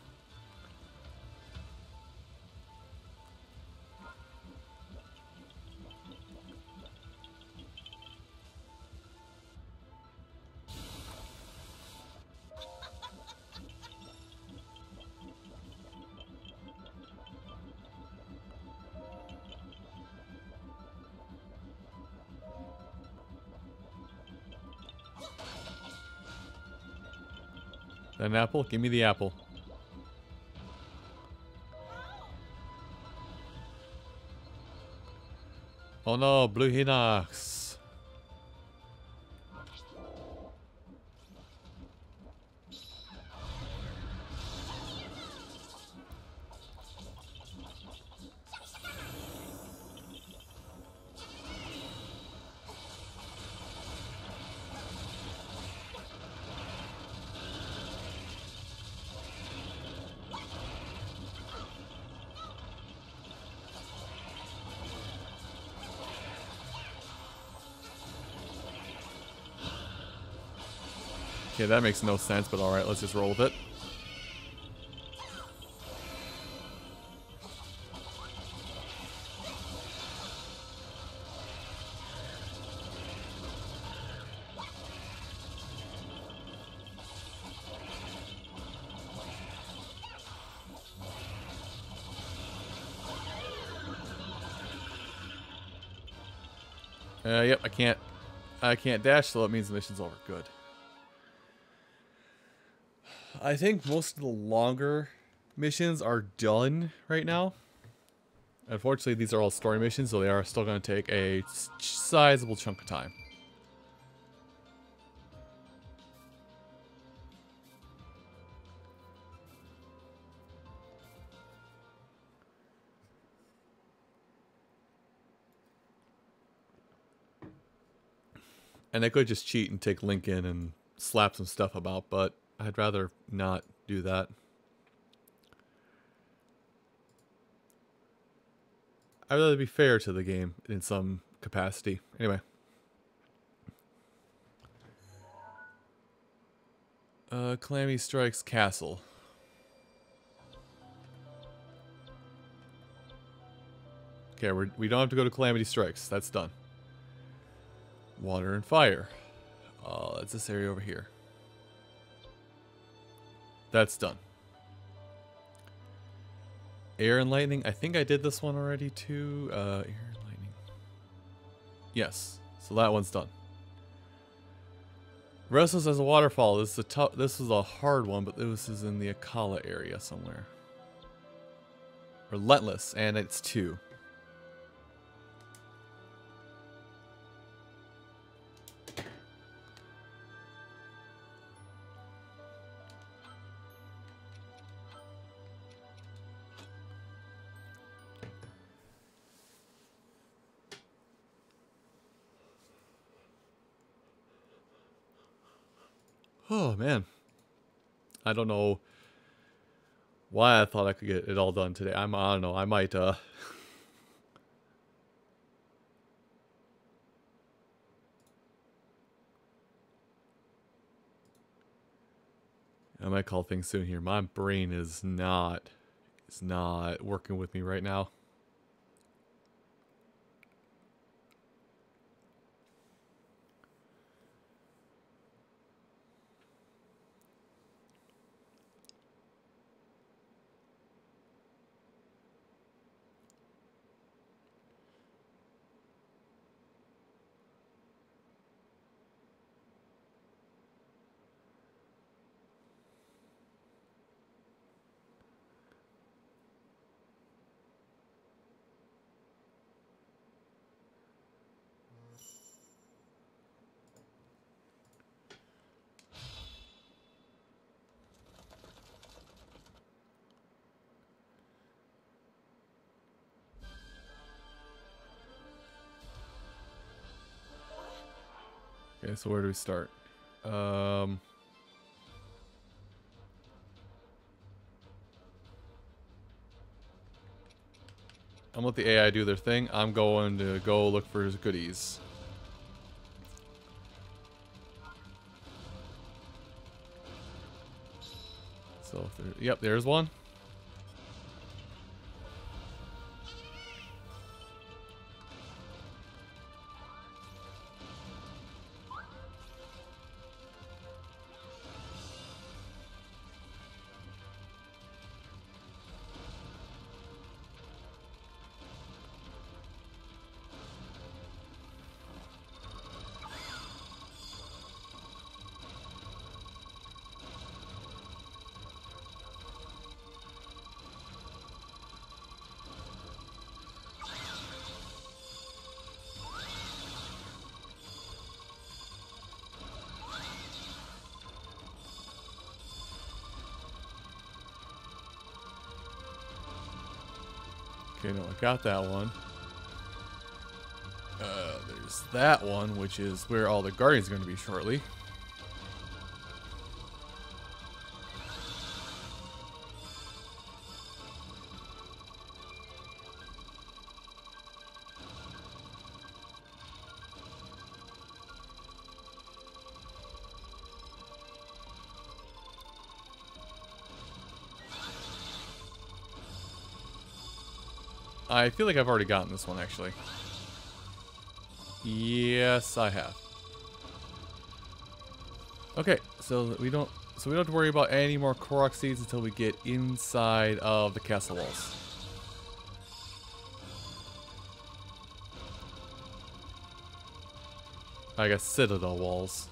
that an apple? Give me the apple. Oh no, Blue Hinox. Okay, that makes no sense, but alright, let's just roll with it. Yep, I can't dash, so that means the mission's over. Good. I think most of the longer missions are done right now. Unfortunately, these are all story missions, so they are still going to take a sizable chunk of time. And I could just cheat and take Lincoln and slap some stuff about, but I'd rather not do that. I'd rather be fair to the game in some capacity. Anyway. Calamity Strikes Castle. Okay, we don't have to go to Calamity Strikes. That's done. Water and Fire. That's this area over here. That's done. Air and Lightning. I think I did this one already too. Air and Lightning. Yes. So that one's done. Restless as a Waterfall. This is a hard one, but this is in the Akala area somewhere. Relentless, and it's 2. Oh, man. I don't know why I thought I could get it all done today. I don't know. I might, I might call things soon here. My brain is not working with me right now. Okay, so where do we start? I'm gonna let the AI do their thing. I'm going to go look for his goodies. So, yep, there's one. Okay, no, I got that one. There's that one, which is where all the guardians are going to be shortly. I feel like I've already gotten this one, actually. Yes, I have. Okay, so we don't have to worry about any more Korok seeds until we get inside of the castle walls. I guess citadel walls.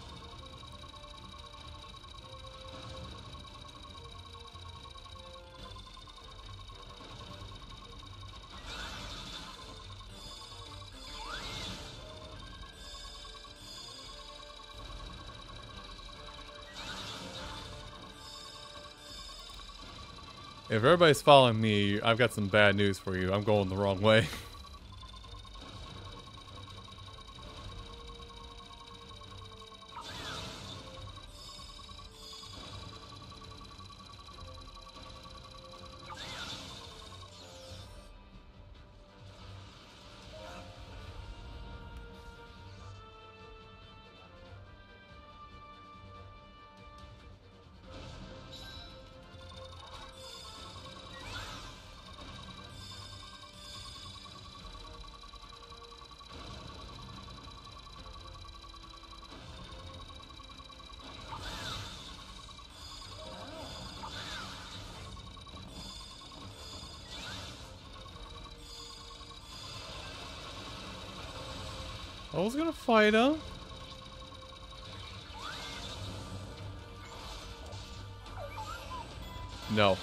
If everybody's following me, I've got some bad news for you. I'm going the wrong way. I was gonna fight him. No.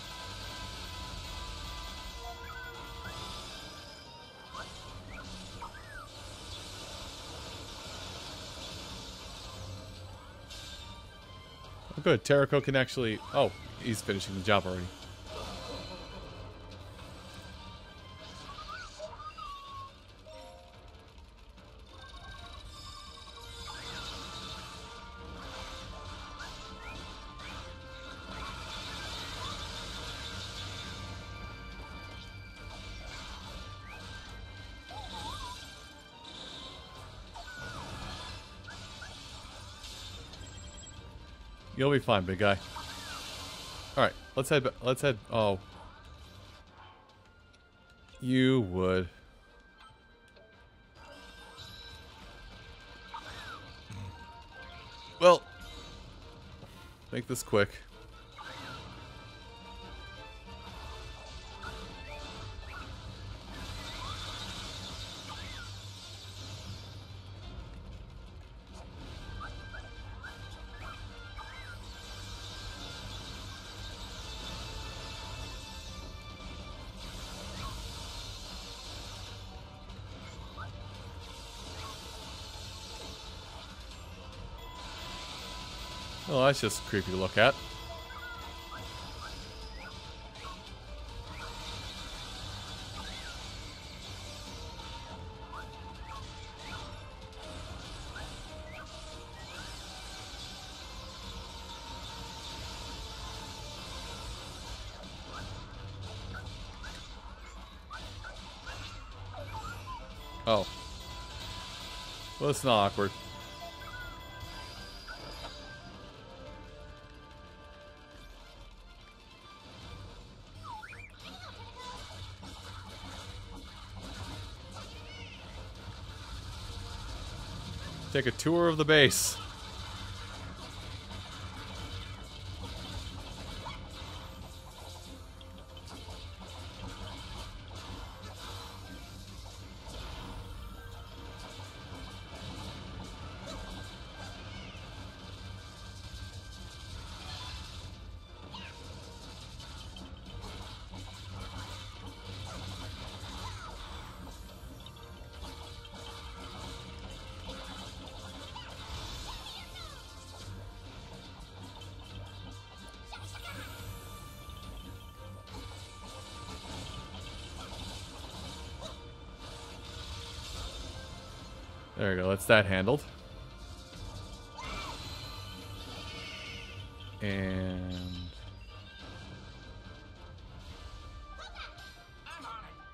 Oh, good. Terrako can actually... Oh, he's finishing the job already. You'll be fine, big guy. Alright, let's head... Oh. You would. Well. Make this quick. Oh, that's just creepy to look at. Oh. Well, it's not awkward. Take a tour of the base. There we go. That's that handled. And I'm on it.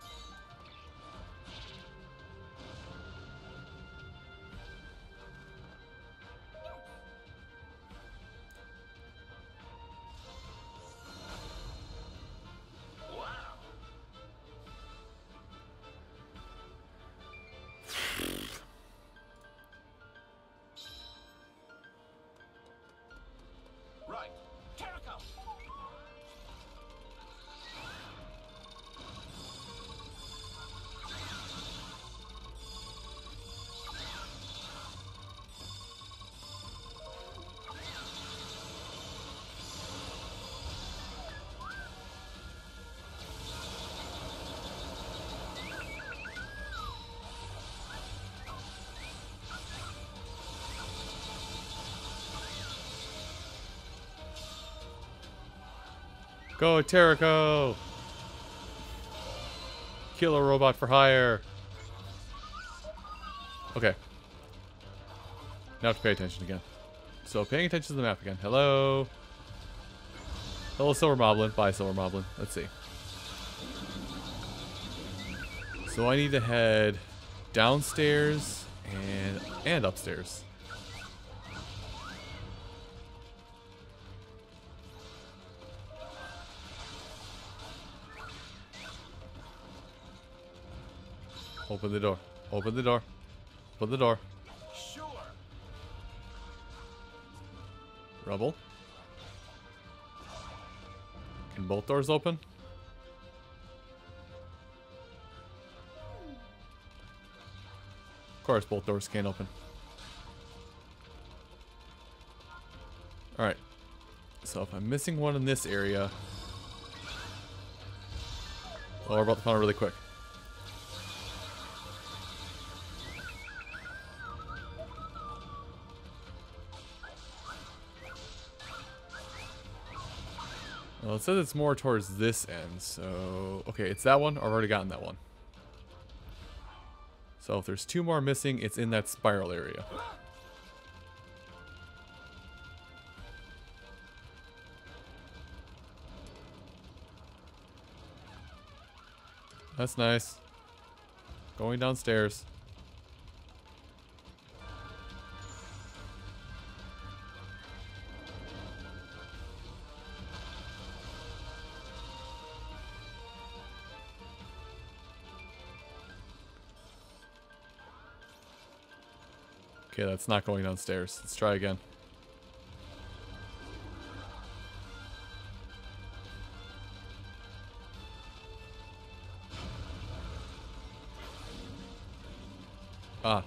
Right. Jericho! go, Terrico! Killer robot for hire. Okay. Now to pay attention again. So paying attention to the map again. Hello. Hello, Silver Moblin. Bye, Silver Moblin. Let's see. So I need to head downstairs and upstairs. Open the door. Open the door. Open the door. Sure. Rubble. Can both doors open? Of course, both doors can't open. Alright. So if I'm missing one in this area... Oh, we're about to find it really quick. Well, it says it's more towards this end, so... Okay, it's that one. I've already gotten that one. So if there's two more missing, it's in that spiral area. That's nice. Going downstairs. Okay, that's not going downstairs. Let's try again. Ah.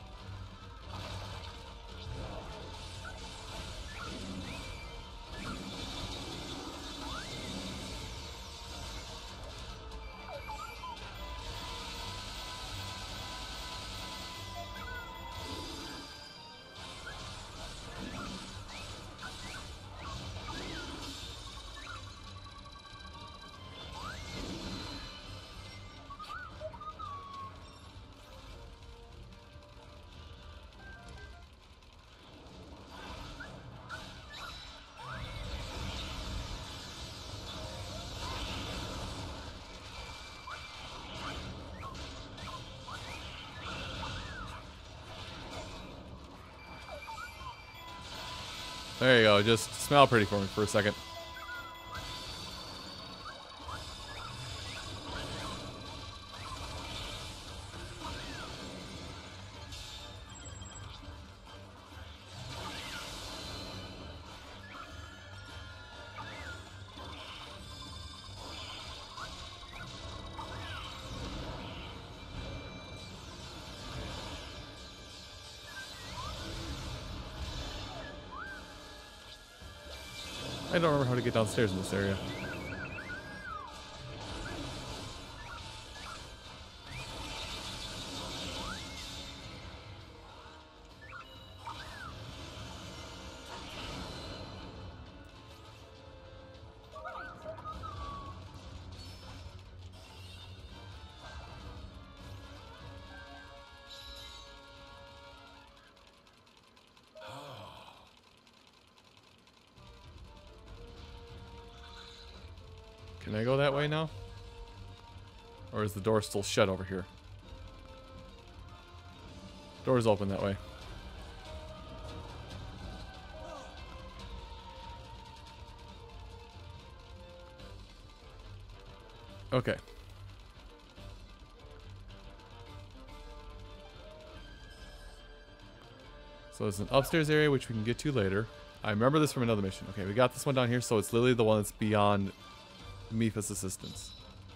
There you go. Just smile pretty for me for a second. I don't remember how to get downstairs in this area. Can I go that way now? Or is the door still shut over here? Door's open that way. Okay. So there's an upstairs area which we can get to later. I remember this from another mission. Okay, we got this one down here, so it's literally the one that's beyond Mipha's assistance.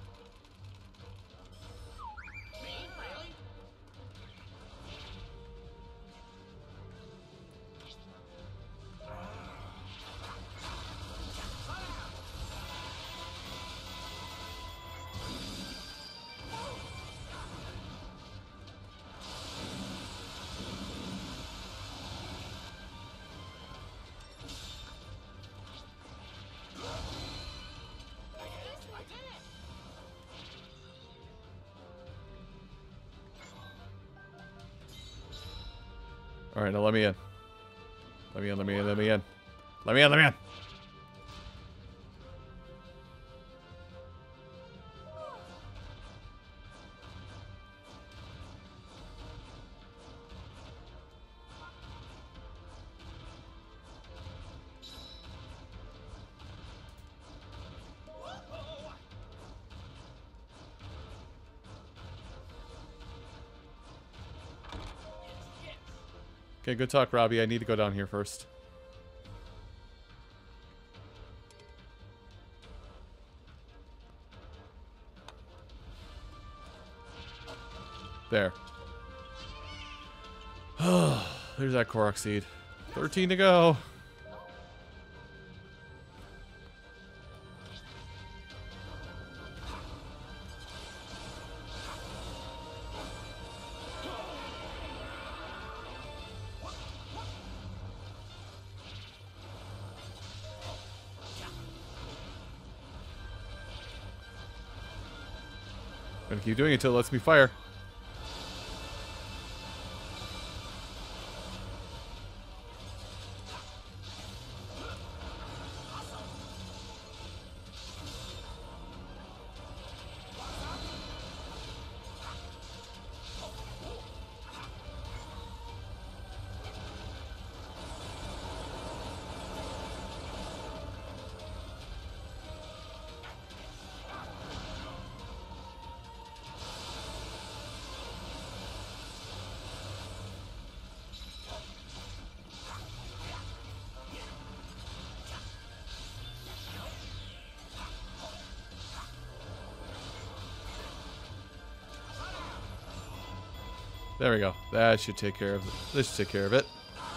Alright, now let me in. Let me in, let me in, let me in. Let me in, let me in! Okay, good talk, Robbie. I need to go down here first. There. There's that Korok seed. 13 to go. Gonna keep doing it until it lets me fire. There we go. That should take care of it. This should take care of it.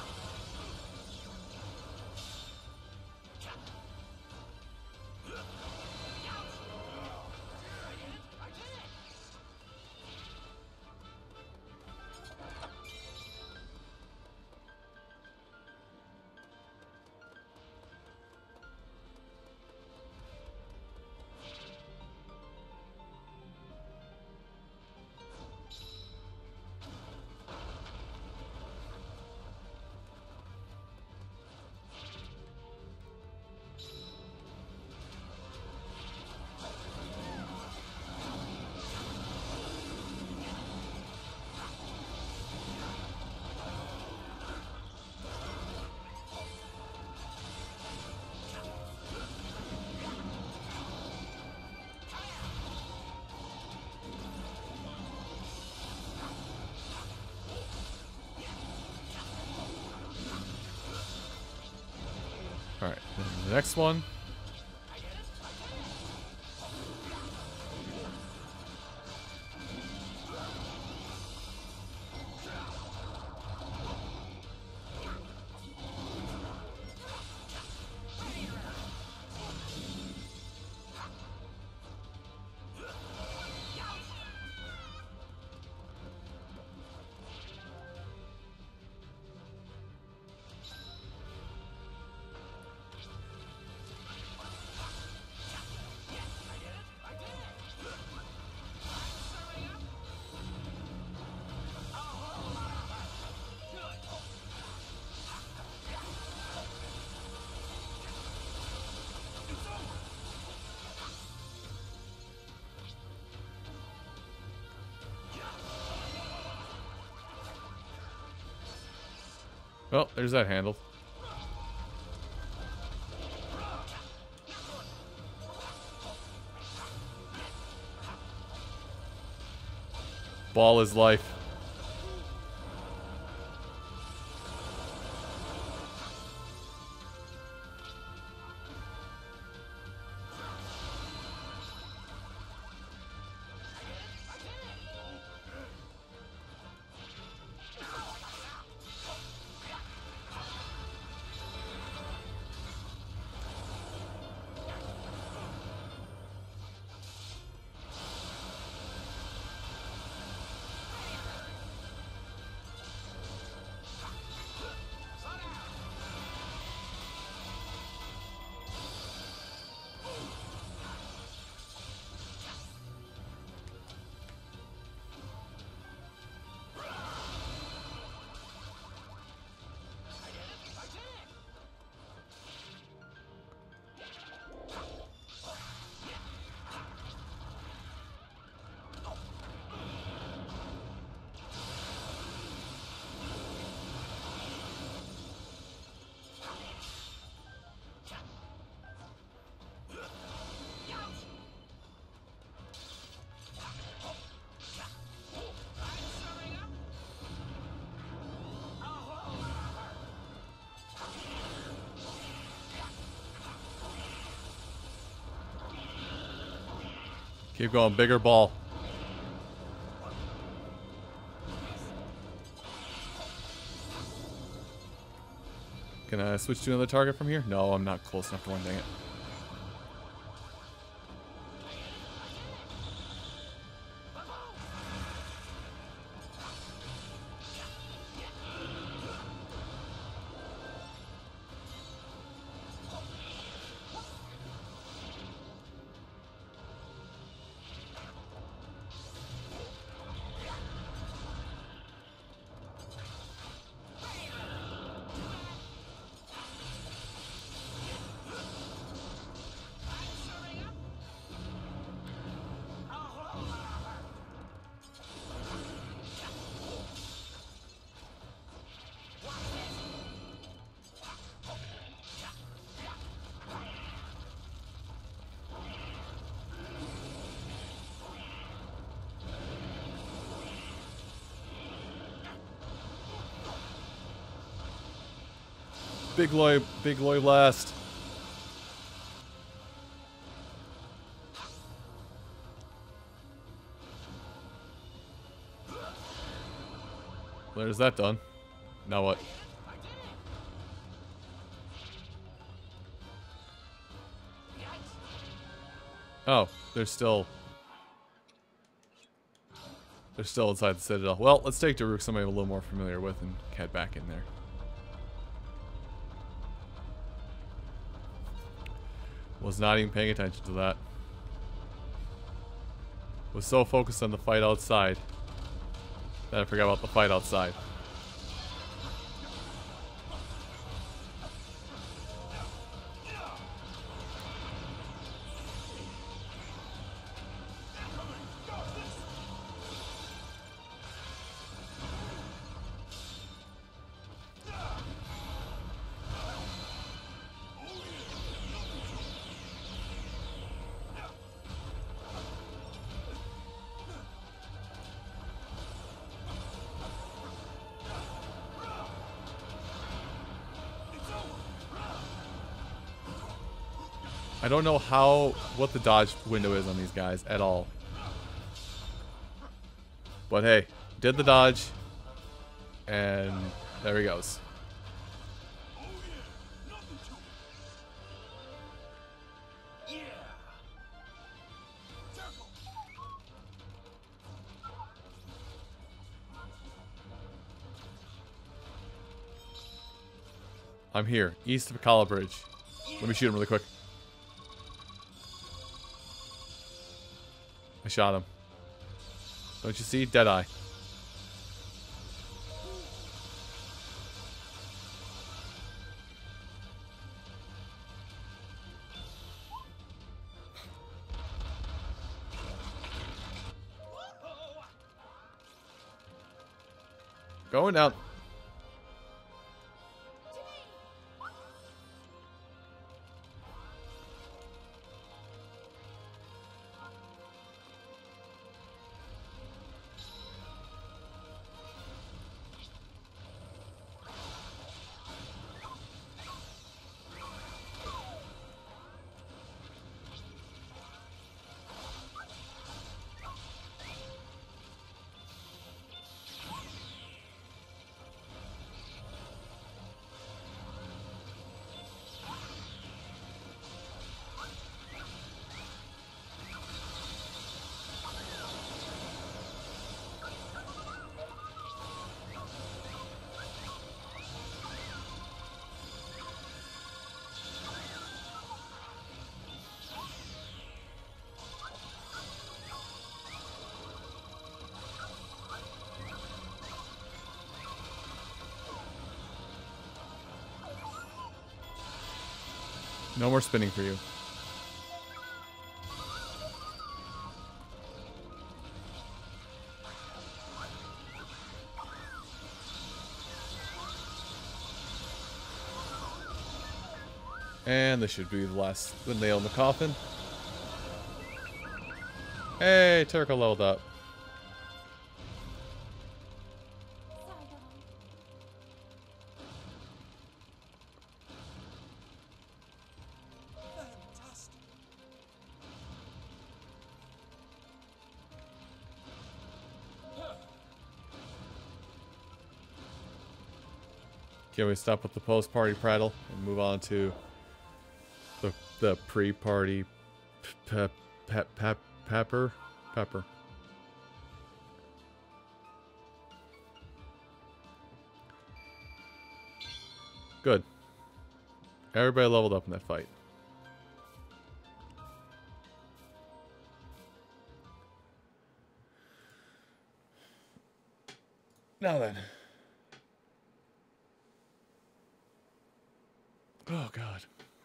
Alright, the next one. Well, there's that handled. Ball is life. Keep going, bigger ball. Can I switch to another target from here? No, I'm not close enough to one, dang it. Big Loy blast. There's that done. Now what? Oh, they're still inside the Citadel. Well, let's take Daruk, somebody I'm a little more familiar with, and head back in there. Was not even paying attention to that. Was so focused on the fight outside that I forgot about the fight outside. I don't know what the dodge window is on these guys at all. But hey, did the dodge, and there he goes. I'm here, east of Akala Bridge. Let me shoot him really quick. I shot him. Don't you see? Deadeye. Going down. No more spinning for you. And this should be the nail in the coffin. Hey, Turco leveled up. Sidon. Fantastic. Can we stop with the post-party prattle and move on to the pre-party pepper? Good. Everybody leveled up in that fight. Now then. Oh, God.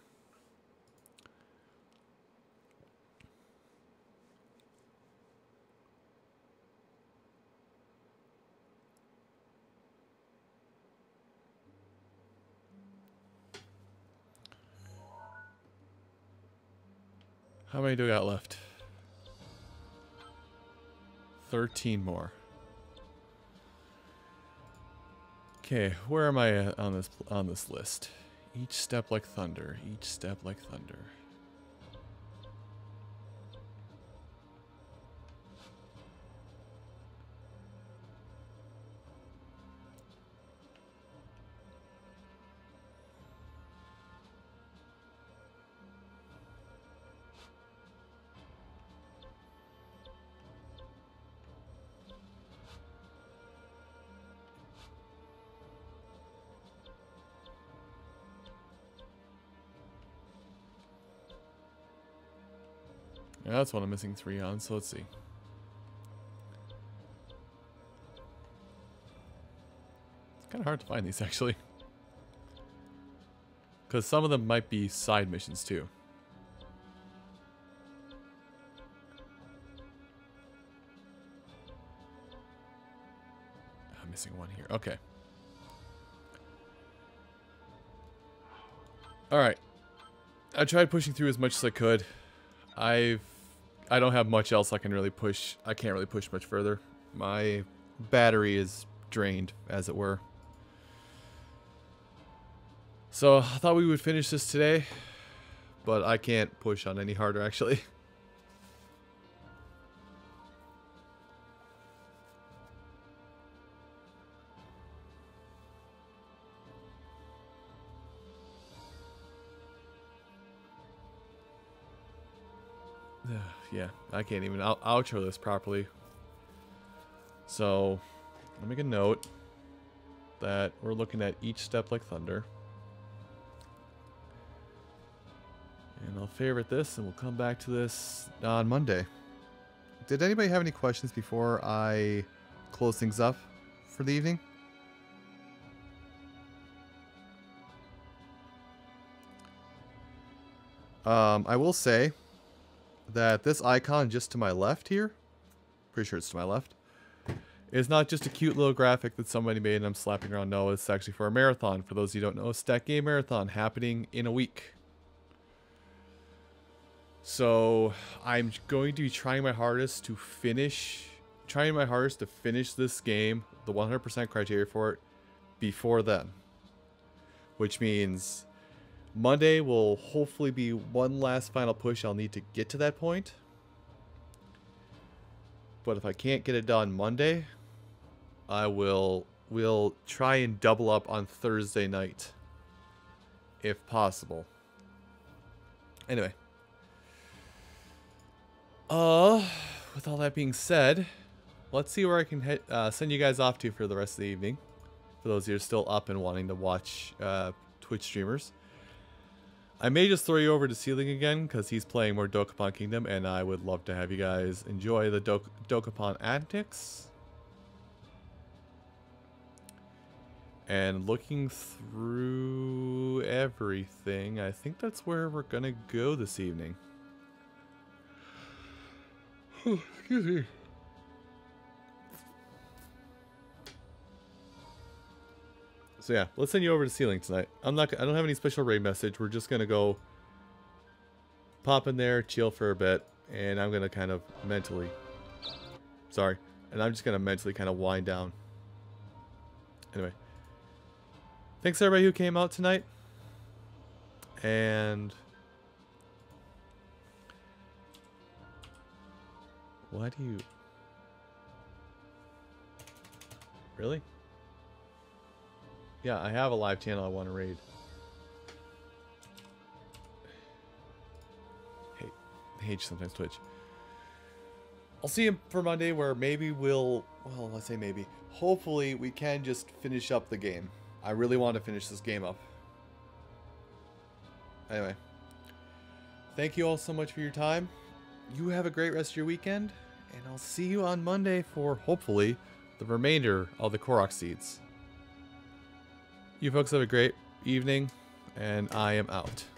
How many do we got left? 13 more. Okay, where am I at on this list? Each step like thunder. Each step like thunder. Yeah, that's one I'm missing 3 on, so let's see. It's kind of hard to find these, actually. Because some of them might be side missions, too. I'm missing one here. Okay. Alright. I tried pushing through as much as I could. I don't have much else I can really push. I can't really push much further. My battery is drained, as it were. So I thought we would finish this today, but I can't push on any harder, actually. Yeah, I can't even outro this properly. So, I'll make a note that we're looking at each step like thunder. And I'll favorite this and we'll come back to this on Monday. Did anybody have any questions before I close things up for the evening? I will say that this icon just to my left here, pretty sure it's to my left, is not just a cute little graphic that somebody made and I'm slapping around. No, it's actually for a marathon. For those of you who don't know, Stack Game Marathon happening in a week. So I'm going to be trying my hardest to finish this game, the 100% criteria for it, before then. Which means Monday will hopefully be one last final push. I'll need to get to that point. But if I can't get it done Monday, we'll try and double up on Thursday night, if possible. Anyway. With all that being said, let's see where I can send you guys off to for the rest of the evening. For those of you who are still up and wanting to watch Twitch streamers. I may just throw you over to Ceiling again, because he's playing more Dokapon Kingdom, and I would love to have you guys enjoy the Dokapon antics. And looking through everything, I think that's where we're gonna go this evening. Excuse me. So yeah, let's send you over to Ceiling tonight. I don't have any special raid message. We're just gonna go pop in there, chill for a bit, and I'm gonna kind of mentally, and I'm just gonna mentally kind of wind down. Anyway, thanks everybody who came out tonight, and why do you really? Yeah, I have a live channel I want to raid. Hate sometimes Twitch. I'll see you for Monday where maybe well, let's say maybe. Hopefully we can just finish up the game. I really want to finish this game up. Anyway. Thank you all so much for your time. You have a great rest of your weekend. And I'll see you on Monday for, hopefully, the remainder of the Korok seeds. You folks have a great evening, and I am out.